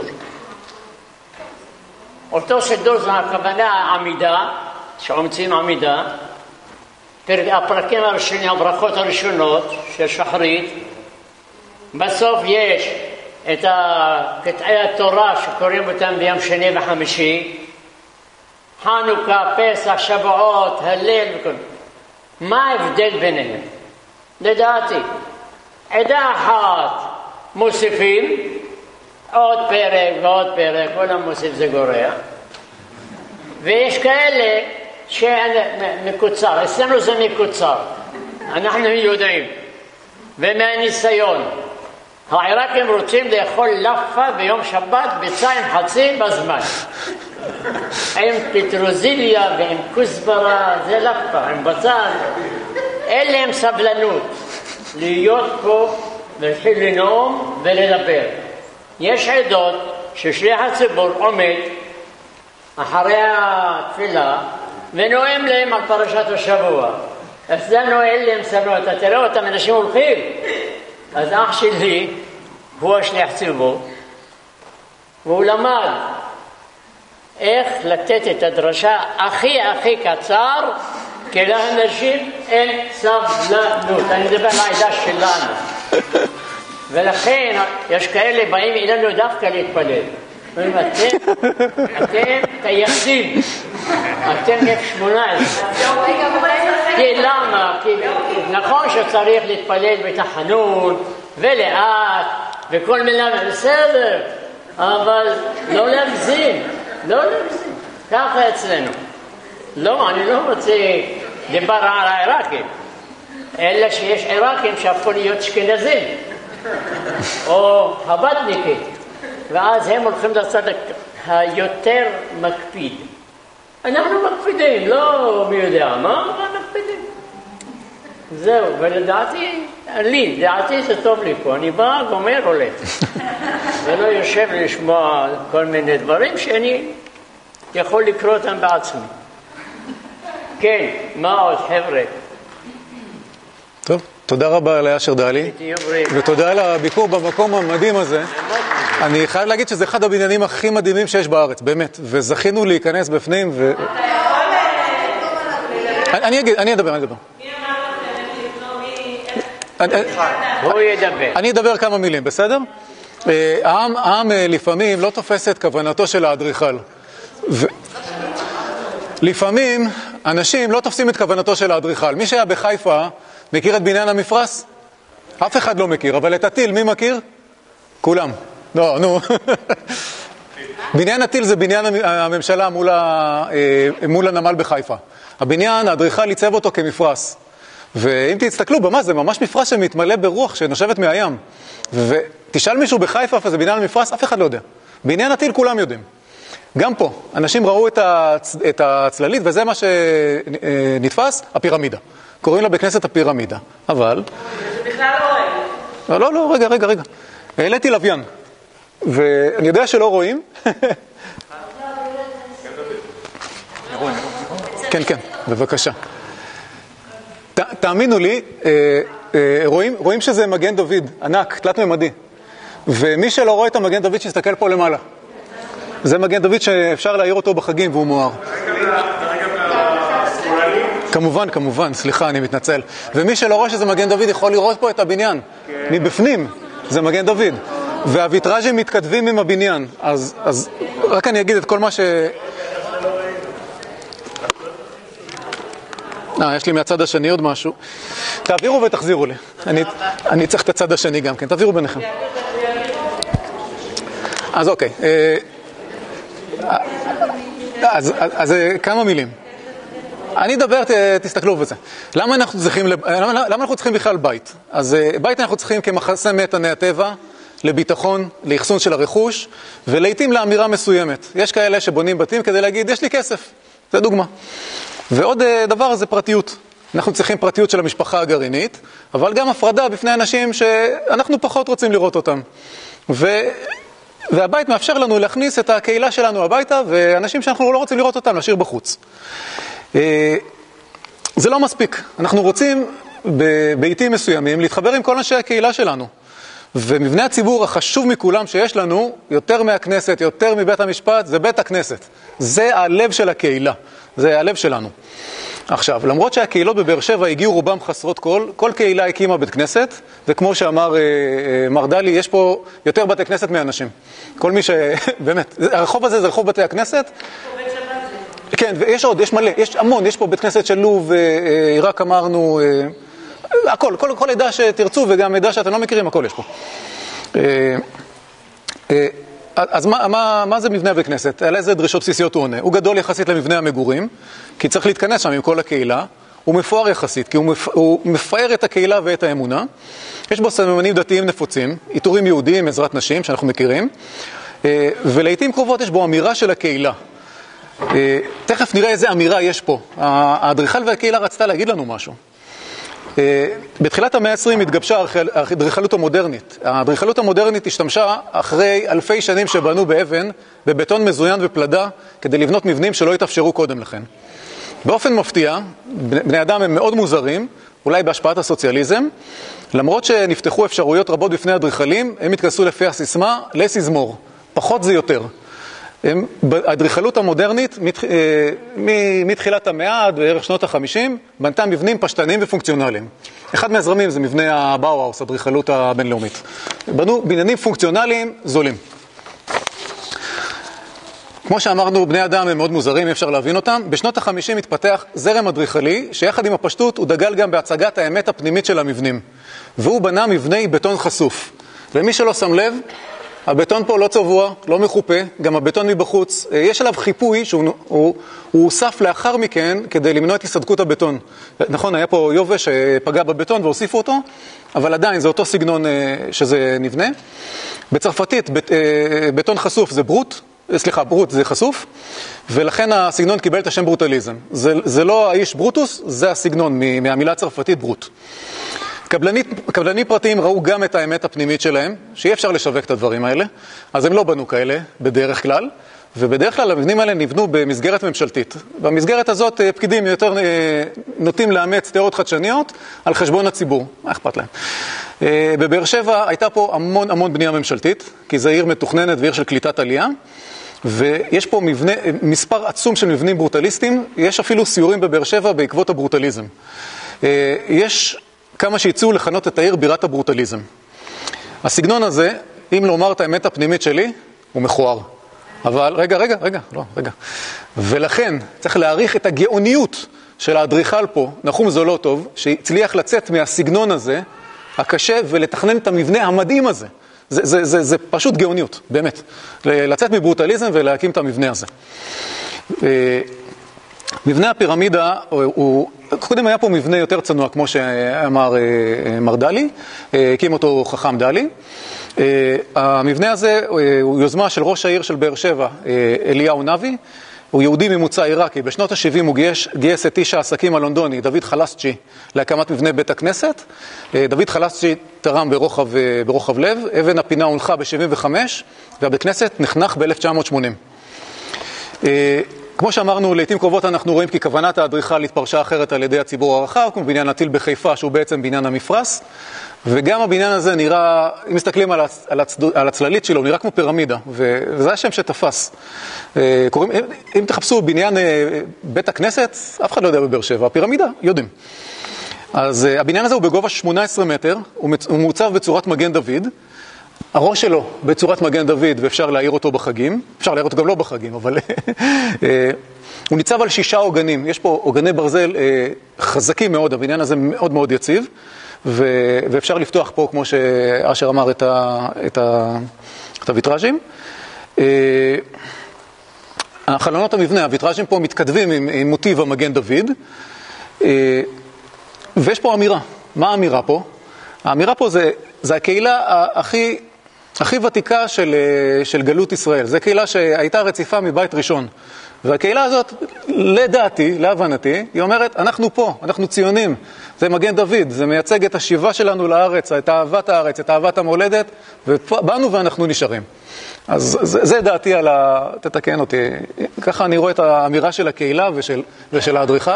אותו סידור זה הכוונה העמידה, שעומצים עמידה, הפרקים הראשונים, הברכות הראשונות של שחרית, בסוף יש את קטעי התורה שקוראים אותם ביום שני וחמישי, חנוכה, פסח, שבועות, הלל וכל. מה ההבדל ביניהם? לדעתי, עדה אחת מוסיפים עוד פרק ועוד פרק, כל המוסיף זה גורע, ויש כאלה שמקוצר, אצלנו זה מקוצר, אנחנו יודעים, ומהניסיון, העיראקים רוצים לאכול לפה ביום שבת ביצה עם חצי בזמן, עם פטרוזיליה ועם כוסברה, זה לפה, עם בצל, אין להם סבלנות להיות פה ולהתחיל לנאום ולדבר. יש עדות ששליח הציבור עומד אחרי התפילה ונואם להם על פרשת השבוע. אצלנו אין להם סבלנות, אתה תראה אותם, אנשים הולכים. אז אח שלי, הוא השליח ציבור, והוא למד איך לתת את הדרשה הכי הכי קצר, כי לאנשים אין סבלנות. אני מדבר על העדה שלנו. ולכן יש כאלה באים אלינו דווקא להתפלל. אומרים, אתם, אתם טייסים, אתם אף שמונה עשרה. כי למה? כי נכון שצריך להתפלל בתחנון ולאט וכל מילה בסדר, אבל לא להגזים, לא להגזים. ככה אצלנו. לא, אני לא רוצה לדבר על העיראקים, אלא שיש עיראקים שהפכו להיות אשכנזים או חב"דניקים, ואז הם הולכים לצד היותר מקפיד. אנחנו מקפידים, לא מי יודע מה, אבל מקפידים. זהו, ולדעתי, לי, דעתי זה טוב לי פה, אני בא, גומר, הולך. ולא יושב לשמוע כל מיני דברים שאני יכול לקרוא אותם בעצמי. כן, מה עוד, חבר'ה? טוב, תודה רבה לאשר דלי, ותודה על הביקור במקום המדהים הזה. אני חייב להגיד שזה אחד הבניינים הכי מדהימים שיש בארץ, באמת, וזכינו להיכנס בפנים ו... אני אגיד, אני אדבר, אני אדבר. הוא ידבר. אני אדבר כמה מילים, בסדר? העם, העם לפעמים לא תופס את כוונתו של האדריכל. לפעמים אנשים לא תופסים את כוונתו של האדריכל. מי שהיה בחיפה מכיר את בניין המפרש? אף אחד לא מכיר, אבל את הטיל מי מכיר? כולם. לא, נו. בניין הטיל זה בניין הממשלה מול, ה, מול הנמל בחיפה. הבניין, האדריכל ייצב אותו כמפרש. ואם תסתכלו במה, זה ממש מפרש שמתמלא ברוח שנושבת מהים. ותשאל מישהו בחיפה, זה בניין המפרש, אף אחד לא יודע. בניין הטיל כולם יודעים. גם פה, אנשים ראו את, הצ... את הצללית, וזה מה שנתפס, הפירמידה. קוראים לה בכנסת הפירמידה. אבל... זה בכלל לא רואה. לא, לא, רגע, רגע, רגע. העליתי לוויין. ואני יודע שלא רואים. כן, כן, בבקשה. ת, תאמינו לי, אה, אה, רואים, רואים שזה מגן דוד, ענק, תלת ממדי. ומי שלא רואה את המגן דוד שיסתכל פה למעלה. זה מגן דוד שאפשר להעיר אותו בחגים והוא מואר. כמובן, כמובן, סליחה, אני מתנצל. ומי שלא רואה שזה מגן דוד יכול לראות פה את הבניין. מבפנים, זה מגן דוד. והוויטראז'ים מתכתבים עם הבניין. אז, אז רק אני אגיד את כל מה ש... אה, יש לי מהצד השני עוד משהו. תעבירו ותחזירו לי. אני, אני צריך את הצד השני גם כן, תעבירו ביניכם. אז אוקיי. אז, אז, אז כמה מילים. אני אדבר, תסתכלו בזה. למה אנחנו צריכים, למה, למה אנחנו צריכים בכלל בית? אז בית אנחנו צריכים כמחסה מאיתני הטבע, לביטחון, לאחסון של הרכוש, ולעיתים לאמירה מסוימת. יש כאלה שבונים בתים כדי להגיד, יש לי כסף. זה דוגמה. ועוד דבר זה פרטיות. אנחנו צריכים פרטיות של המשפחה הגרעינית, אבל גם הפרדה בפני אנשים שאנחנו פחות רוצים לראות אותם. ו... והבית מאפשר לנו להכניס את הקהילה שלנו הביתה, ואנשים שאנחנו לא רוצים לראות אותם, להשאיר בחוץ. זה לא מספיק. אנחנו רוצים בביתים מסוימים להתחבר עם כל אנשי הקהילה שלנו. ומבנה הציבור החשוב מכולם שיש לנו, יותר מהכנסת, יותר מבית המשפט, זה בית הכנסת. זה הלב של הקהילה. זה הלב שלנו. עכשיו, למרות שהקהילות בבאר שבע הגיעו רובם חסרות כל, כל קהילה הקימה בית כנסת, וכמו שאמר אה, אה, מר דלי, יש פה יותר בתי כנסת מאנשים. כל מי ש... באמת, הרחוב הזה זה רחוב בתי הכנסת. כן, ויש עוד, יש מלא, יש המון, יש פה בית כנסת של לוב, אה, אה, עיראק אמרנו, אה, הכל, כל, כל עדה שתרצו וגם עדה שאתם לא מכירים, הכל יש פה. אה, אה, אז מה, מה, מה זה מבנה הבית כנסת? על איזה דרישות בסיסיות הוא עונה? הוא גדול יחסית למבנה המגורים, כי צריך להתכנס שם עם כל הקהילה. הוא מפואר יחסית, כי הוא, מפ... הוא מפאר את הקהילה ואת האמונה. יש בו סממנים דתיים נפוצים, עיטורים יהודיים, עזרת נשים, שאנחנו מכירים. ולעיתים קרובות יש בו אמירה של הקהילה. תכף נראה איזה אמירה יש פה. האדריכל והקהילה רצתה להגיד לנו משהו. בתחילת המאה ה-עשרים התגבשה האדריכלות המודרנית. האדריכלות המודרנית השתמשה אחרי אלפי שנים שבנו באבן, בבטון מזוין ופלדה, כדי לבנות מבנים שלא התאפשרו קודם לכן. באופן מפתיע, בני אדם הם מאוד מוזרים, אולי בהשפעת הסוציאליזם, למרות שנפתחו אפשרויות רבות בפני אדריכלים, הם התכנסו לפי הסיסמה, less is more, פחות זה יותר. האדריכלות המודרנית, מתחילת המאה עד בערך שנות ה-חמישים, בנתה מבנים פשטניים ופונקציונליים. אחד מהזרמים זה מבנה הבאוהאוס, האדריכלות הבינלאומית. בנו בניינים פונקציונליים זולים. כמו שאמרנו, בני אדם הם מאוד מוזרים, אפשר להבין אותם. בשנות ה-חמישים התפתח זרם אדריכלי, שיחד עם הפשטות הוא דגל גם בהצגת האמת הפנימית של המבנים. והוא בנה מבני בטון חשוף. ומי שלא שם לב, הבטון פה לא צבוע, לא מחופה, גם הבטון מבחוץ, יש עליו חיפוי שהוא הוא, הוא הוסף לאחר מכן כדי למנוע את הסדקות הבטון. נכון, היה פה יובש שפגע בבטון והוסיפו אותו, אבל עדיין זה אותו סגנון שזה נבנה. בצרפתית, בט, בטון חשוף זה ברוט, סליחה, ברוט זה חשוף, ולכן הסגנון קיבל את השם ברוטליזם. זה, זה לא האיש ברוטוס, זה הסגנון מהמילה הצרפתית ברוט. קבלנית, קבלנים פרטיים ראו גם את האמת הפנימית שלהם, שאי אפשר לשווק את הדברים האלה, אז הם לא בנו כאלה בדרך כלל, ובדרך כלל המבנים האלה נבנו במסגרת ממשלתית. במסגרת הזאת פקידים יותר נוטים לאמץ תיאוריות חדשניות על חשבון הציבור, מה אכפת להם? בבאר שבע הייתה פה המון המון בנייה ממשלתית, כי זו עיר מתוכננת ועיר של קליטת עלייה, ויש פה מבנה, מספר עצום של מבנים ברוטליסטיים, יש אפילו סיורים בבאר שבע בעקבות הברוטליזם. יש כמה שיצאו לכנות את העיר בירת הברוטליזם. הסגנון הזה, אם לומר את האמת הפנימית שלי, הוא מכוער. אבל רגע, רגע, רגע, לא, רגע. ולכן צריך להעריך את הגאוניות של האדריכל פה, נחום זולוטוב, שהצליח לצאת מהסגנון הזה, הקשה, ולתכנן את המבנה המדהים הזה. זה, זה, זה, זה פשוט גאוניות, באמת. לצאת מברוטליזם ולהקים את המבנה הזה. מבנה הפירמידה, הוא, קודם היה פה מבנה יותר צנוע, כמו שאמר מר דלי, הקים אותו חכם דלי. המבנה הזה הוא יוזמה של ראש העיר של באר שבע, אליהו נבי. הוא יהודי ממוצא עיראקי. בשנות ה-שבעים הוא גייס, גייס את איש העסקים הלונדוני, דוד חלסצ'י, להקמת מבנה בית הכנסת. דוד חלסצ'י תרם ברוחב, ברוחב לב. אבן הפינה הונחה ב-שבעים וחמש, והבית כנסת נחנך ב-אלף תשע מאות שמונים. כמו שאמרנו, לעתים קרובות אנחנו רואים כי כוונת האדריכל התפרשה אחרת על ידי הציבור הרחב, כמו בניין הטיל בחיפה, שהוא בעצם בניין המפרס, וגם הבניין הזה נראה, אם מסתכלים על, הצ, על, הצד, על הצללית שלו, נראה כמו פירמידה, וזה השם שתפס. קוראים, אם, אם תחפשו בניין בית הכנסת, אף אחד לא יודע בבאר שבע, הפירמידה, יודעים. אז הבניין הזה הוא בגובה שמונה עשרה מטר, הוא מעוצב בצורת מגן דוד, הראש שלו בצורת מגן דוד, ואפשר להעיר אותו בחגים, אפשר להעיר אותו גם לא בחגים, אבל הוא ניצב על שישה עוגנים, יש פה עוגני ברזל חזקים מאוד, הבניין הזה מאוד מאוד יציב, ואפשר לפתוח פה, כמו שאשר אמר, את, ה, את, ה, את הויטראז'ים. החלונות המבנה, הויטראז'ים פה מתכתבים עם, עם מוטיב המגן דוד, ויש פה אמירה. מה האמירה פה? האמירה פה זה, זה הקהילה הכי, הכי ותיקה של, של גלות ישראל. זו קהילה שהייתה רציפה מבית ראשון. והקהילה הזאת, לדעתי, להבנתי, היא אומרת, אנחנו פה, אנחנו ציונים. זה מגן דוד, זה מייצג את השיבה שלנו לארץ, את אהבת הארץ, את אהבת המולדת, ובאנו ואנחנו נשארים. אז זה, זה דעתי על ה... תתקן אותי. ככה אני רואה את האמירה של הקהילה ושל, ושל האדריכל.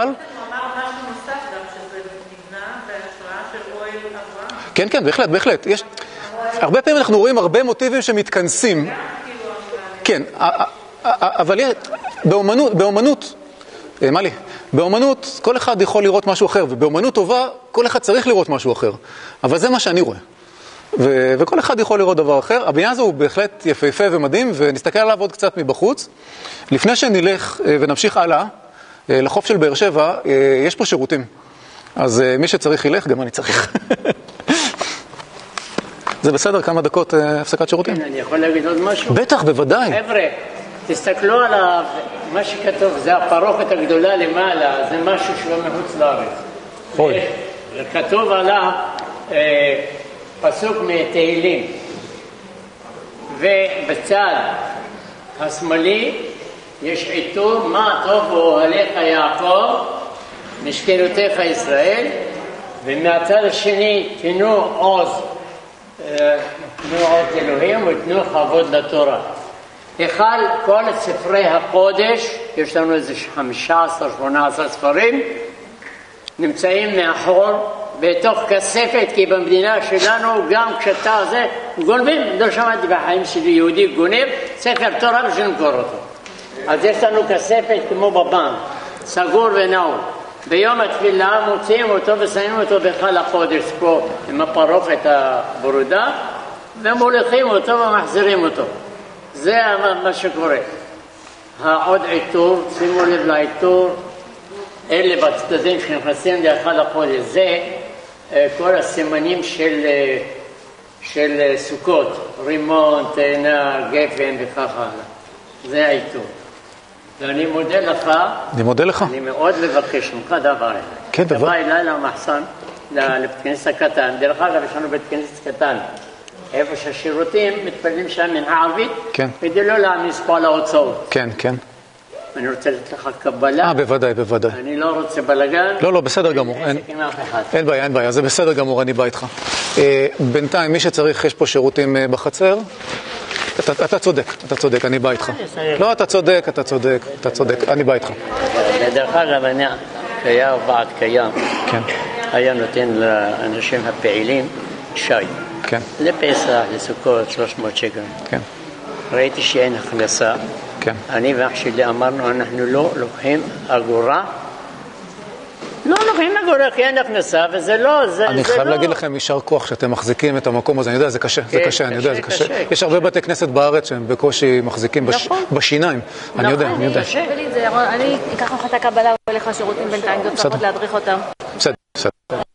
כן, כן, בהחלט, בהחלט. יש... הרבה פעמים אנחנו רואים הרבה מוטיבים שמתכנסים. כן, אבל באומנות, באומנות, מה לי? באומנות כל אחד יכול לראות משהו אחר, ובאומנות טובה כל אחד צריך לראות משהו אחר. אבל זה מה שאני רואה. ו- וכל אחד יכול לראות דבר אחר. הבניין הזה הוא בהחלט יפהפה ומדהים, ונסתכל עליו עוד קצת מבחוץ. לפני שנלך ונמשיך הלאה, לחוף של באר שבע, יש פה שירותים. אז מי שצריך ילך, גם אני צריך. זה בסדר, כמה דקות הפסקת שירותים? כן, אני יכול להגיד עוד משהו? בטח, בוודאי. חבר'ה, תסתכלו על מה שכתוב, זה הפרוכת הגדולה למעלה, זה משהו שהוא מחוץ לארץ. אוי. כתוב עליו פסוק מתהילים, ובצד השמאלי יש עיטור, מה טוב באוהליך יעקב, משכנותיך ישראל, ומהצד השני תנו עוז, תנו עוז אלוהים ותנו כבוד לתורה. היכל כל ספרי הקודש, יש לנו איזה חמישה עשר שמונה עשר ספרים, נמצאים מאחור בתוך כספת, כי במדינה שלנו גם כשאתה זה גונבים, לא שמעתי בחיים שלי יהודי גונב ספר תורה בשביל למכור אותו. אז יש לנו כספת כמו בבנק, סגור ונעול. ביום התפילה מוציאים אותו ושמים אותו בהיכל הקודש פה עם הפרוכת הברודה, ומוליכים אותו ומחזירים אותו. זה מה שקורה. העוד עיטור, שימו לב לעיטור, אלה בצדדים שנכנסים להיכל הקודש, זה כל הסימנים של, של סוכות, רימון, תאנה, גפן וכך הלאה. זה העיטור. ואני מודה לך. אני מודה לך. אני מאוד מבקש ממך דבר. כן, דבר. תבוא אליי למחסן, לבית כנסת הקטן. דרך אגב, יש לנו בית כנסת קטן. איפה שהשירותים מתפללים שם מן הערבית, כן. כדי לא להעמיס פה על ההוצאות. כן, כן. אני רוצה לתת לך קבלה. אה, בוודאי, בוודאי. אני לא רוצה בלגן. לא, לא, בסדר גמור. אין, אין בעיה, אין בעיה, זה בסדר גמור, אני בא איתך. אה, בינתיים, מי שצריך, יש פה שירותים אה, בחצר. אתה, אתה צודק, אתה צודק, אני בא איתך. לא, אתה צודק, אתה צודק, אתה צודק, אני בא איתך. דרך אגב, אני, היה ועד קיים, כן. היה נותן לאנשים הפעילים שי. כן. לפסח, לסוכות, שלוש מאות שקל. כן. ראיתי שאין הכנסה. כן. אני ואח שלי אמרנו, אנחנו לא לוקחים אגורה. לא לוקחים אגורה, כי אין הכנסה, וזה לא, זה, אני זה חייב לא... להגיד לכם, יישר כוח שאתם מחזיקים את המקום הזה. אני יודע, זה קשה, זה קשה, אני יודע, זה קשה. יש הרבה בתי כנסת בארץ שהם בקושי מחזיקים בשיניים. אני יודע, אני יודע. אני אקח לך את הקבלה ולך שירותים בינתיים, זאת צריכות להדריך אותם. בסדר, בסדר.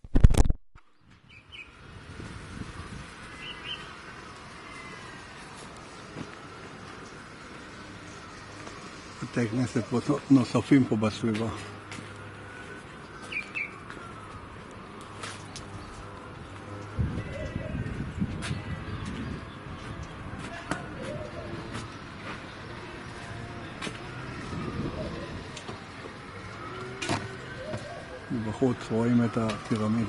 בתי כנסת נוספים פה בסביבה. בחוץ רואים את הפירמידה.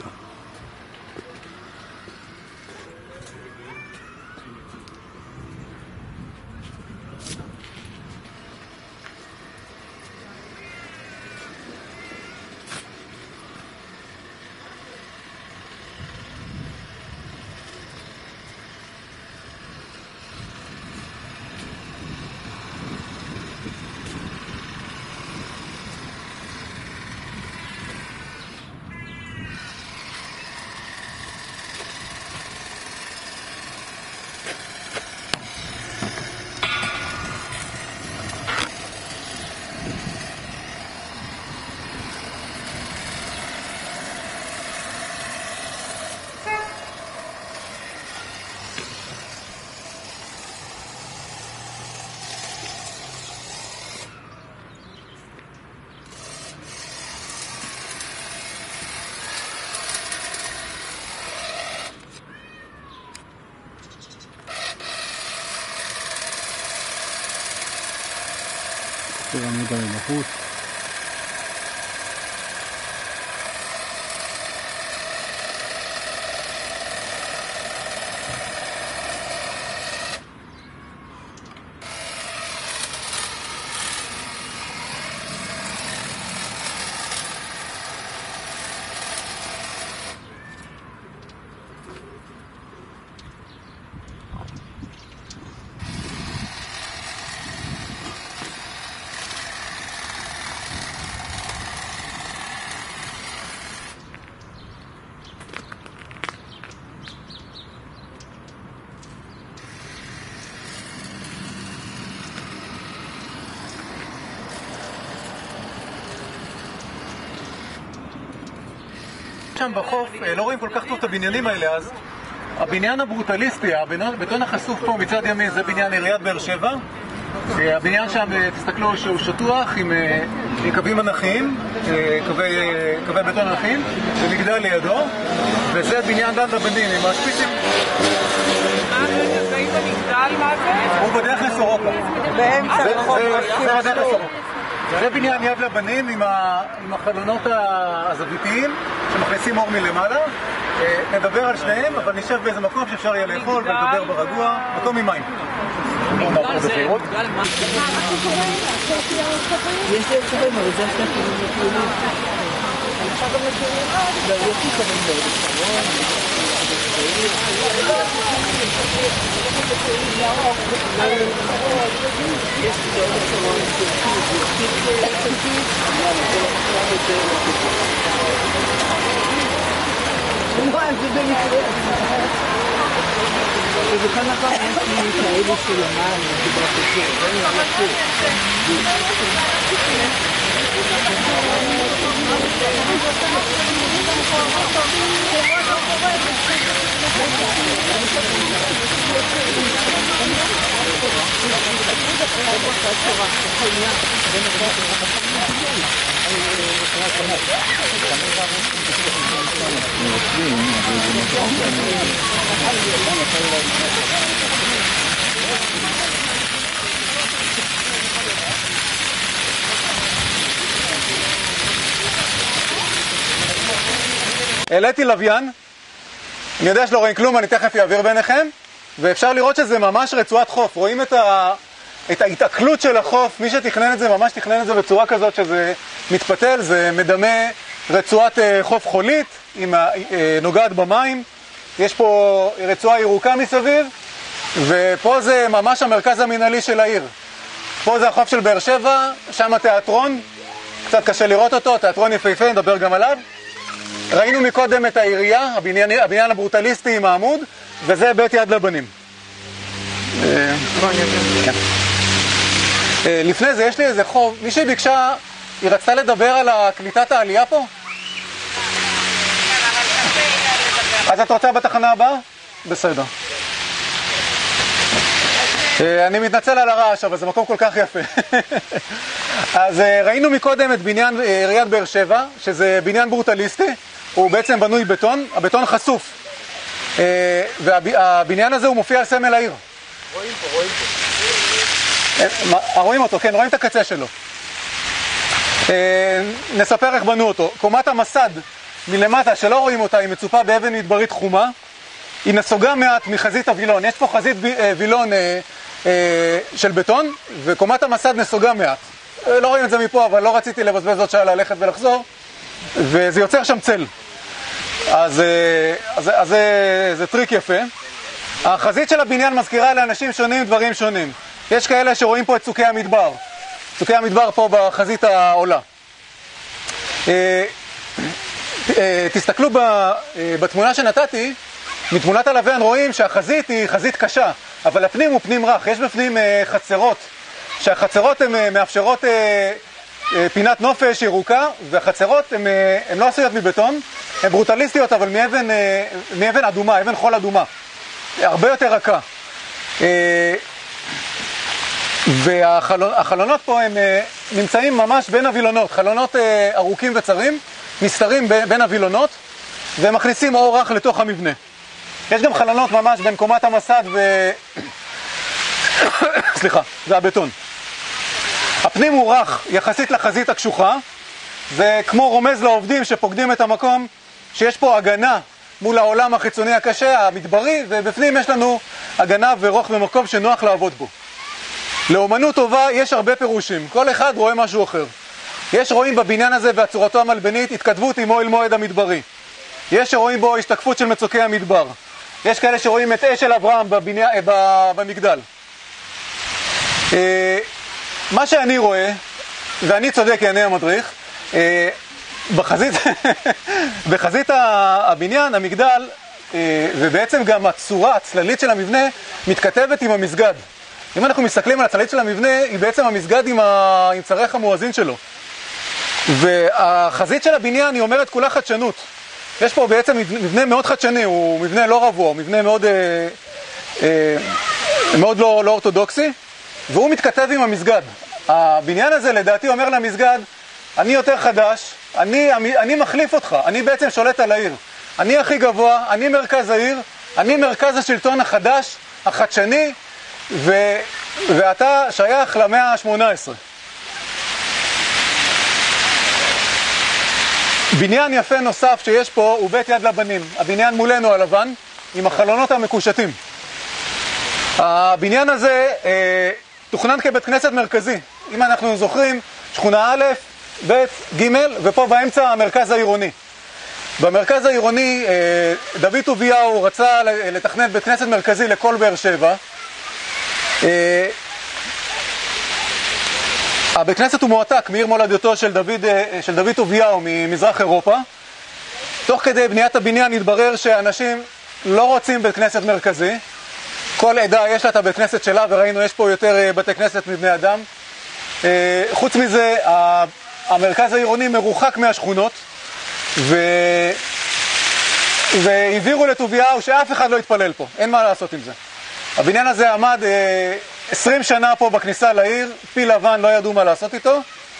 פירמידה מבחוץ. שם בחוף, לא רואים כל כך טוב את הבניינים האלה, אז הבניין הברוטליסטי, הבטון החשוף פה מצד ימין, זה בניין עיריית באר שבע. הבניין שם, תסתכלו שהוא שטוח עם, עם קווים אנכיים, קווי, קווי בטון אנכיים, ומגדל לידו, וזה בניין דן רבנין עם השפיצים. מה זה? זה איזה מגדל? מה זה? הוא בדרך לסורוקה. באמצע רחוב. זה בדרך לסורוקה. זה בניין יד לבנים עם, ה, עם החלונות הזוויתיים שמכניסים אור מלמעלה. נדבר על שניהם, אבל נשב באיזה מקום שאפשר יהיה לאכול ולדבר ברגוע, מקום עם מים. בואו נעבור בזהירות. יש לי חברים, אבל זה השני חברים לכלולים. עכשיו גם לכלולים. לא, יש לי חברים מאוד שרון, יש לי עוד שרון, זה במקרה. ובכל מקום יש לי כאלה של יומיים, דיברת את זה, זה נראה יפה. העליתי לוויין, אני יודע שלא רואים כלום, אני תכף אעביר ביניכם, ואפשר לראות שזה ממש רצועת חוף. רואים את, ה... את ההתעכלות של החוף, מי שתכנן את זה ממש תכנן את זה בצורה כזאת שזה מתפתל, זה מדמה רצועת חוף חולית, עם ה... נוגעת במים, יש פה רצועה ירוקה מסביב, ופה זה ממש המרכז המנהלי של העיר. פה זה החוף של באר שבע, שם התיאטרון, קצת קשה לראות אותו, תיאטרון יפהפה, נדבר גם עליו. ראינו מקודם את העירייה, הבניין, הבניין הברוטליסטי עם העמוד, וזה בית יד לבנים. לפני זה יש לי איזה חוב, מישהי ביקשה, היא רצתה לדבר על קליטת העלייה פה? אז את רוצה בתחנה הבאה? בסדר. אני מתנצל על הרעש, אבל זה מקום כל כך יפה. אז ראינו מקודם את בניין עיריית באר שבע, שזה בניין ברוטליסטי, הוא בעצם בנוי בטון, הבטון חשוף. והבניין הזה הוא מופיע על סמל העיר. רואים פה, רואים פה. רואים אותו, כן, רואים את הקצה שלו. נספר איך בנו אותו. קומת המסד מלמטה, שלא רואים אותה, היא מצופה באבן מדברית חומה. היא נסוגה מעט מחזית הווילון. יש פה חזית וילון של בטון, וקומת המסד נסוגה מעט. לא רואים את זה מפה, אבל לא רציתי לבזבז עוד שעה ללכת ולחזור, וזה יוצר שם צל. אז, אז, אז זה, זה טריק יפה. החזית של הבניין מזכירה לאנשים שונים דברים שונים. יש כאלה שרואים פה את צוקי המדבר. צוקי המדבר פה בחזית העולה. תסתכלו בתמונה שנתתי, מתמונת הלוויין רואים שהחזית היא חזית קשה, אבל הפנים הוא פנים רך. יש בפנים חצרות, שהחצרות הן מאפשרות פינת נופש ירוקה, והחצרות הן לא עשויות מבטון, הן ברוטליסטיות, אבל מאבן, מאבן אדומה, אבן חול אדומה, הרבה יותר רכה. והחלונות פה הם נמצאים ממש בין הווילונות, חלונות ארוכים וצרים, מסתרים בין הווילונות, ומכניסים אור רך לתוך המבנה. יש גם חלונות ממש בין קומת המסד ו... סליחה, זה הבטון. הפנים הוא רך יחסית לחזית הקשוחה, וכמו רומז לעובדים שפוקדים את המקום, שיש פה הגנה מול העולם החיצוני הקשה, המדברי, ובפנים יש לנו הגנה ורוך ומקום שנוח לעבוד בו. לאומנות טובה יש הרבה פירושים, כל אחד רואה משהו אחר. יש רואים בבניין הזה והצורתו המלבנית התכתבות עם אוהל מועד המדברי. יש שרואים בו השתקפות של מצוקי המדבר. יש כאלה שרואים את אש של אברהם בבניין, במגדל. מה שאני רואה, ואני צודק כי אני המדריך, בחזית, בחזית הבניין, המגדל, ובעצם גם הצורה הצללית של המבנה מתכתבת עם המסגד. אם אנחנו מסתכלים על הצללית של המבנה, היא בעצם המסגד עם, ה... עם צריך המואזין שלו. והחזית של הבניין היא אומרת כולה חדשנות. יש פה בעצם מבנה מאוד חדשני, הוא מבנה לא רבוע, הוא מבנה מאוד, אה, אה, מאוד לא, לא אורתודוקסי, והוא מתכתב עם המסגד. הבניין הזה לדעתי אומר למסגד, אני יותר חדש, אני, אני מחליף אותך, אני בעצם שולט על העיר. אני הכי גבוה, אני מרכז העיר, אני מרכז השלטון החדש, החדשני, ו... ואתה שייך למאה ה-שמונה עשרה. בניין יפה נוסף שיש פה הוא בית יד לבנים. הבניין מולנו הלבן, עם החלונות המקושטים. הבניין הזה אה, תוכנן כבית כנסת מרכזי. אם אנחנו זוכרים, שכונה א', ב', ג', ופה באמצע המרכז העירוני. במרכז העירוני אה, דוד טוביהו רצה לתכנן בית כנסת מרכזי לכל באר שבע. אה, הבית כנסת הוא מועתק מעיר מולדתו של דוד, של דוד טוביהו ממזרח אירופה. תוך כדי בניית הבניין התברר שאנשים לא רוצים בית כנסת מרכזי. כל עדה יש לה את הבית כנסת שלה, וראינו יש פה יותר בתי כנסת מבני אדם. חוץ מזה, המרכז העירוני מרוחק מהשכונות, ו... והעבירו לטוביהו שאף אחד לא יתפלל פה, אין מה לעשות עם זה. הבניין הזה עמד עשרים שנה פה בכניסה לעיר, פיל לבן, לא ידעו מה לעשות איתו.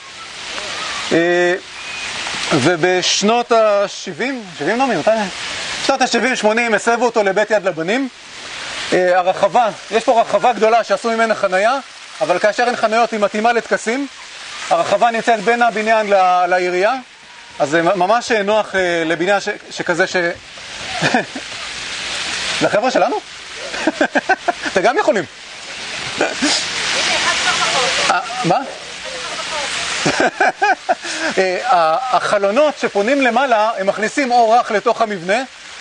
ובשנות ה-שבעים, שבעים נעמי, מתי? בשנות ה-שבעים שמונים הסבו אותו לבית יד לבנים. הרחבה, יש פה רחבה גדולה שעשו ממנה חנייה, אבל כאשר אין חניות היא מתאימה לטקסים. הרחבה נמצאת בין הבניין לעירייה, אז זה ממש נוח לבניין ש... שכזה ש... לחבר'ה שלנו? אתם גם יכולים. מה? החלונות שפונים למעלה הם מכניסים אור רך לתוך המבנה,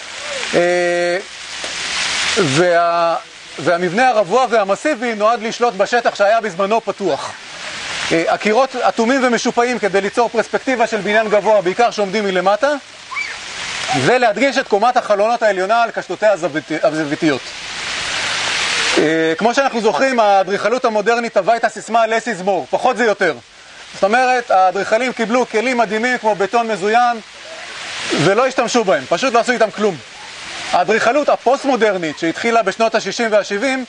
והמבנה הרבוע והמסיבי נועד לשלוט בשטח שהיה בזמנו פתוח. הקירות אטומים ומשופעים כדי ליצור פרספקטיבה של בניין גבוה, בעיקר שעומדים מלמטה, ולהדגיש את קומת החלונות העליונה על קשתותיה הזוויתיות. כמו שאנחנו זוכרים, האדריכלות המודרנית טבעה את הסיסמה less is more, פחות זה יותר. זאת אומרת, האדריכלים קיבלו כלים מדהימים כמו בטון מזוין, ולא השתמשו בהם, פשוט לא עשו איתם כלום. האדריכלות הפוסט-מודרנית שהתחילה בשנות ה-שישים וה-שבעים,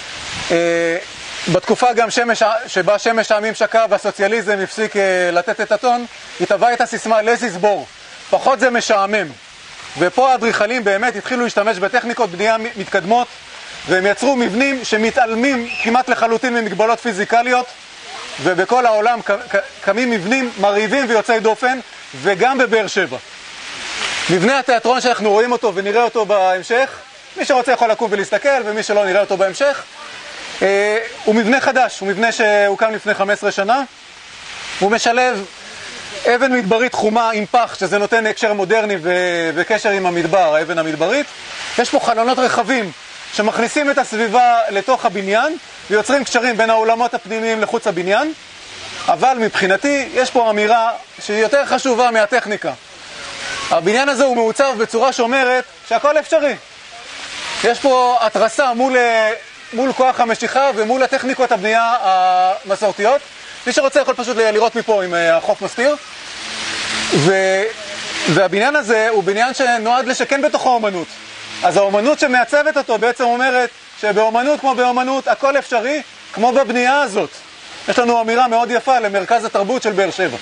בתקופה גם שמש, שבה שמש העמים שקע והסוציאליזם הפסיק לתת את הטון, היא טבעה את הסיסמה less is more, פחות זה משעמם. ופה האדריכלים באמת התחילו להשתמש בטכניקות בנייה מתקדמות, והם יצרו מבנים שמתעלמים כמעט לחלוטין ממגבלות פיזיקליות, ובכל העולם קמים מבנים מרהיבים ויוצאי דופן, וגם בבאר שבע. מבנה התיאטרון שאנחנו רואים אותו ונראה אותו בהמשך, מי שרוצה יכול לקום ולהסתכל, ומי שלא נראה אותו בהמשך, אה, הוא מבנה חדש, הוא מבנה שהוקם לפני חמש עשרה שנה, הוא משלב אבן מדברית חומה עם פח, שזה נותן הקשר מודרני ו- וקשר עם המדבר, האבן המדברית. יש פה חלונות רחבים שמכניסים את הסביבה לתוך הבניין, ויוצרים קשרים בין העולמות הפנימיים לחוץ הבניין, אבל מבחינתי יש פה אמירה שהיא יותר חשובה מהטכניקה. הבניין הזה הוא מעוצב בצורה שאומרת שהכל אפשרי. יש פה התרסה מול, מול כוח המשיכה ומול הטכניקות הבנייה המסורתיות. מי שרוצה יכול פשוט לראות מפה עם החוף מסתיר. ו... והבניין הזה הוא בניין שנועד לשכן בתוך האומנות. אז האומנות שמעצבת אותו בעצם אומרת שבאומנות כמו באומנות הכל אפשרי, כמו בבנייה הזאת. יש לנו אמירה מאוד יפה למרכז התרבות של באר שבע.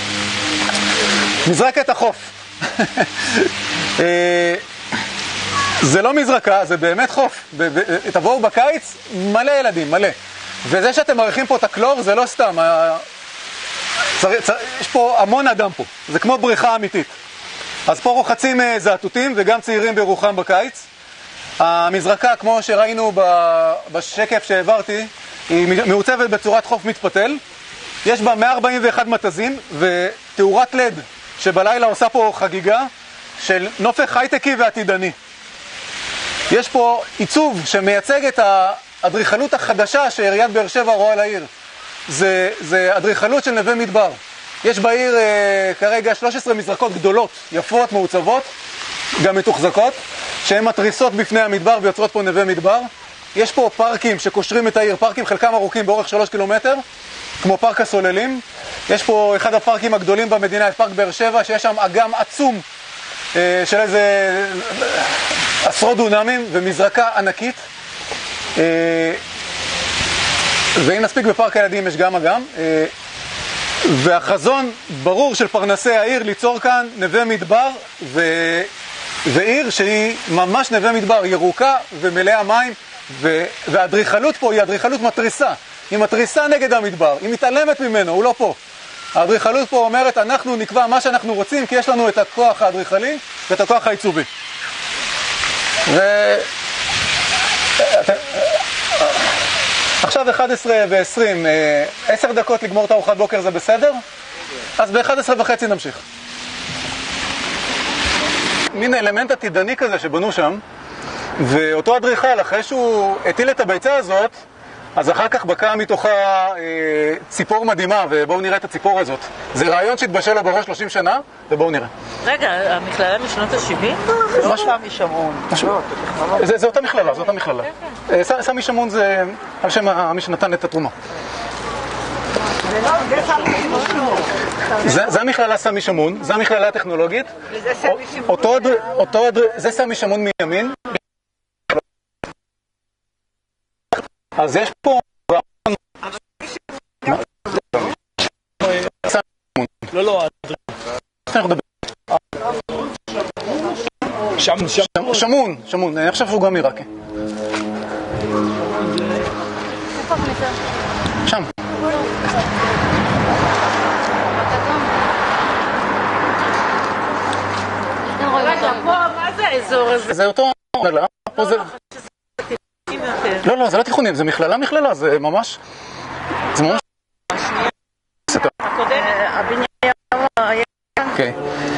מזרקת החוף. זה לא מזרקה, זה באמת חוף. תבואו בקיץ, מלא ילדים, מלא. וזה שאתם מעריכים פה את הקלור זה לא סתם, צר... צר... יש פה המון אדם פה, זה כמו בריכה אמיתית. אז פה רוחצים זעתותים וגם צעירים ברוחם בקיץ. המזרקה, כמו שראינו בשקף שהעברתי, היא מעוצבת בצורת חוף מתפתל. יש בה מאה ארבעים ואחד מטזים ותאורת לד שבלילה עושה פה חגיגה של נופך הייטקי ועתידני. יש פה עיצוב שמייצג את האדריכלות החדשה שעיריית באר שבע רואה לעיר. זה, זה אדריכלות של נווה מדבר. יש בעיר אה, כרגע שלוש עשרה מזרקות גדולות, יפות, מעוצבות, גם מתוחזקות, שהן מטריסות בפני המדבר ויוצרות פה נווה מדבר. יש פה פארקים שקושרים את העיר, פארקים חלקם ארוכים באורך שלוש קילומטר, כמו פארק הסוללים. יש פה אחד הפארקים הגדולים במדינה, את פארק באר שבע, שיש שם אגם עצום אה, של איזה עשרות דונמים ומזרקה ענקית. אה, ואם נספיק בפארק הילדים יש גם אגם. אה, והחזון ברור של פרנסי העיר ליצור כאן נווה מדבר ו... ועיר שהיא ממש נווה מדבר, ירוקה ומלאה מים, ו... והאדריכלות פה היא אדריכלות מטריסה, היא מטריסה נגד המדבר, היא מתעלמת ממנו, הוא לא פה. האדריכלות פה אומרת אנחנו נקבע מה שאנחנו רוצים כי יש לנו את הכוח האדריכלי ואת הכוח העיצובי. ו... עכשיו אחת עשרה ועשרים, עשר דקות לגמור את ארוחת בוקר זה בסדר? אז ב-אחת עשרה וחצי נמשיך. מין אלמנט עתידני כזה שבנו שם, ואותו אדריכל, אחרי שהוא הטיל את הביצה הזאת, אז אחר כך בקעה מתוכה אה, ציפור מדהימה, ובואו נראה את הציפור הזאת. זה רעיון שהתבשל לו בראש שלושים שנה, ובואו נראה. רגע, המכללה משנות ה-שבעים? זה לא סמי שמון. זה אותה מכללה, זה אותה מכללה. סמי שמון זה על שם מי שנתן את התרומה. זה המכללה סמי שמון, זה המכללה הטכנולוגית. זה סמי שמון מימין. אז יש פה... לא, לא, שם, שם. שמון, שמון, אני חושב שהוא גם עיראקי. שם. מה זה האזור הזה? זה אותו... לא, לא, זה לא תיכונים, זה מכללה, מכללה, זה ממש... זה ממש... אוקיי.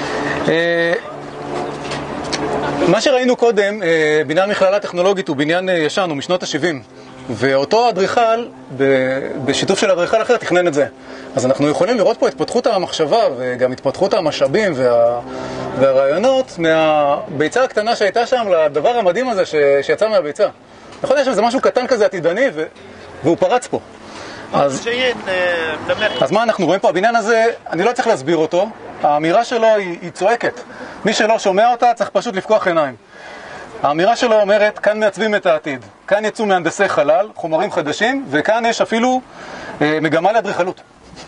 מה שראינו קודם, בניין מכללה טכנולוגית הוא בניין ישן, הוא משנות ה-שבעים, ואותו אדריכל, בשיתוף של אדריכל אחר, תכנן את זה. אז אנחנו יכולים לראות פה התפתחות המחשבה וגם התפתחות המשאבים וה... והרעיונות מהביצה הקטנה שהייתה שם לדבר המדהים הזה ש... שיצא מהביצה. יכול להיות שזה משהו קטן כזה עתידני ו... והוא פרץ פה. אז... אז מה אנחנו רואים פה? הבניין הזה, אני לא צריך להסביר אותו, האמירה שלו היא, היא צועקת. מי שלא שומע אותה צריך פשוט לפקוח עיניים. האמירה שלו אומרת, כאן מעצבים את העתיד, כאן יצאו מהנדסי חלל, חומרים חדשים, וכאן יש אפילו אה, מגמה לאדריכלות.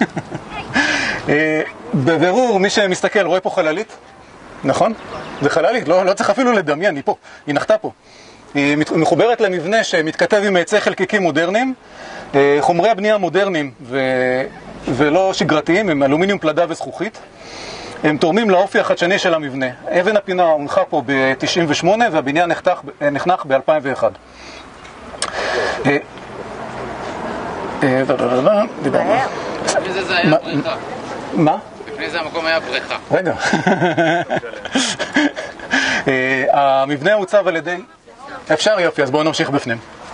אה, בבירור, מי שמסתכל רואה פה חללית, נכון? זה חללית, לא, לא צריך אפילו לדמיין, היא פה, היא נחתה פה. היא מחוברת למבנה שמתכתב עם עצי חלקיקים מודרניים, אה, חומרי הבנייה מודרניים ו... ולא שגרתיים, הם אלומיניום פלדה וזכוכית. הם תורמים לאופי החדשני של המבנה. אבן הפינה הונחה פה ב-תשעים ושמונה והבניין נחנך ב-אלפיים ואחת. לפני זה זה היה בריכה. מה? לפני זה המקום היה בריכה. רגע. המבנה הוצב על ידי... אפשר יופי, אז בואו נמשיך בפנים.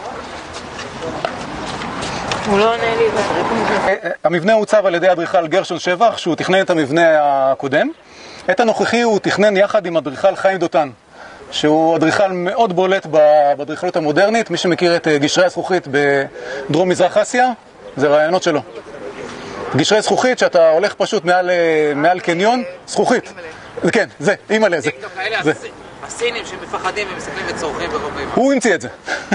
הוא לא עונה לי. המבנה הוצב על ידי אדריכל גרשון שבח, שהוא תכנן את המבנה הקודם. את הנוכחי הוא תכנן יחד עם אדריכל חיים דותן, שהוא אדריכל מאוד בולט באדריכלות המודרנית. מי שמכיר את גשרי הזכוכית בדרום מזרח אסיה, זה רעיונות שלו. גשרי זכוכית שאתה הולך פשוט מעל, מעל קניון, זכוכית. כן, זה, אימא'לה, זה. זה. הסינים שמפחדים ומסתכלים וצורכים ורובים. הוא המציא את זה.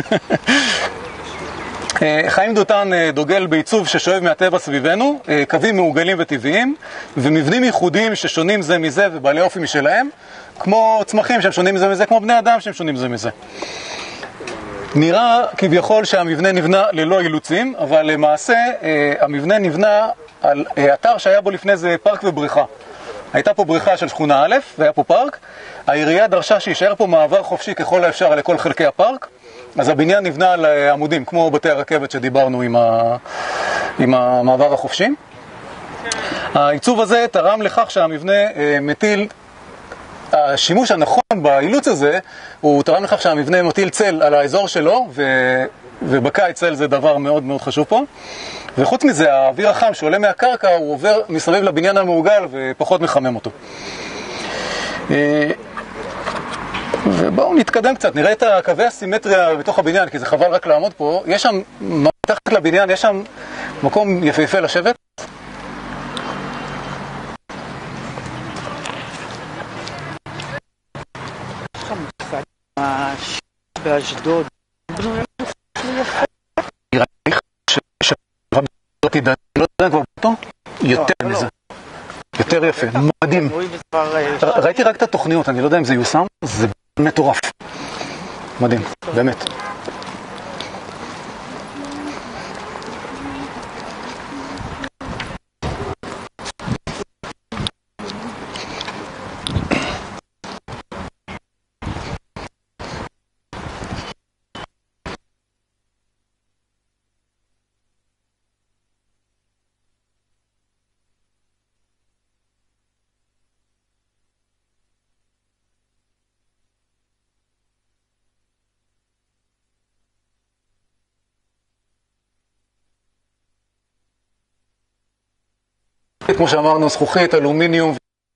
חיים דותן דוגל בעיצוב ששואב מהטבע סביבנו, קווים מעוגלים וטבעיים, ומבנים ייחודיים ששונים זה מזה ובעלי אופי משלהם, כמו צמחים שהם שונים זה מזה, כמו בני אדם שהם שונים זה מזה. נראה כביכול שהמבנה נבנה ללא אילוצים, אבל למעשה המבנה נבנה על אתר שהיה בו לפני זה פארק ובריכה. הייתה פה בריכה של שכונה א' והיה פה פארק. העירייה דרשה שישאר פה מעבר חופשי ככל האפשר לכל חלקי הפארק, אז הבניין נבנה על עמודים, כמו בתי הרכבת שדיברנו עם, ה... עם המעבר החופשי. העיצוב הזה תרם לכך שהמבנה מטיל, השימוש הנכון באילוץ הזה, הוא תרם לכך שהמבנה מטיל צל על האזור שלו, ו... ובקיץ צל זה דבר מאוד מאוד חשוב פה. וחוץ מזה, האוויר החם שעולה מהקרקע, הוא עובר מסביב לבניין המעוגל ופחות מחמם אותו. ובואו נתקדם קצת, נראה את הקווי הסימטריה בתוך הבניין, כי זה חבל רק לעמוד פה. יש שם, מתחת לבניין, יש שם מקום יפהפה לשבת. באשדוד. נראה לי לא יודע כבר אותו, יותר מזה. יותר יפה, מדהים. ראיתי רק את התוכניות, אני לא יודע אם זה יושם, זה מטורף. מדהים, באמת. כמו שאמרנו, זכוכית, אלומיניום.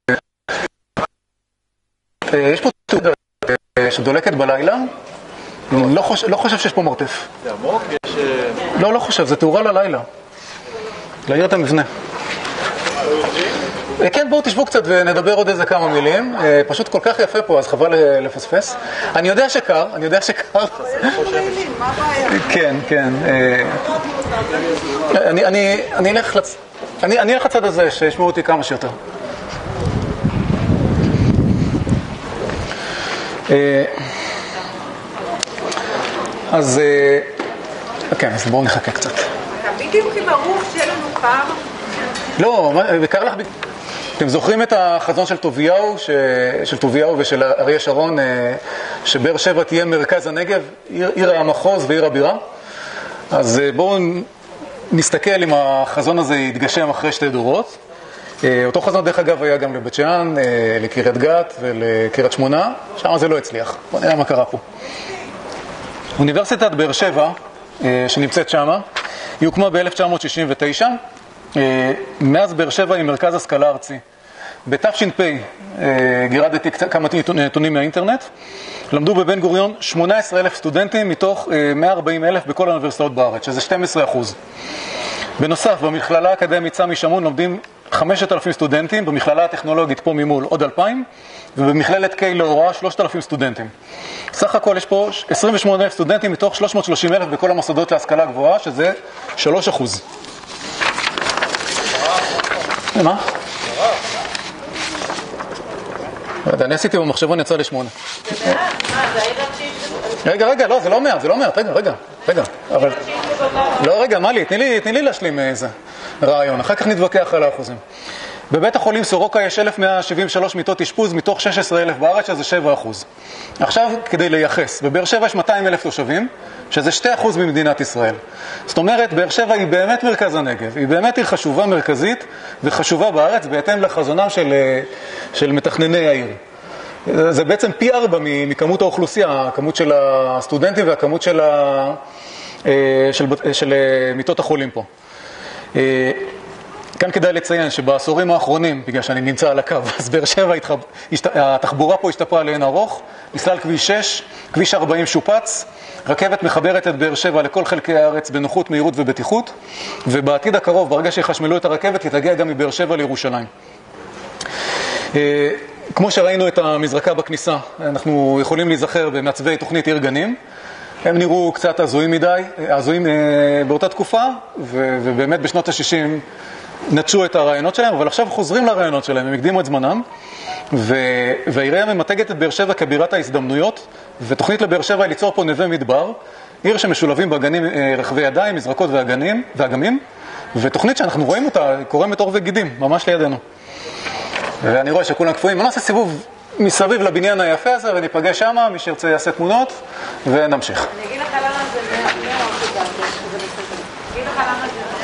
יש פה תעודה שדולקת בלילה. לא חושב, לא חושב שיש פה מרתף. זה עמוק? יש... לא, לא חושב, זה תאורה ללילה. להעיר את המבנה. כן, בואו תשבו קצת ונדבר עוד איזה כמה מילים. פשוט כל כך יפה פה, אז חבל לפספס. אני יודע שקר, אני יודע שקר. כן, כן. אני, אני, אני אלך לצ... אני, אני אלך לצד הזה, שישמעו אותי כמה שיותר. אז, כן, אז בואו נחכה קצת. בדיוק עם הרוח שלנו פעם. לא, וקר לך... אתם זוכרים את החזון של טוביהו, ש... של טוביהו ושל אריה שרון, שבאר שבע תהיה מרכז הנגב, עיר, עיר המחוז ועיר הבירה? אז בואו נסתכל אם החזון הזה יתגשם אחרי שתי דורות. אותו חזון דרך אגב היה גם לבית שאן, לקריית גת ולקריית שמונה, שם זה לא הצליח. בואו נראה מה קרה פה. אוניברסיטת באר שבע, שנמצאת שמה, היא הוקמה ב-אלף תשע מאות שישים ותשע, מאז באר שבע היא מרכז השכלה ארצי. בתש"פ גירדתי כמה נתונים מהאינטרנט, למדו בבן גוריון שמונה עשרה אלף סטודנטים מתוך מאה וארבעים אלף בכל האוניברסיטאות בארץ, שזה שנים עשר אחוז. בנוסף, במכללה האקדמית סמי שמעון לומדים חמשת אלפים סטודנטים, במכללה הטכנולוגית פה ממול עוד אלפיים, ובמכללת קיי להוראה שלושת אלפים סטודנטים. סך הכל יש פה עשרים ושמונה אלף סטודנטים מתוך שלוש מאות ושלושים אלף בכל המוסדות להשכלה גבוהה, שזה שלושה אחוז. מה? אני עשיתי במחשבון, יצא לשמונה. רגע, רגע, לא, זה לא מעט, זה לא מעט, רגע, רגע, רגע, אבל... לא, רגע, מה לי, תני לי, תני לי להשלים איזה רעיון, אחר כך נתווכח על האחוזים. בבית החולים סורוקה יש אלף מאה שבעים ושלוש מיטות אשפוז מתוך שש עשרה אלף בארץ, שזה שבעה אחוז. עכשיו, כדי לייחס, בבאר שבע יש מאתיים אלף תושבים, שזה שני אחוז ממדינת ישראל. זאת אומרת, באר שבע היא באמת מרכז הנגב, היא באמת עיר חשובה מרכזית וחשובה בארץ, בהתאם לחזונם של, של מתכנני העיר. זה בעצם פי ארבע מכמות האוכלוסייה, הכמות של הסטודנטים והכמות של, ה, של, של מיטות החולים פה. כאן כדאי לציין שבעשורים האחרונים, בגלל שאני נמצא על הקו, אז באר שבע, התחבורה פה השתפרה לאין ארוך, נסלל כביש שש, כביש ארבעים שופץ, רכבת מחברת את באר שבע לכל חלקי הארץ בנוחות, מהירות ובטיחות, ובעתיד הקרוב, ברגע שיחשמלו את הרכבת, היא תגיע גם מבאר שבע לירושלים. כמו שראינו את המזרקה בכניסה, אנחנו יכולים להיזכר במעצבי תוכנית עיר גנים, הם נראו קצת הזויים מדי, הזויים באותה תקופה, ובאמת בשנות ה-שישים נטשו את הרעיונות שלהם, אבל עכשיו חוזרים לרעיונות שלהם, הם הקדימו את זמנם, והעירייה ממתגת את באר שבע כבירת ההזדמנויות, ותוכנית לבאר שבע היא ליצור פה נווה מדבר, עיר שמשולבים בה גנים, רחבי ידיים, מזרקות ואגנים, ואגמים, ותוכנית שאנחנו רואים אותה, קורמת עור וגידים, ממש לידינו. ואני רואה שכולם קפואים, אני עושה סיבוב מסביב לבניין היפה הזה, וניפגש שמה, מי שירצה יעשה תמונות, ונמשיך. אני אגיד לך למה זה מאוד תודה, זה בסדר. אני אגיד לך למה זה מאוד.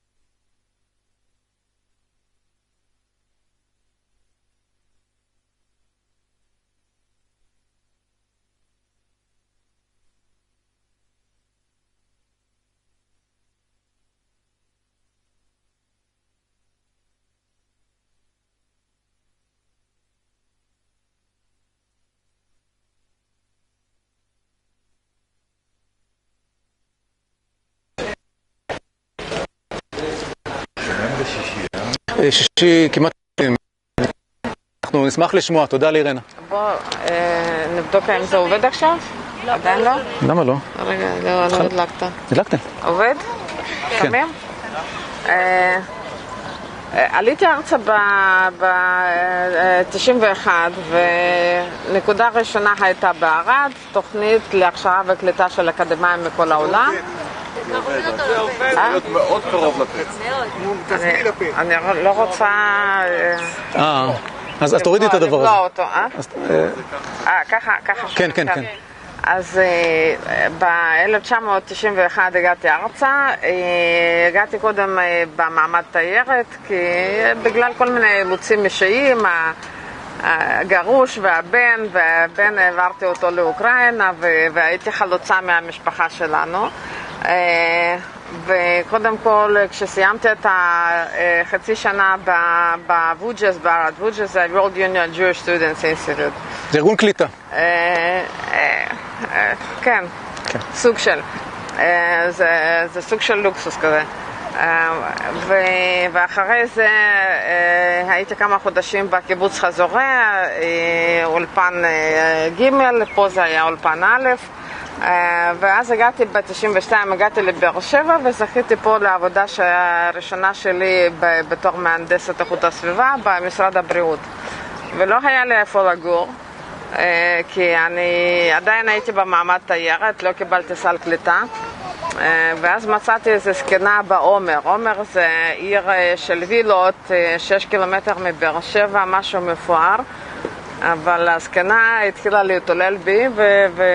שישי כמעט... אנחנו נשמח לשמוע, תודה לירנה. בוא נבדוק אם זה עובד עכשיו? עדיין לא? למה לא? רגע, לא הדלקת. הדלקתם? עובד? שומעים? עליתי ארצה ב-תשעים ואחת ונקודה ראשונה הייתה בערד, תוכנית להכשרה וקליטה של אקדמאים מכל העולם. זה עובד מאוד קרוב לפה. אני לא רוצה... אה, אז תורידי את הדבר הזה. לבלוע אותו, אה? אה, ככה, ככה. כן, כן, כן. אז ב-אלף תשע מאות תשעים ואחת הגעתי ארצה, הגעתי קודם במעמד תיירת, כי בגלל כל מיני אילוצים אישיים, הגרוש והבן, והבן העברתי אותו לאוקראינה, והייתי חלוצה מהמשפחה שלנו. וקודם כל, כשסיימתי את החצי שנה בווג'ס, בערד, ווג'ס זה World Union Jewish Students Institute. זה ארגון קליטה. כן, סוג של. זה סוג של לוקסוס כזה. ואחרי זה הייתי כמה חודשים בקיבוץ חזוריה, אולפן ג', פה זה היה אולפן א', ואז הגעתי ב-תשעים ושתיים, הגעתי לבאר שבע וזכיתי פה לעבודה הראשונה שלי בתור מהנדסת איכות הסביבה במשרד הבריאות. ולא היה לי איפה לגור, כי אני עדיין הייתי במעמד תיירת, לא קיבלתי סל קליטה. ואז מצאתי איזו סקנה בעומר. עומר זה עיר של וילות, שש קילומטר מבאר שבע, משהו מפואר. אבל הסקנה התחילה להתעולל בי, ו... ו...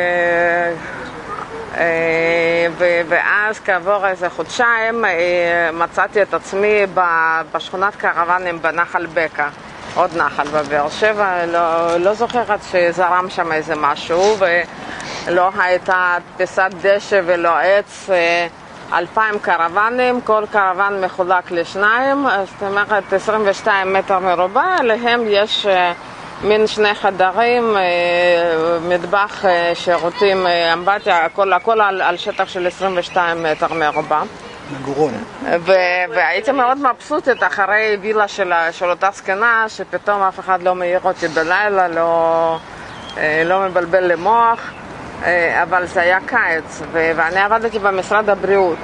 ו... ואז כעבור איזה חודשיים מצאתי את עצמי בשכונת קרוונים בנחל בקע. עוד נחל בבאר שבע, לא, לא זוכרת שזרם שם איזה משהו, ולא הייתה פיסת דשא ולא עץ, אלפיים קרוונים, כל קרוון מחולק לשניים, זאת אומרת עשרים ושתיים מטר מרובע, עליהם יש מין שני חדרים, מטבח, שירותים, אמבטיה, הכל, הכל על, על שטח של עשרים ושתיים מטר מרובע. מגורון. והייתי מאוד מבסוטית אחרי וילה של, של אותה סקנה, שפתאום אף אחד לא מעיר אותי בלילה, לא, לא מבלבל למוח, אבל זה היה קיץ, ואני עבדתי במשרד הבריאות.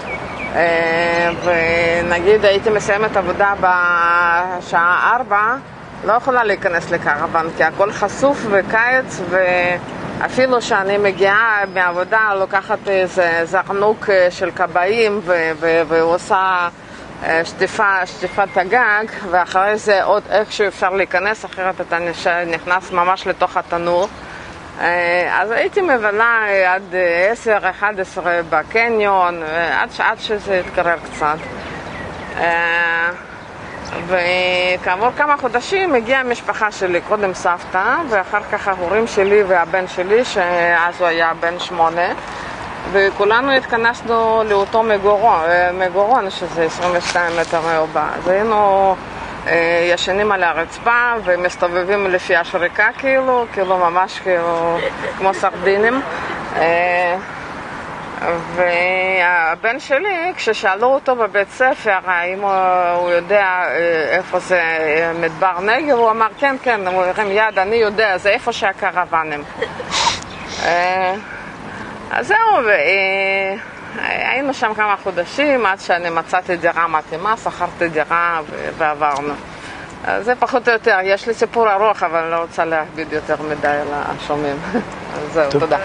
ונגיד הייתי מסיימת עבודה בשעה ארבע, לא יכולה להיכנס לקרוון, כי הכל חשוף וקיץ, ואפילו שאני מגיעה מעבודה, לוקחת איזה זרנוק של קבעים ועושה שטיפה, שטיפת הגג, ואחרי זה עוד איכשהו אפשר להיכנס, אחרת אתה נכנס ממש לתוך התנור. אז הייתי מבלה עד עשר אחת עשרה בקניון, עד, עד שזה יתקרר קצת. וכעבור כמה חודשים הגיעה המשפחה שלי, קודם סבתא, ואחר כך ההורים שלי והבן שלי, שאז הוא היה בן שמונה, וכולנו התכנסנו לאותו מגורון, מגורון שזה עשרים ושתיים מטר מרובע. אז היינו ישנים על הרצפה ומסתובבים לפי השריקה, כאילו, כאילו ממש כאילו כמו סרדינים. והבן שלי, כששאלו אותו בבית ספר האם הוא יודע איפה זה מדבר נגב, הוא אמר כן, כן, הוא הרים יד, אני יודע, זה איפה שהקרוונים. אז זהו, היינו שם כמה חודשים עד שאני מצאתי דירה מתאימה, שכרתי דירה ועברנו. זה פחות או יותר, יש לי סיפור ארוך, אבל אני לא רוצה להכביד יותר מדי על השומעים. אז זהו, תודה.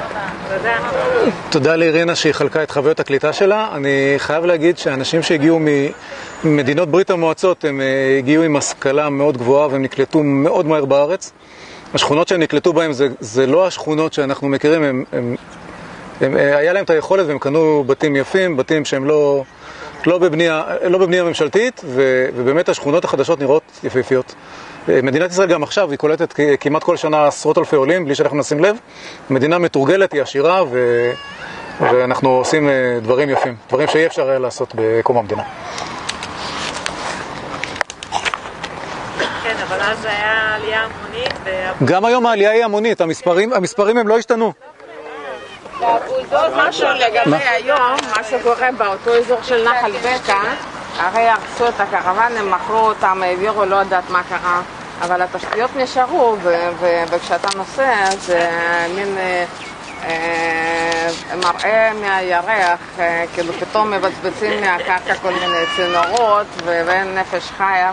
תודה לאירינה שהיא חלקה את חוויות הקליטה שלה. אני חייב להגיד שאנשים שהגיעו ממדינות ברית המועצות, הם הגיעו עם השכלה מאוד גבוהה והם נקלטו מאוד מהר בארץ. השכונות שהם נקלטו בהם זה, זה לא השכונות שאנחנו מכירים, הם, הם, הם, היה להם את היכולת והם קנו בתים יפים, בתים שהם לא, לא בבנייה, לא בבנייה ממשלתית, ו, ובאמת השכונות החדשות נראות יפהפיות. מדינת ישראל גם עכשיו היא קולטת כמעט כל שנה עשרות אלפי עולים, בלי שאנחנו נשים לב. מדינה מתורגלת, היא עשירה, ו... ואנחנו עושים דברים יפים, דברים שאי אפשר היה לעשות בקום המדינה. כן, אבל אז היה עלייה המונית. גם היום העלייה היא המונית, המספרים, המספרים הם לא השתנו. משהו לגבי היום, מה שקורה באותו אזור של נחל בקע, הרי הרסו את הקרוון, הם מכרו אותם, העבירו, לא יודעת מה קרה, אבל התשתיות נשארו, וכשאתה נוסע זה מין מראה מהירח, כאילו פתאום מבצבצים מהקרקע כל מיני צינורות, ואין נפש חיה,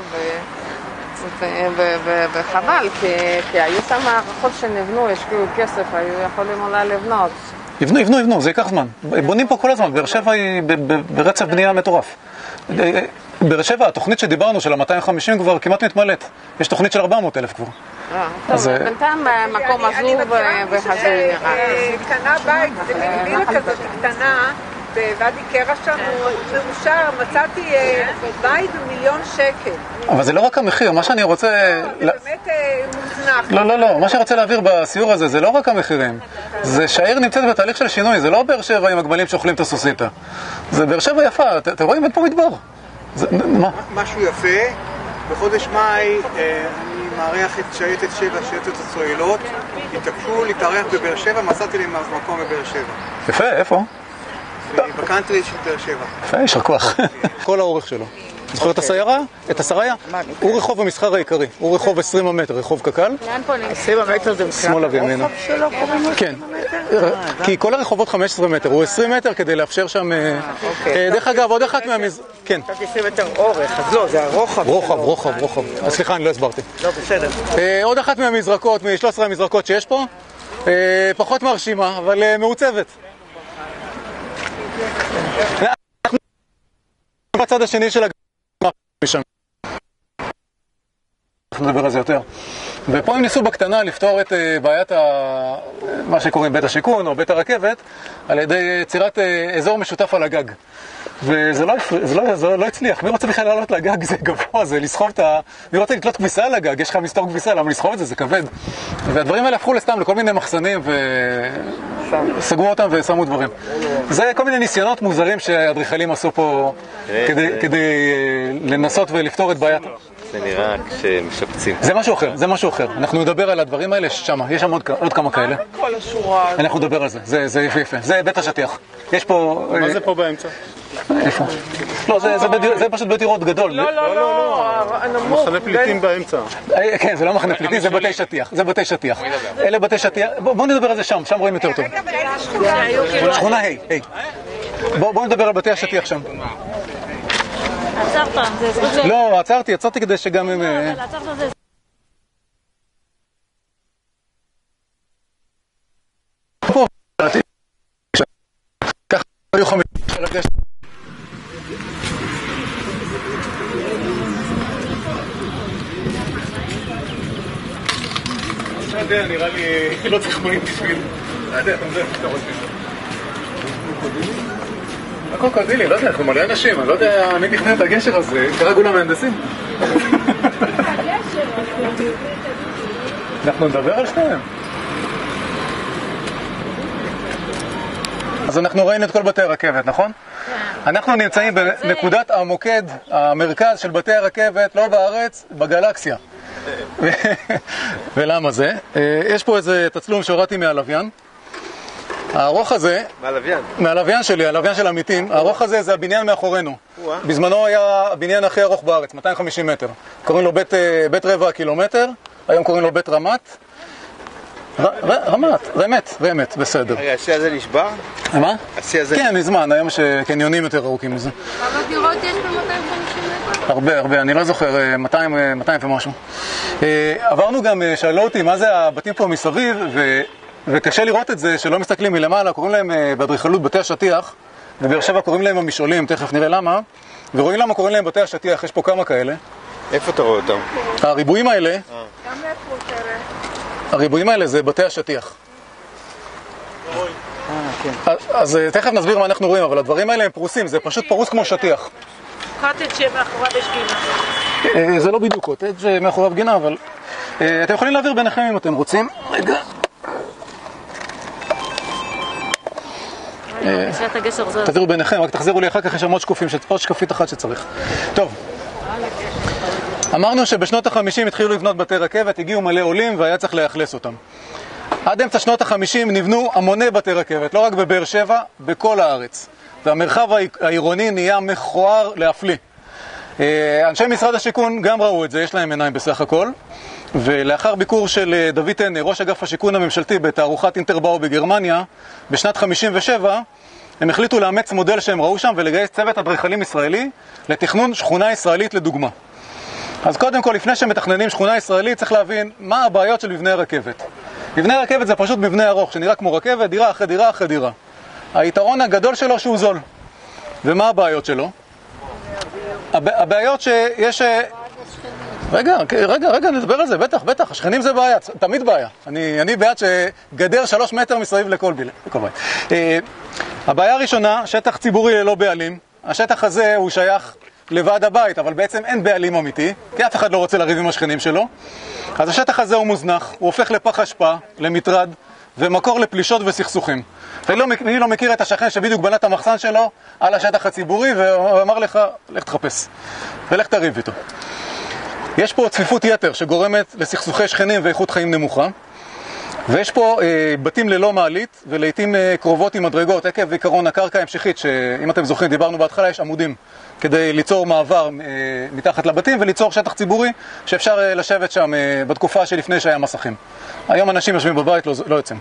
וחבל, כי היו שם מערכות שנבנו, השקיעו כסף, היו יכולים אולי לבנות. יבנו, יבנו, יבנו, זה ייקח זמן. בונים פה כל הזמן, באר שבע היא ברצף בנייה מטורף. באר שבע, התוכנית שדיברנו של ה-מאתיים וחמישים כבר כמעט מתמלאת. יש תוכנית של ארבע מאות אלף כבר. טוב, בינתיים מקום עזוב וחזוי. קנה בית, זה מגבילה כזאת קטנה, בוואדי קרע שם, הוא מאושר, מצאתי בית במיליון שקל. אבל זה לא רק המחיר, מה שאני רוצה... זה באמת מוזנח. לא, לא, לא, מה שאני רוצה להעביר בסיור הזה זה לא רק המחירים. זה שהעיר נמצאת בתהליך של שינוי, זה לא באר שבע עם הגמלים שאוכלים את הסוסיטה. זה באר שבע יפה, אתם רואים? אין פה מדבר. משהו יפה, בחודש מאי אני מעריך את שייטת שבע, שייטת הצוללות, התעקשו להתארח בבאר שבע, מצאתי לי מקום בבאר שבע. יפה, איפה? בקאנטרי של באר שבע. יפה, יישר כוח. כל האורך שלו. זוכר את הסיירה? את הסריה? הוא רחוב המסחר העיקרי. הוא רחוב עשרים מטר, רחוב קק"ל. לאן פונים? עשרים מטר זה שמאלה וימינה. כן. כי כל הרחובות חמישה עשר מטר. הוא עשרים מטר כדי לאפשר שם... דרך אגב, עוד אחת מהמז... כן. עשרים מטר אורך, אז לא, זה הרוחב. רוחב, רוחב, רוחב. סליחה, אני לא הסברתי. לא, בסדר. עוד אחת מהמזרקות, מ-שלוש עשרה המזרקות שיש פה. פחות מרשימה, אבל מעוצבת. אנחנו בצד השני של הגמר משם. אנחנו נדבר על זה יותר. ופה הם ניסו בקטנה לפתור את בעיית ה... מה שקוראים בית השיכון או בית הרכבת על ידי יצירת אזור משותף על הגג. וזה לא, זה לא, זה לא הצליח. מי רוצה בכלל לעלות לגג? זה גבוה, זה לסחוב את ה... מי רוצה לתלות כביסה על הגג? יש לך מסתור כביסה, למה לסחוב את זה? זה כבד. והדברים האלה הפכו לסתם לכל מיני מחסנים וסגרו אותם ושמו דברים. זה כל מיני ניסיונות מוזרים שהאדריכלים עשו פה כדי, כדי לנסות ולפתור את בעיית. זה נראה כשמשפצים. זה משהו אחר, זה משהו אחר. אנחנו נדבר על הדברים האלה שם, יש שם עוד, עוד כמה כאלה. כל השורה. אנחנו נדבר על זה, זה, זה יפה יפה. זה בית השטיח. יש פה... מה זה פה באמצע? איפה? לא, זה, זה, בדיר, זה פשוט בית דירות גדול. לא, לא, לא, הנמוך. מחנה פליטים באמצע. כן, זה לא מחנה פליטים, זה בתי שטיח. זה בתי שטיח. אלה בתי שטיח. בואו נדבר על זה שם, שם רואים יותר טוב. שכונה ה', ה'. בואו נדבר על בתי השטיח שם. עצרת, זה זכות ש... לא, עצרתי, עצרתי כדי שגם הם... אבל עצרת זה... פה, ככה היו חמישה. לא יודע, נראה לי לא צריך מים בשביל... לא יודע, אתה מזהה איך אתה רוצה. הכל קרדילי, לא יודע, אנחנו מלא אנשים, אני לא יודע מי תכנן את הגשר הזה, כרגע כולם מהנדסים. אנחנו נדבר על שניהם. אז אנחנו ראינו את כל בתי הרכבת, נכון? אנחנו נמצאים בנקודת המוקד, המרכז של בתי הרכבת, לא בארץ, בגלקסיה. ולמה זה? יש פה איזה תצלום שהורדתי מהלוויין. הארוך הזה, מהלוויין? מהלוויין שלי, הלוויין של עמיתים, הארוך הזה זה הבניין מאחורינו. בזמנו היה הבניין הכי ארוך בארץ, מאתיים וחמישים מטר. קוראים לו בית, בית רבע קילומטר, היום קוראים לו בית רמת. ר, ר, רמת, רמת, רמת, בסדר. רגע, השיא הזה נשבר? מה? השיא הזה... כן, מזמן, היום שקניונים יותר ארוכים מזה. כמה דירות יש ב-מאתיים וחמישים מטר? הרבה, הרבה, אני לא זוכר, מאתיים ומשהו. עברנו גם, שאלו אותי מה זה הבתים פה מסביב, וקשה לראות את זה שלא מסתכלים מלמעלה, קוראים להם באדריכלות בתי השטיח, בבאר שבע קוראים להם המשעולים, תכף נראה למה, ורואים למה קוראים להם בתי השטיח, יש פה כמה כאלה. איפה אתה רואה אותם? הריבועים האלה, גם איפה כאלה? הריבועים האלה זה בתי השטיח. אז תכף נסביר מה אנחנו רואים, אבל הדברים האלה הם פרוסים, זה פשוט פרוס כמו שטיח. קוטג' שמאחוריו יש גינה. זה לא בדיוק קוטג' מאחוריו גינה, אבל אתם יכולים להעביר ביניכם אם אתם רוצים. רגע. תעבירו ביניכם, רק תחזירו לי אחר כך, יש שם עוד שקופים, עוד שקפית אחת שצריך. טוב. אמרנו שבשנות החמישים התחילו לבנות בתי רכבת, הגיעו מלא עולים והיה צריך להאכלס אותם. עד אמצע שנות החמישים נבנו המוני בתי רכבת, לא רק בבאר שבע, בכל הארץ. והמרחב העירוני נהיה מכוער להפליא. אנשי משרד השיכון גם ראו את זה, יש להם עיניים בסך הכל. ולאחר ביקור של דוד טנר, ראש אגף השיכון הממשלתי בתערוכת אינטרבאו בגרמניה, בשנת חמישים ושבע, הם החליטו לאמץ מודל שהם ראו שם ולגייס צוות אדריכלים ישראלי לתכנון שכונה ישראלית לדוגמה. אז קודם כל, לפני שמתכננים שכונה ישראלית, צריך להבין מה הבעיות של מבנה הרכבת. מבנה הרכבת זה פשוט מבנה ארוך, שנראה כמו רכבת, דירה אחרי דירה אחרי דירה. היתרון הגדול שלו שהוא זול. ומה הבעיות שלו? הב... הבעיות שיש... רגע, רגע, רגע, נדבר על זה, בטח, בטח, השכנים זה בעיה, תמיד בעיה. אני, אני בעד שגדר שלוש מטר מסביב לכל בית. Uh, הבעיה הראשונה, שטח ציבורי ללא בעלים. השטח הזה הוא שייך לוועד הבית, אבל בעצם אין בעלים אמיתי, כי אף אחד לא רוצה לריב עם השכנים שלו. אז השטח הזה הוא מוזנח, הוא הופך לפח אשפה, למטרד, ומקור לפלישות וסכסוכים. ומי לא מכיר את השכן שבדיוק בנה את המחסן שלו על השטח הציבורי, והוא אמר לך, לך תחפש, ולך תריב איתו. יש פה צפיפות יתר שגורמת לסכסוכי שכנים ואיכות חיים נמוכה, ויש פה אה, בתים ללא מעלית, ולעיתים אה, קרובות עם מדרגות, עקב עיקרון הקרקע המשכית, שאם אתם זוכרים, דיברנו בהתחלה, יש עמודים כדי ליצור מעבר אה, מתחת לבתים, וליצור שטח ציבורי שאפשר אה, לשבת שם אה, בתקופה שלפני שהיה מסכים. היום אנשים יושבים בבית, לא, לא יוצאים.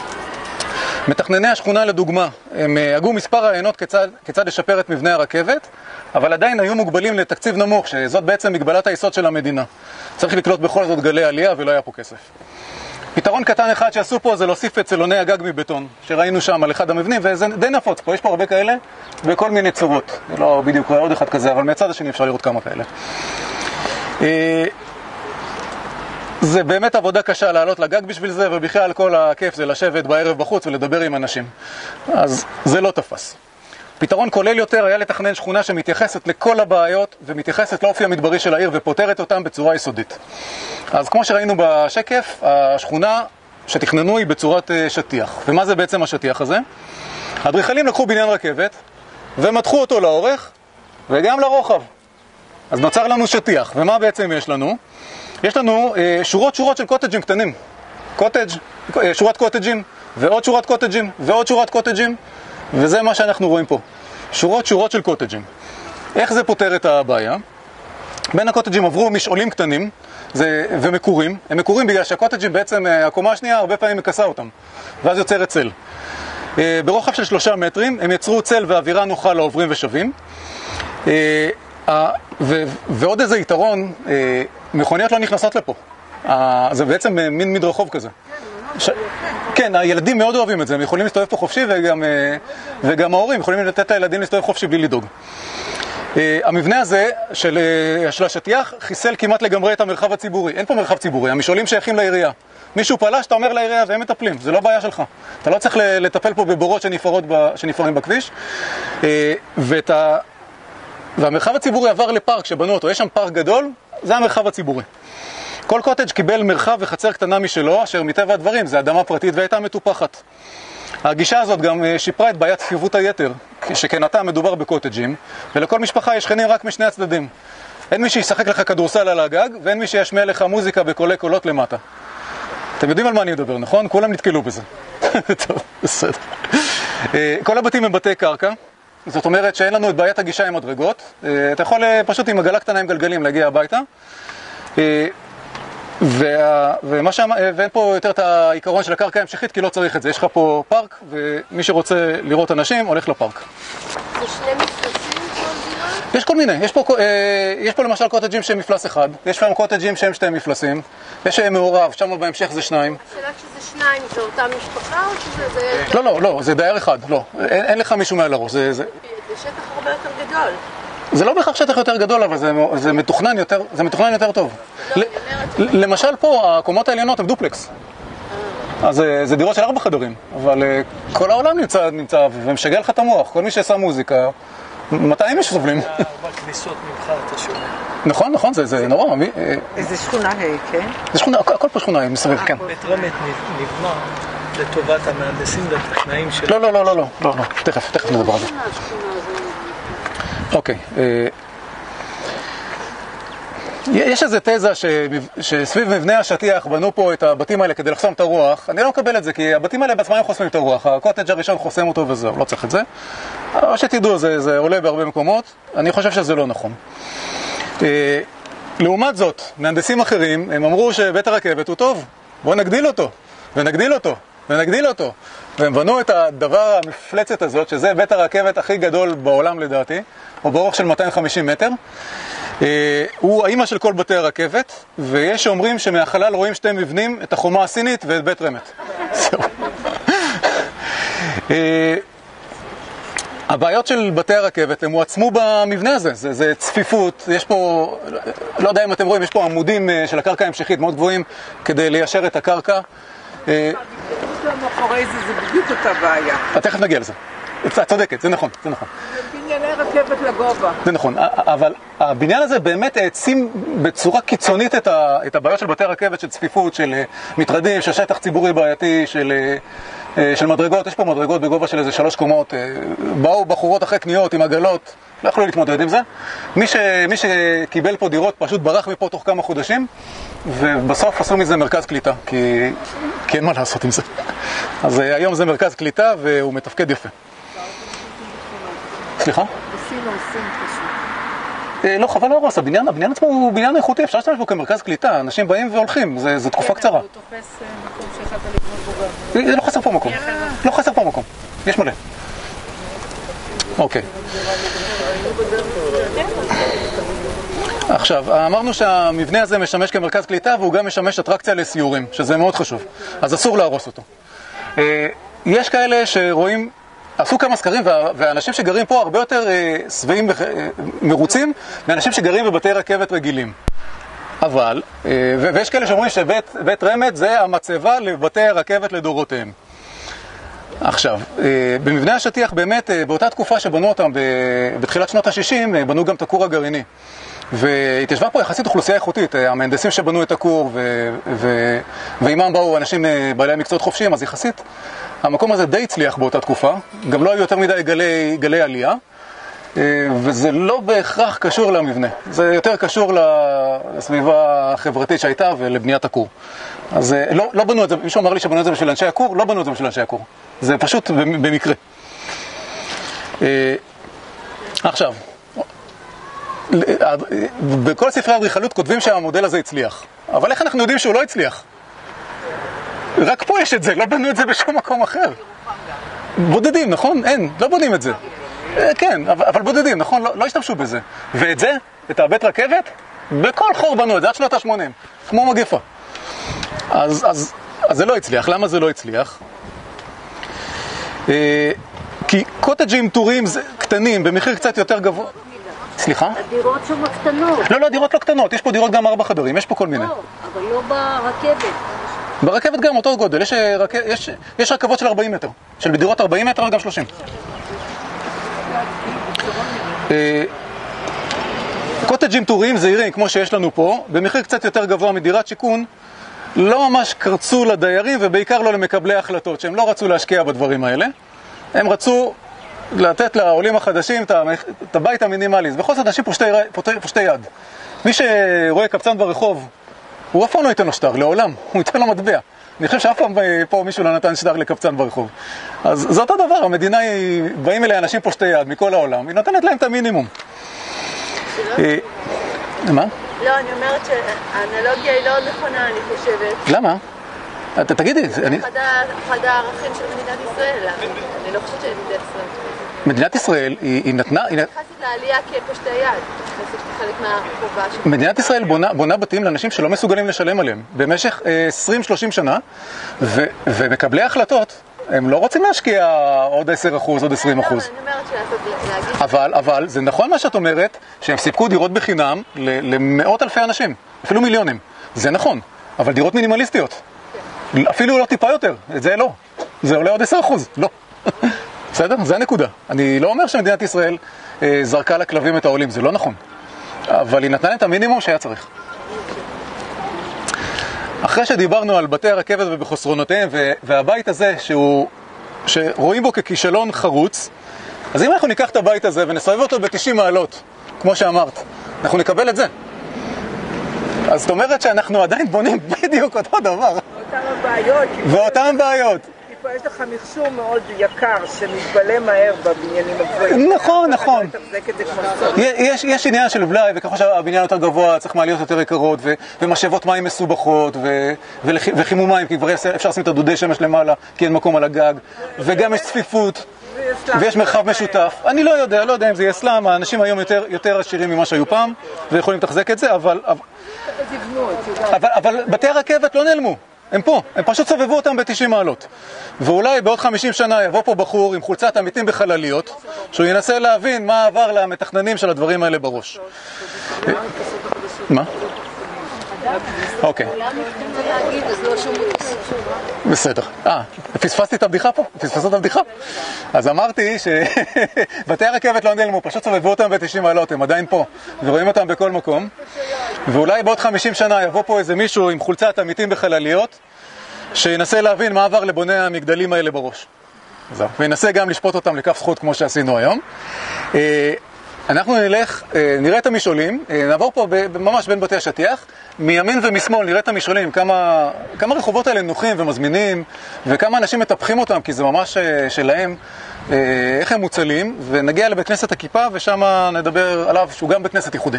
מתכנני השכונה לדוגמה, הם הגו מספר רעיונות כיצד, כיצד לשפר את מבנה הרכבת, אבל עדיין היו מוגבלים לתקציב נמוך, שזאת בעצם מגבלת היסוד של המדינה. צריך לקלוט בכל זאת גלי עלייה ולא היה פה כסף. פתרון קטן אחד שעשו פה זה להוסיף את צילוני הגג מבטון, שראינו שם על אחד המבנים, וזה די נפוץ פה, יש פה הרבה כאלה בכל מיני צורות. זה לא בדיוק עוד אחד כזה, אבל מהצד השני אפשר לראות כמה כאלה. זה באמת עבודה קשה לעלות לגג בשביל זה, ובכלל כל הכיף זה לשבת בערב בחוץ ולדבר עם אנשים. אז זה לא תפס. פתרון כולל יותר היה לתכנן שכונה שמתייחסת לכל הבעיות ומתייחסת לאופי המדברי של העיר ופותרת אותם בצורה יסודית. אז כמו שראינו בשקף, השכונה שתכננו היא בצורת שטיח. ומה זה בעצם השטיח הזה? האדריכלים לקחו בניין רכבת ומתחו אותו לאורך וגם לרוחב. אז נוצר לנו שטיח. ומה בעצם יש לנו? יש לנו אה, שורות שורות של קוטג'ים קטנים. קוטג', אה, שורת קוטג'ים, ועוד שורת קוטג'ים, ועוד שורת קוטג'ים, וזה מה שאנחנו רואים פה. שורות שורות של קוטג'ים. איך זה פותר את הבעיה? בין הקוטג'ים עברו משעולים קטנים זה, ומקורים. הם מקורים בגלל שהקוטג'ים בעצם, הקומה השנייה הרבה פעמים מקסה אותם, ואז יוצרת צל. אה, ברוחב של שלושה מטרים הם יצרו צל ואווירה נוחה לעוברים ושבים. אה, ו- ועוד איזה יתרון, אה, מכוניות לא נכנסות לפה. אה, זה בעצם מין מדרחוב כזה. ש... כן, הילדים מאוד אוהבים את זה, הם יכולים להסתובב פה חופשי, וגם, אה, וגם ההורים יכולים לתת את הילדים להסתובב חופשי בלי לדאוג. אה, המבנה הזה של, אה, של השטיח חיסל כמעט לגמרי את המרחב הציבורי. אין פה מרחב ציבורי, המשעולים שייכים לעירייה. מישהו פלש, אתה אומר לעירייה והם מטפלים, זה לא בעיה שלך. אתה לא צריך לטפל פה בבורות שנפערות ב... שנפערים בכביש. אה, ואת ה... והמרחב הציבורי עבר לפארק שבנו אותו, יש שם פארק גדול, זה המרחב הציבורי. כל קוטג' קיבל מרחב וחצר קטנה משלו, אשר מטבע הדברים זה אדמה פרטית והייתה מטופחת. הגישה הזאת גם שיפרה את בעיית צפיפות היתר, שכנתה מדובר בקוטג'ים, ולכל משפחה יש שכנים רק משני הצדדים. אין מי שישחק לך כדורסל על הגג, ואין מי שישמיע לך מוזיקה בקולי קולות למטה. אתם יודעים על מה אני מדבר, נכון? כולם נתקלו בזה. טוב, בסדר. כל הבתים הם בתי קרקע. זאת אומרת שאין לנו את בעיית הגישה עם מדרגות. אתה יכול פשוט עם עגלה קטנה עם גלגלים להגיע הביתה. וה... ומה שם... ואין פה יותר את העיקרון של הקרקע המשכית, כי לא צריך את זה. יש לך פה פארק, ומי שרוצה לראות אנשים הולך לפארק. זה שני מפרצים כל דירה? יש כל מיני, יש פה, אה, יש פה למשל קוטג'ים שהם מפלס אחד, יש פעם קוטג'ים שהם שתי מפלסים, יש מעורב, שם בהמשך זה שניים. השאלה שזה שניים, זה אותה משפחה או שזה... זה... לא, לא, לא, זה דייר אחד, לא, אין, אין לך מישהו מעל הראש, זה... זה... זה שטח הרבה יותר גדול. זה לא בהכרח שטח יותר גדול, אבל זה, זה מתוכנן יותר, זה מתוכנן יותר טוב. לא, ל, למשל פה, הקומות העליונות הם דופלקס. אז זה, זה דירות של ארבע חדרים, אבל כל העולם נמצא, נמצא ומשגע לך את המוח, כל מי שעשה מוזיקה, מאתיים איש סובלים. ארבע כניסות ממך, אתה שומע. נכון, נכון, זה, זה נורא. איזה שכונה היא, כן? זה שכונה, הכל פה שכונה, מסביב, כן. בית רמת נבנה לטובת המהנדסים והטכנאים של... לא, לא, לא, לא, לא, לא, לא, תכף, תכף נדבר על זה. אוקיי. יש איזו תזה שסביב מבנה השטיח בנו פה את הבתים האלה כדי לחסום את הרוח. אני לא מקבל את זה, כי הבתים האלה בעצמם חוסמים את הרוח. הקוטג' הראשון חוסם אותו וזהו, לא צריך את זה. או שתדעו, זה, זה עולה בהרבה מקומות. אני חושב שזה לא נכון. לעומת זאת, מהנדסים אחרים, הם אמרו שבית הרכבת הוא טוב. בואו נגדיל אותו, ונגדיל אותו, ונגדיל אותו. והם בנו את הדבר המפלצת הזאת, שזה בית הרכבת הכי גדול בעולם לדעתי, או באורך של מאתיים וחמישים מטר. הוא האמא של כל בתי הרכבת, ויש שאומרים שמהחלל רואים שתי מבנים, את החומה הסינית ואת בית רמת. זהו. הבעיות של בתי הרכבת הם הועצמו במבנה הזה, זה, זה צפיפות, יש פה, לא יודע אם אתם רואים, יש פה עמודים של הקרקע ההמשכית מאוד גבוהים כדי ליישר את הקרקע. מאחורי זה, זה בדיוק אותה בעיה. תכף נגיע לזה. את צודקת, זה נכון, זה נכון. בנייני רכבת לגובה. זה נכון, אבל הבניין הזה באמת העצים בצורה קיצונית את, ה, את הבעיות של בתי הרכבת, של צפיפות, של מטרדים, של שטח ציבורי בעייתי, של, של מדרגות. יש פה מדרגות בגובה של איזה שלוש קומות. באו בחורות אחרי קניות עם עגלות, לא יכלו להתמודד עם זה. מי, ש, מי שקיבל פה דירות פשוט ברח מפה תוך כמה חודשים, ובסוף עשו מזה מרכז קליטה, כי, כי אין מה לעשות עם זה. אז היום זה מרכז קליטה והוא מתפקד יפה. סליחה? בסין עושים פשוט. לא, חבל להרוס, הבניין, הבניין עצמו הוא בניין איכותי, אפשר להשתמש בו כמרכז קליטה, אנשים באים והולכים, זו תקופה קצרה. הוא תופס מקום שיכלת לבנות בו גם. לא חסר פה מקום, לא חסר פה מקום, יש מלא. אוקיי. עכשיו, אמרנו שהמבנה הזה משמש כמרכז קליטה והוא גם משמש אטרקציה לסיורים, שזה מאוד חשוב, אז אסור להרוס אותו. יש כאלה שרואים, עשו כמה סקרים, והאנשים שגרים פה הרבה יותר שבעים ומרוצים מאנשים שגרים בבתי רכבת רגילים. אבל, ויש כאלה שאומרים שבית רמת זה המצבה לבתי הרכבת לדורותיהם. עכשיו, במבנה השטיח באמת, באותה תקופה שבנו אותם בתחילת שנות ה-שישים, בנו גם את הכור הגרעיני. והתיישבה פה יחסית אוכלוסייה איכותית, המהנדסים שבנו את הכור, ועימם באו אנשים בעלי מקצועות חופשיים, אז יחסית המקום הזה די הצליח באותה תקופה, גם לא היו יותר מדי גלי, גלי עלייה, וזה לא בהכרח קשור למבנה, זה יותר קשור לסביבה החברתית שהייתה ולבניית הכור. אז לא, לא בנו את זה, מישהו אמר לי שבנו את זה בשביל אנשי הכור, לא בנו את זה בשביל אנשי הכור, זה פשוט במקרה. עכשיו, בכל ספרי האדריכלות כותבים שהמודל הזה הצליח, אבל איך אנחנו יודעים שהוא לא הצליח? רק פה יש את זה, לא בנו את זה בשום מקום אחר. בודדים, נכון? אין, לא בונים את זה. כן, אבל בודדים, נכון? לא, לא השתמשו בזה. ואת זה, את הבית רכבת, בכל חור בנו את זה, עד שנות ה-שמונים, כמו מגפה. אז, אז, אז זה לא הצליח. למה זה לא הצליח? כי קוטג'ים טורים קטנים, במחיר קצת יותר גבוה. סליחה? הדירות שם קטנות. לא, לא, דירות לא קטנות, יש פה דירות גם ארבע חדרים, יש פה כל מיני. לא, אבל לא ברכבת. ברכבת גם אותו גודל, יש, רכ... יש, יש רכבות של ארבעים מטר, של בדירות ארבעים מטר וגם שלושים. קוטג'ים טוריים זעירים, כמו שיש לנו פה, במחיר קצת יותר גבוה מדירת שיכון, לא ממש קרצו לדיירים ובעיקר לא למקבלי החלטות, שהם לא רצו להשקיע בדברים האלה. הם רצו לתת לעולים החדשים את הבית המינימלי, בכל זאת אנשים פושטי, פושטי יד. מי שרואה קבצן ברחוב, הוא אף פעם לא ייתן לו שטר, לעולם, הוא ייתן לו מטבע. אני חושב שאף פעם פה מישהו לא נתן שטר לקבצן ברחוב. אז זה אותו דבר, המדינה היא, באים אליה אנשים פושטי יד מכל העולם, היא נותנת להם את המינימום. מה? לא, אני אומרת שהאנלוגיה היא לא נכונה, אני חושבת. למה? תגידי. אחד הערכים של מדינת ישראל, אני לא חושבת שמדינת ישראל. מדינת ישראל, היא, היא נתנה... היא... נכנסת לעלייה כפשטי יד, נכנסת כחלק מהחובה של... מדינת ישראל בונה, בונה בתים לאנשים שלא מסוגלים לשלם עליהם במשך עשרים שלושים שנה, ו, ומקבלי ההחלטות, הם לא רוצים להשקיע עוד עשרה אחוז, עוד עשרים אחוז. אבל, אבל זה נכון מה שאת אומרת, שהם סיפקו דירות בחינם למאות אלפי אנשים, אפילו מיליונים. זה נכון, אבל דירות מינימליסטיות. אפילו לא טיפה יותר, את זה לא. זה עולה עוד עשרה אחוז, לא. בסדר? זה הנקודה. אני לא אומר שמדינת ישראל אה, זרקה לכלבים את העולים, זה לא נכון. אבל היא נתנה את המינימום שהיה צריך. אחרי שדיברנו על בתי הרכבת ובחסרונותיהם, והבית הזה שהוא, שרואים בו ככישלון חרוץ, אז אם אנחנו ניקח את הבית הזה ונסובב אותו ב-תשעים מעלות, כמו שאמרת, אנחנו נקבל את זה. אז זאת אומרת שאנחנו עדיין בונים בדיוק אותו דבר. אותם הבעיות. ואותם בעיות. כי פה יש לך מכשור מאוד יקר שמתבלה מהר בבניינים הגבוהים. נכון, נכון. יש, יש עניין של בלאי, וככל שהבניין יותר גבוה צריך מעליות יותר יקרות, ו- ומשאבות מים מסובכות, ו- ולח- וחימום מים, כי כבר אפשר לשים את הדודי שמש למעלה, כי אין מקום על הגג, וגם יש צפיפות, ויש מרחב משותף. אני לא יודע, לא יודע אם זה יהיה סלאם, האנשים היום יותר, יותר עשירים ממה שהיו פעם, ויכולים לתחזק את זה, אבל... אבל, אבל בתי הרכבת לא נעלמו, הם פה, הם פשוט סובבו אותם ב-תשעים מעלות. ואולי בעוד חמישים שנה יבוא פה בחור עם חולצת עמיתים בחלליות, שהוא ינסה להבין מה עבר למתכננים של הדברים האלה בראש. מה? אוקיי. בסדר. אה, פספסתי את הבדיחה פה? פספסתי את הבדיחה? אז אמרתי שבתי הרכבת לא נעלמו, פשוט סובבו אותם ב-תשעים מעלות, הם עדיין פה, ורואים אותם בכל מקום. ואולי בעוד חמישים שנה יבוא פה איזה מישהו עם חולצת עמיתים בחלליות, שינסה להבין מה עבר לבוני המגדלים האלה בראש. זהו. וינסה גם לשפוט אותם לכף זכות כמו שעשינו היום. אנחנו נלך, נראה את המשעולים, נעבור פה ממש בין בתי השטיח, מימין ומשמאל נראה את המשעולים, כמה, כמה רחובות האלה נוחים ומזמינים, וכמה אנשים מטפחים אותם, כי זה ממש שלהם, איך הם מוצלים, ונגיע לבית כנסת הכיפה, ושם נדבר עליו שהוא גם בית כנסת ייחודי.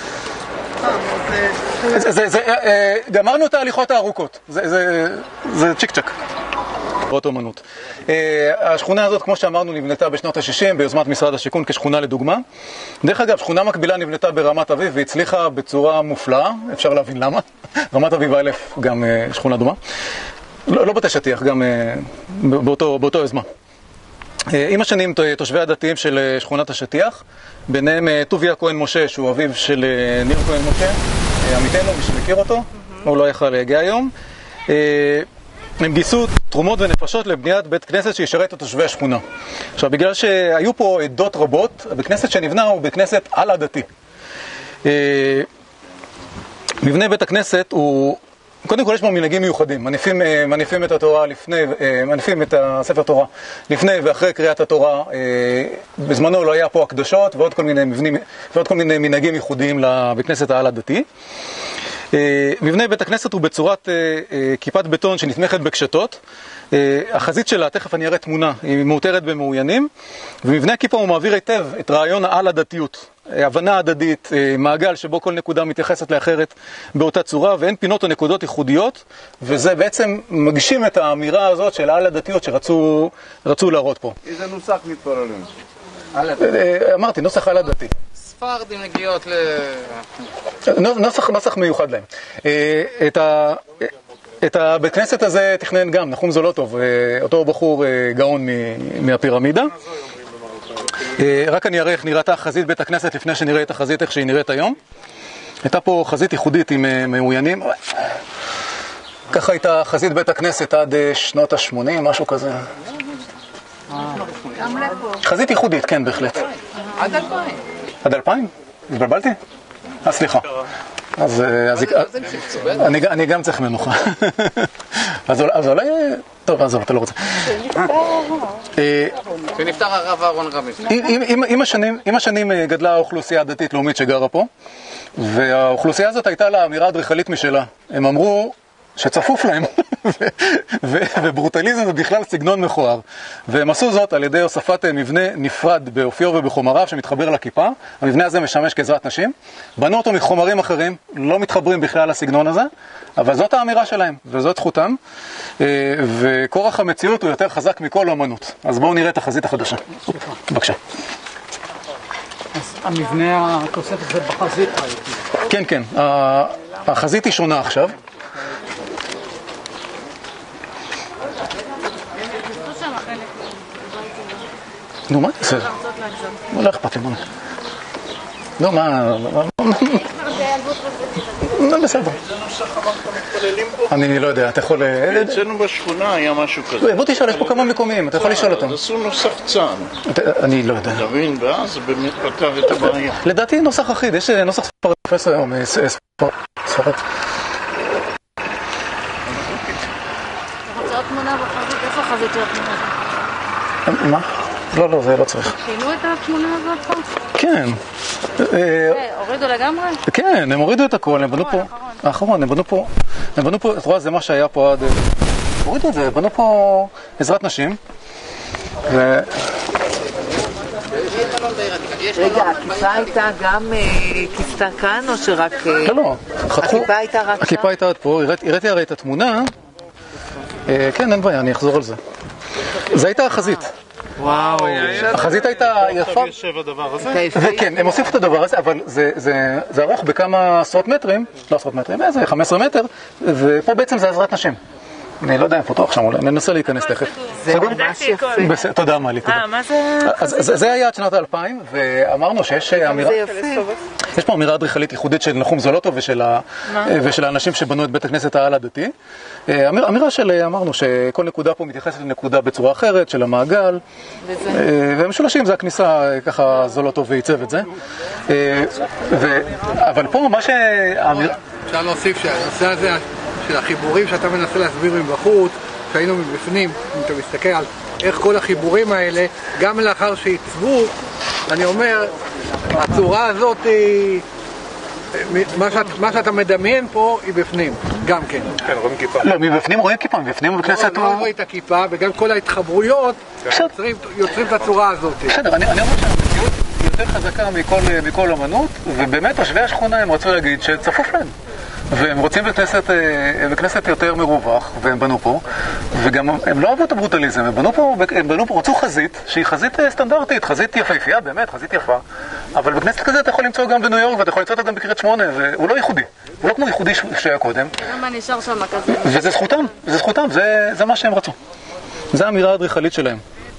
זה, זה, זה, גמרנו את ההליכות הארוכות, זה, זה, זה צ'יק צ'ק. אות אומנות. השכונה הזאת, כמו שאמרנו, נבנתה בשנות ה-שישים ביוזמת משרד השיכון כשכונה לדוגמה. דרך אגב, שכונה מקבילה נבנתה ברמת אביב והצליחה בצורה מופלאה, אפשר להבין למה. רמת אביב א' גם שכונה דומה. לא, לא בתי שטיח, גם באותו, באותו יוזמה. עם השנים תושבי הדתיים של שכונת השטיח, ביניהם טוביה כהן משה, שהוא אביו של ניר כהן משה, עמיתנו, מי שמכיר אותו, הוא לא יכל להגיע היום. הם גייסו תרומות ונפשות לבניית בית כנסת שישרת את תושבי השכונה. עכשיו, בגלל שהיו פה עדות רבות, הבית כנסת שנבנה הוא בית כנסת על הדתי. מבנה בית הכנסת הוא, קודם כל יש בו מנהגים מיוחדים, מניפים, מניפים את התורה לפני, מניפים את הספר תורה לפני ואחרי קריאת התורה. בזמנו לא היה פה הקדשות ועוד כל מיני מבנים, ועוד כל מיני מנהגים ייחודיים לבית כנסת העל הדתי. מבנה בית הכנסת הוא בצורת כיפת בטון שנתמכת בקשתות. החזית שלה, תכף אני אראה תמונה, היא מאותרת במעוינים, ומבנה הכיפה הוא מעביר היטב את רעיון העל הדתיות, הבנה הדדית, מעגל שבו כל נקודה מתייחסת לאחרת באותה צורה, ואין פינות או נקודות ייחודיות, וזה בעצם מגשים את האמירה הזאת של העל הדתיות שרצו רצו להראות פה. איזה נוסח מתפרלים? אמרתי, נוסח העל הדתי. ספרדים מגיעות ל... נוסח, נוסח מיוחד להם. את ה... את הבית כנסת הזה תכנן גם, נחום זולוטוב, אותו בחור גאון מהפירמידה. רק אני אראה איך נראתה חזית בית הכנסת לפני שנראה את החזית איך שהיא נראית היום. הייתה פה חזית ייחודית עם מעוינים. ככה הייתה חזית בית הכנסת עד שנות ה-שמונים, משהו כזה. חזית ייחודית, כן, בהחלט. עד אלפיים. עד אלפיים? התבלבלתי? אה, סליחה. אז אני גם צריך מנוחה. אז אולי... טוב, עזוב, אתה לא רוצה. שנפטר הרב אהרון רבי. עם השנים גדלה האוכלוסייה הדתית-לאומית שגרה פה, והאוכלוסייה הזאת הייתה לה אמירה אדריכלית משלה. הם אמרו, שצפוף להם, וברוטליזם זה בכלל סגנון מכוער. והם עשו זאת על ידי הוספת מבנה נפרד באופיו ובחומריו שמתחבר לכיפה. המבנה הזה משמש כעזרת נשים. בנו אותו מחומרים אחרים, לא מתחברים בכלל לסגנון הזה, אבל זאת האמירה שלהם, וזאת זכותם. וכורח המציאות הוא יותר חזק מכל אומנות. אז בואו נראה את החזית החדשה. בבקשה. אז המבנה התוספת זה בחזית ראיתי. כן, כן. החזית היא שונה עכשיו. נו, מה זה? לא אכפת לי, מה? לא, מה? לא, בסדר. אני לא יודע, אתה יכול... אצלנו בשכונה היה משהו כזה. בוא תשאל, יש פה כמה מקומיים, אתה יכול לשאול אותם. עשו נוסח צען. אני לא יודע. תבין, ואז זה באמת פתר את הבעיה. לדעתי נוסח אחיד, יש נוסח ספרד פרופסור היום, ספרד. רוצה עוד תמונה בחזית? איפה החזית של התמונה? מה? לא, לא, זה לא צריך. שינו את התמונה הזאת פה? כן. הורידו לגמרי? כן, הם הורידו את הכל, הם בנו פה... האחרון, הם בנו פה... הם בנו פה, את רואה, זה מה שהיה פה עד... הורידו את זה, בנו פה עזרת נשים. ו... רגע, הכיפה הייתה גם כיסתה כאן או שרק... לא, לא. הכיפה הייתה רק... הכיפה הייתה עד פה, הראיתי הרי את התמונה. כן, אין בעיה, אני אחזור על זה. זה הייתה החזית. וואו. החזית הייתה יפה. וכן, הם הוסיפו את הדבר הזה, אבל זה ארוך בכמה עשרות מטרים, לא עשרות מטרים, איזה חמש עשרה מטר, ופה בעצם זה עזרת נשים. אני לא יודע אם פותח שם, אולי ננסה להיכנס תכף. זה ממש יפה. תודה, מעלי, תודה. אה, מה זה? אז זה היה עד שנת אלפיים, ואמרנו שיש אמירה... יש פה אמירה אדריכלית ייחודית של נחום זולוטוב ושל האנשים שבנו את בית הכנסת העל הדתי. אמירה של, אמרנו, שכל נקודה פה מתייחסת לנקודה בצורה אחרת, של המעגל. ומשולשים, זה הכניסה, ככה זולוטוב וייצב את זה. אבל פה מה ש... אפשר להוסיף שהנושא הזה של החיבורים שאתה מנסה להסביר מבחוץ, שהיינו מבפנים, אם אתה מסתכל על איך כל החיבורים האלה, גם לאחר שעיצבו, אני אומר, הצורה הזאת היא... מה, שאת, מה שאתה מדמיין פה היא בפנים, גם כן. כן, רואים כיפה. לא, מבפנים רואים כיפה, מבפנים בכנסת הוא... לא רואים את הכיפה, וגם כל ההתחברויות יוצרים, יוצרים את הצורה הזאת. בסדר, אני, אני אומר שהמציאות היא יותר חזקה מכל, מכל אמנות, ובאמת תושבי השכונה הם רצו להגיד שצפוף להם. והם רוצים בכנסת, בכנסת יותר מרווח, והם בנו פה, וגם הם לא אוהבו את הברוטליזם, הם בנו פה, הם בנו פה, רצו חזית, שהיא חזית סטנדרטית, חזית יפהפייה, באמת, חזית יפה, אבל בכנסת כזה אתה יכול למצוא גם בניו יורק, ואתה יכול למצוא אותה גם בקריית שמונה, והוא לא ייחודי, הוא לא כמו ייחודי שהיה קודם. למה נשאר שם כזה? וזה זכותם, זה זכותם, זה, זה מה שהם רצו. זה האמירה האדריכלית שלהם.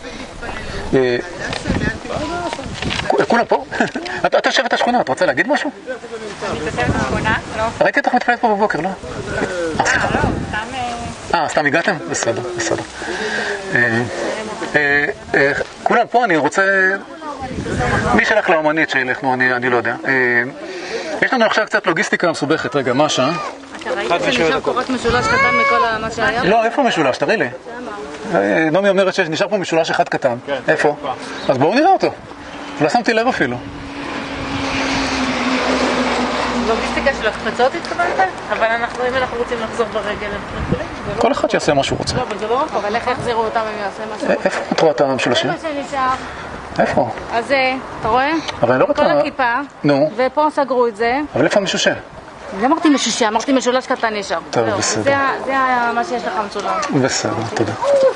כולם פה? אתה יושבת השכונה, אתה רוצה להגיד משהו? אני תושבת השכונה, לא. ראיתי אותך מתפלאת פה בבוקר, לא? אה, סליחה. אה, סתם הגעתם? בסדר, בסדר. כולם פה, אני רוצה... מי שלך לאומנית שילך, נו, אני לא יודע. יש לנו עכשיו קצת לוגיסטיקה מסובכת, רגע, מה שעה? אתה ראית שנשאר קורת משולש קטן מכל מה שהיה? לא, איפה משולש? תראי לי. נעמי אומרת שנשאר פה משולש אחד קטן. איפה? אז בואו נראה אותו. לא שמתי לב אפילו. לוגיסטיקה של הקפצות התכוונת? אבל אנחנו, אם אנחנו רוצים לחזור ברגל, כל אחד שיעשה מה שהוא רוצה. לא, אבל זה לא רק, אבל איך יחזירו אותם אם יעשה משהו? איפה את רואה את המשולשים? זה מה שנשאר. איפה? אז אתה רואה? אבל אני לא כל הכיפה. נו. ופה סגרו את זה. אבל איפה המשושע? לא אמרתי משושע, אמרתי משולש קטן ישר. טוב, בסדר. זה מה שיש לך משולש. בסדר, תודה.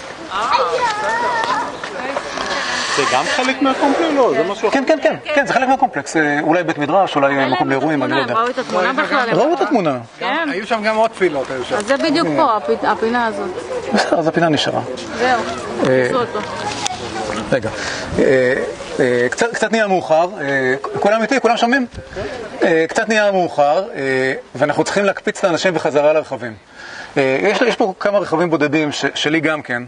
זה גם חלק מהקומפלקס? לא, זה משהו... כן, כן, כן, כן, זה חלק מהקומפלקס. אולי בית מדרש, אולי מקום לאירועים, אני לא יודע. ראו את התמונה בכלל. ראו את התמונה. כן. היו שם גם עוד תפילות. אז זה בדיוק פה, הפינה הזאת. בסדר, אז הפינה נשארה. זהו, תעשו אותו. רגע, קצת נהיה מאוחר, כולם איתי, כולם שומעים? קצת נהיה מאוחר, ואנחנו צריכים להקפיץ את האנשים בחזרה לרכבים. יש פה כמה רכבים בודדים, שלי גם כן.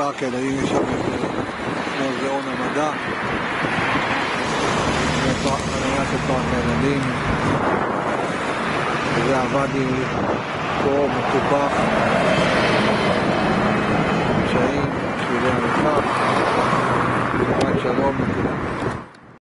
פארק הילדים, יש שם את מוזיאון המדע, זה חניה של פארק הילדים, וזה הוואדי פה מקופח.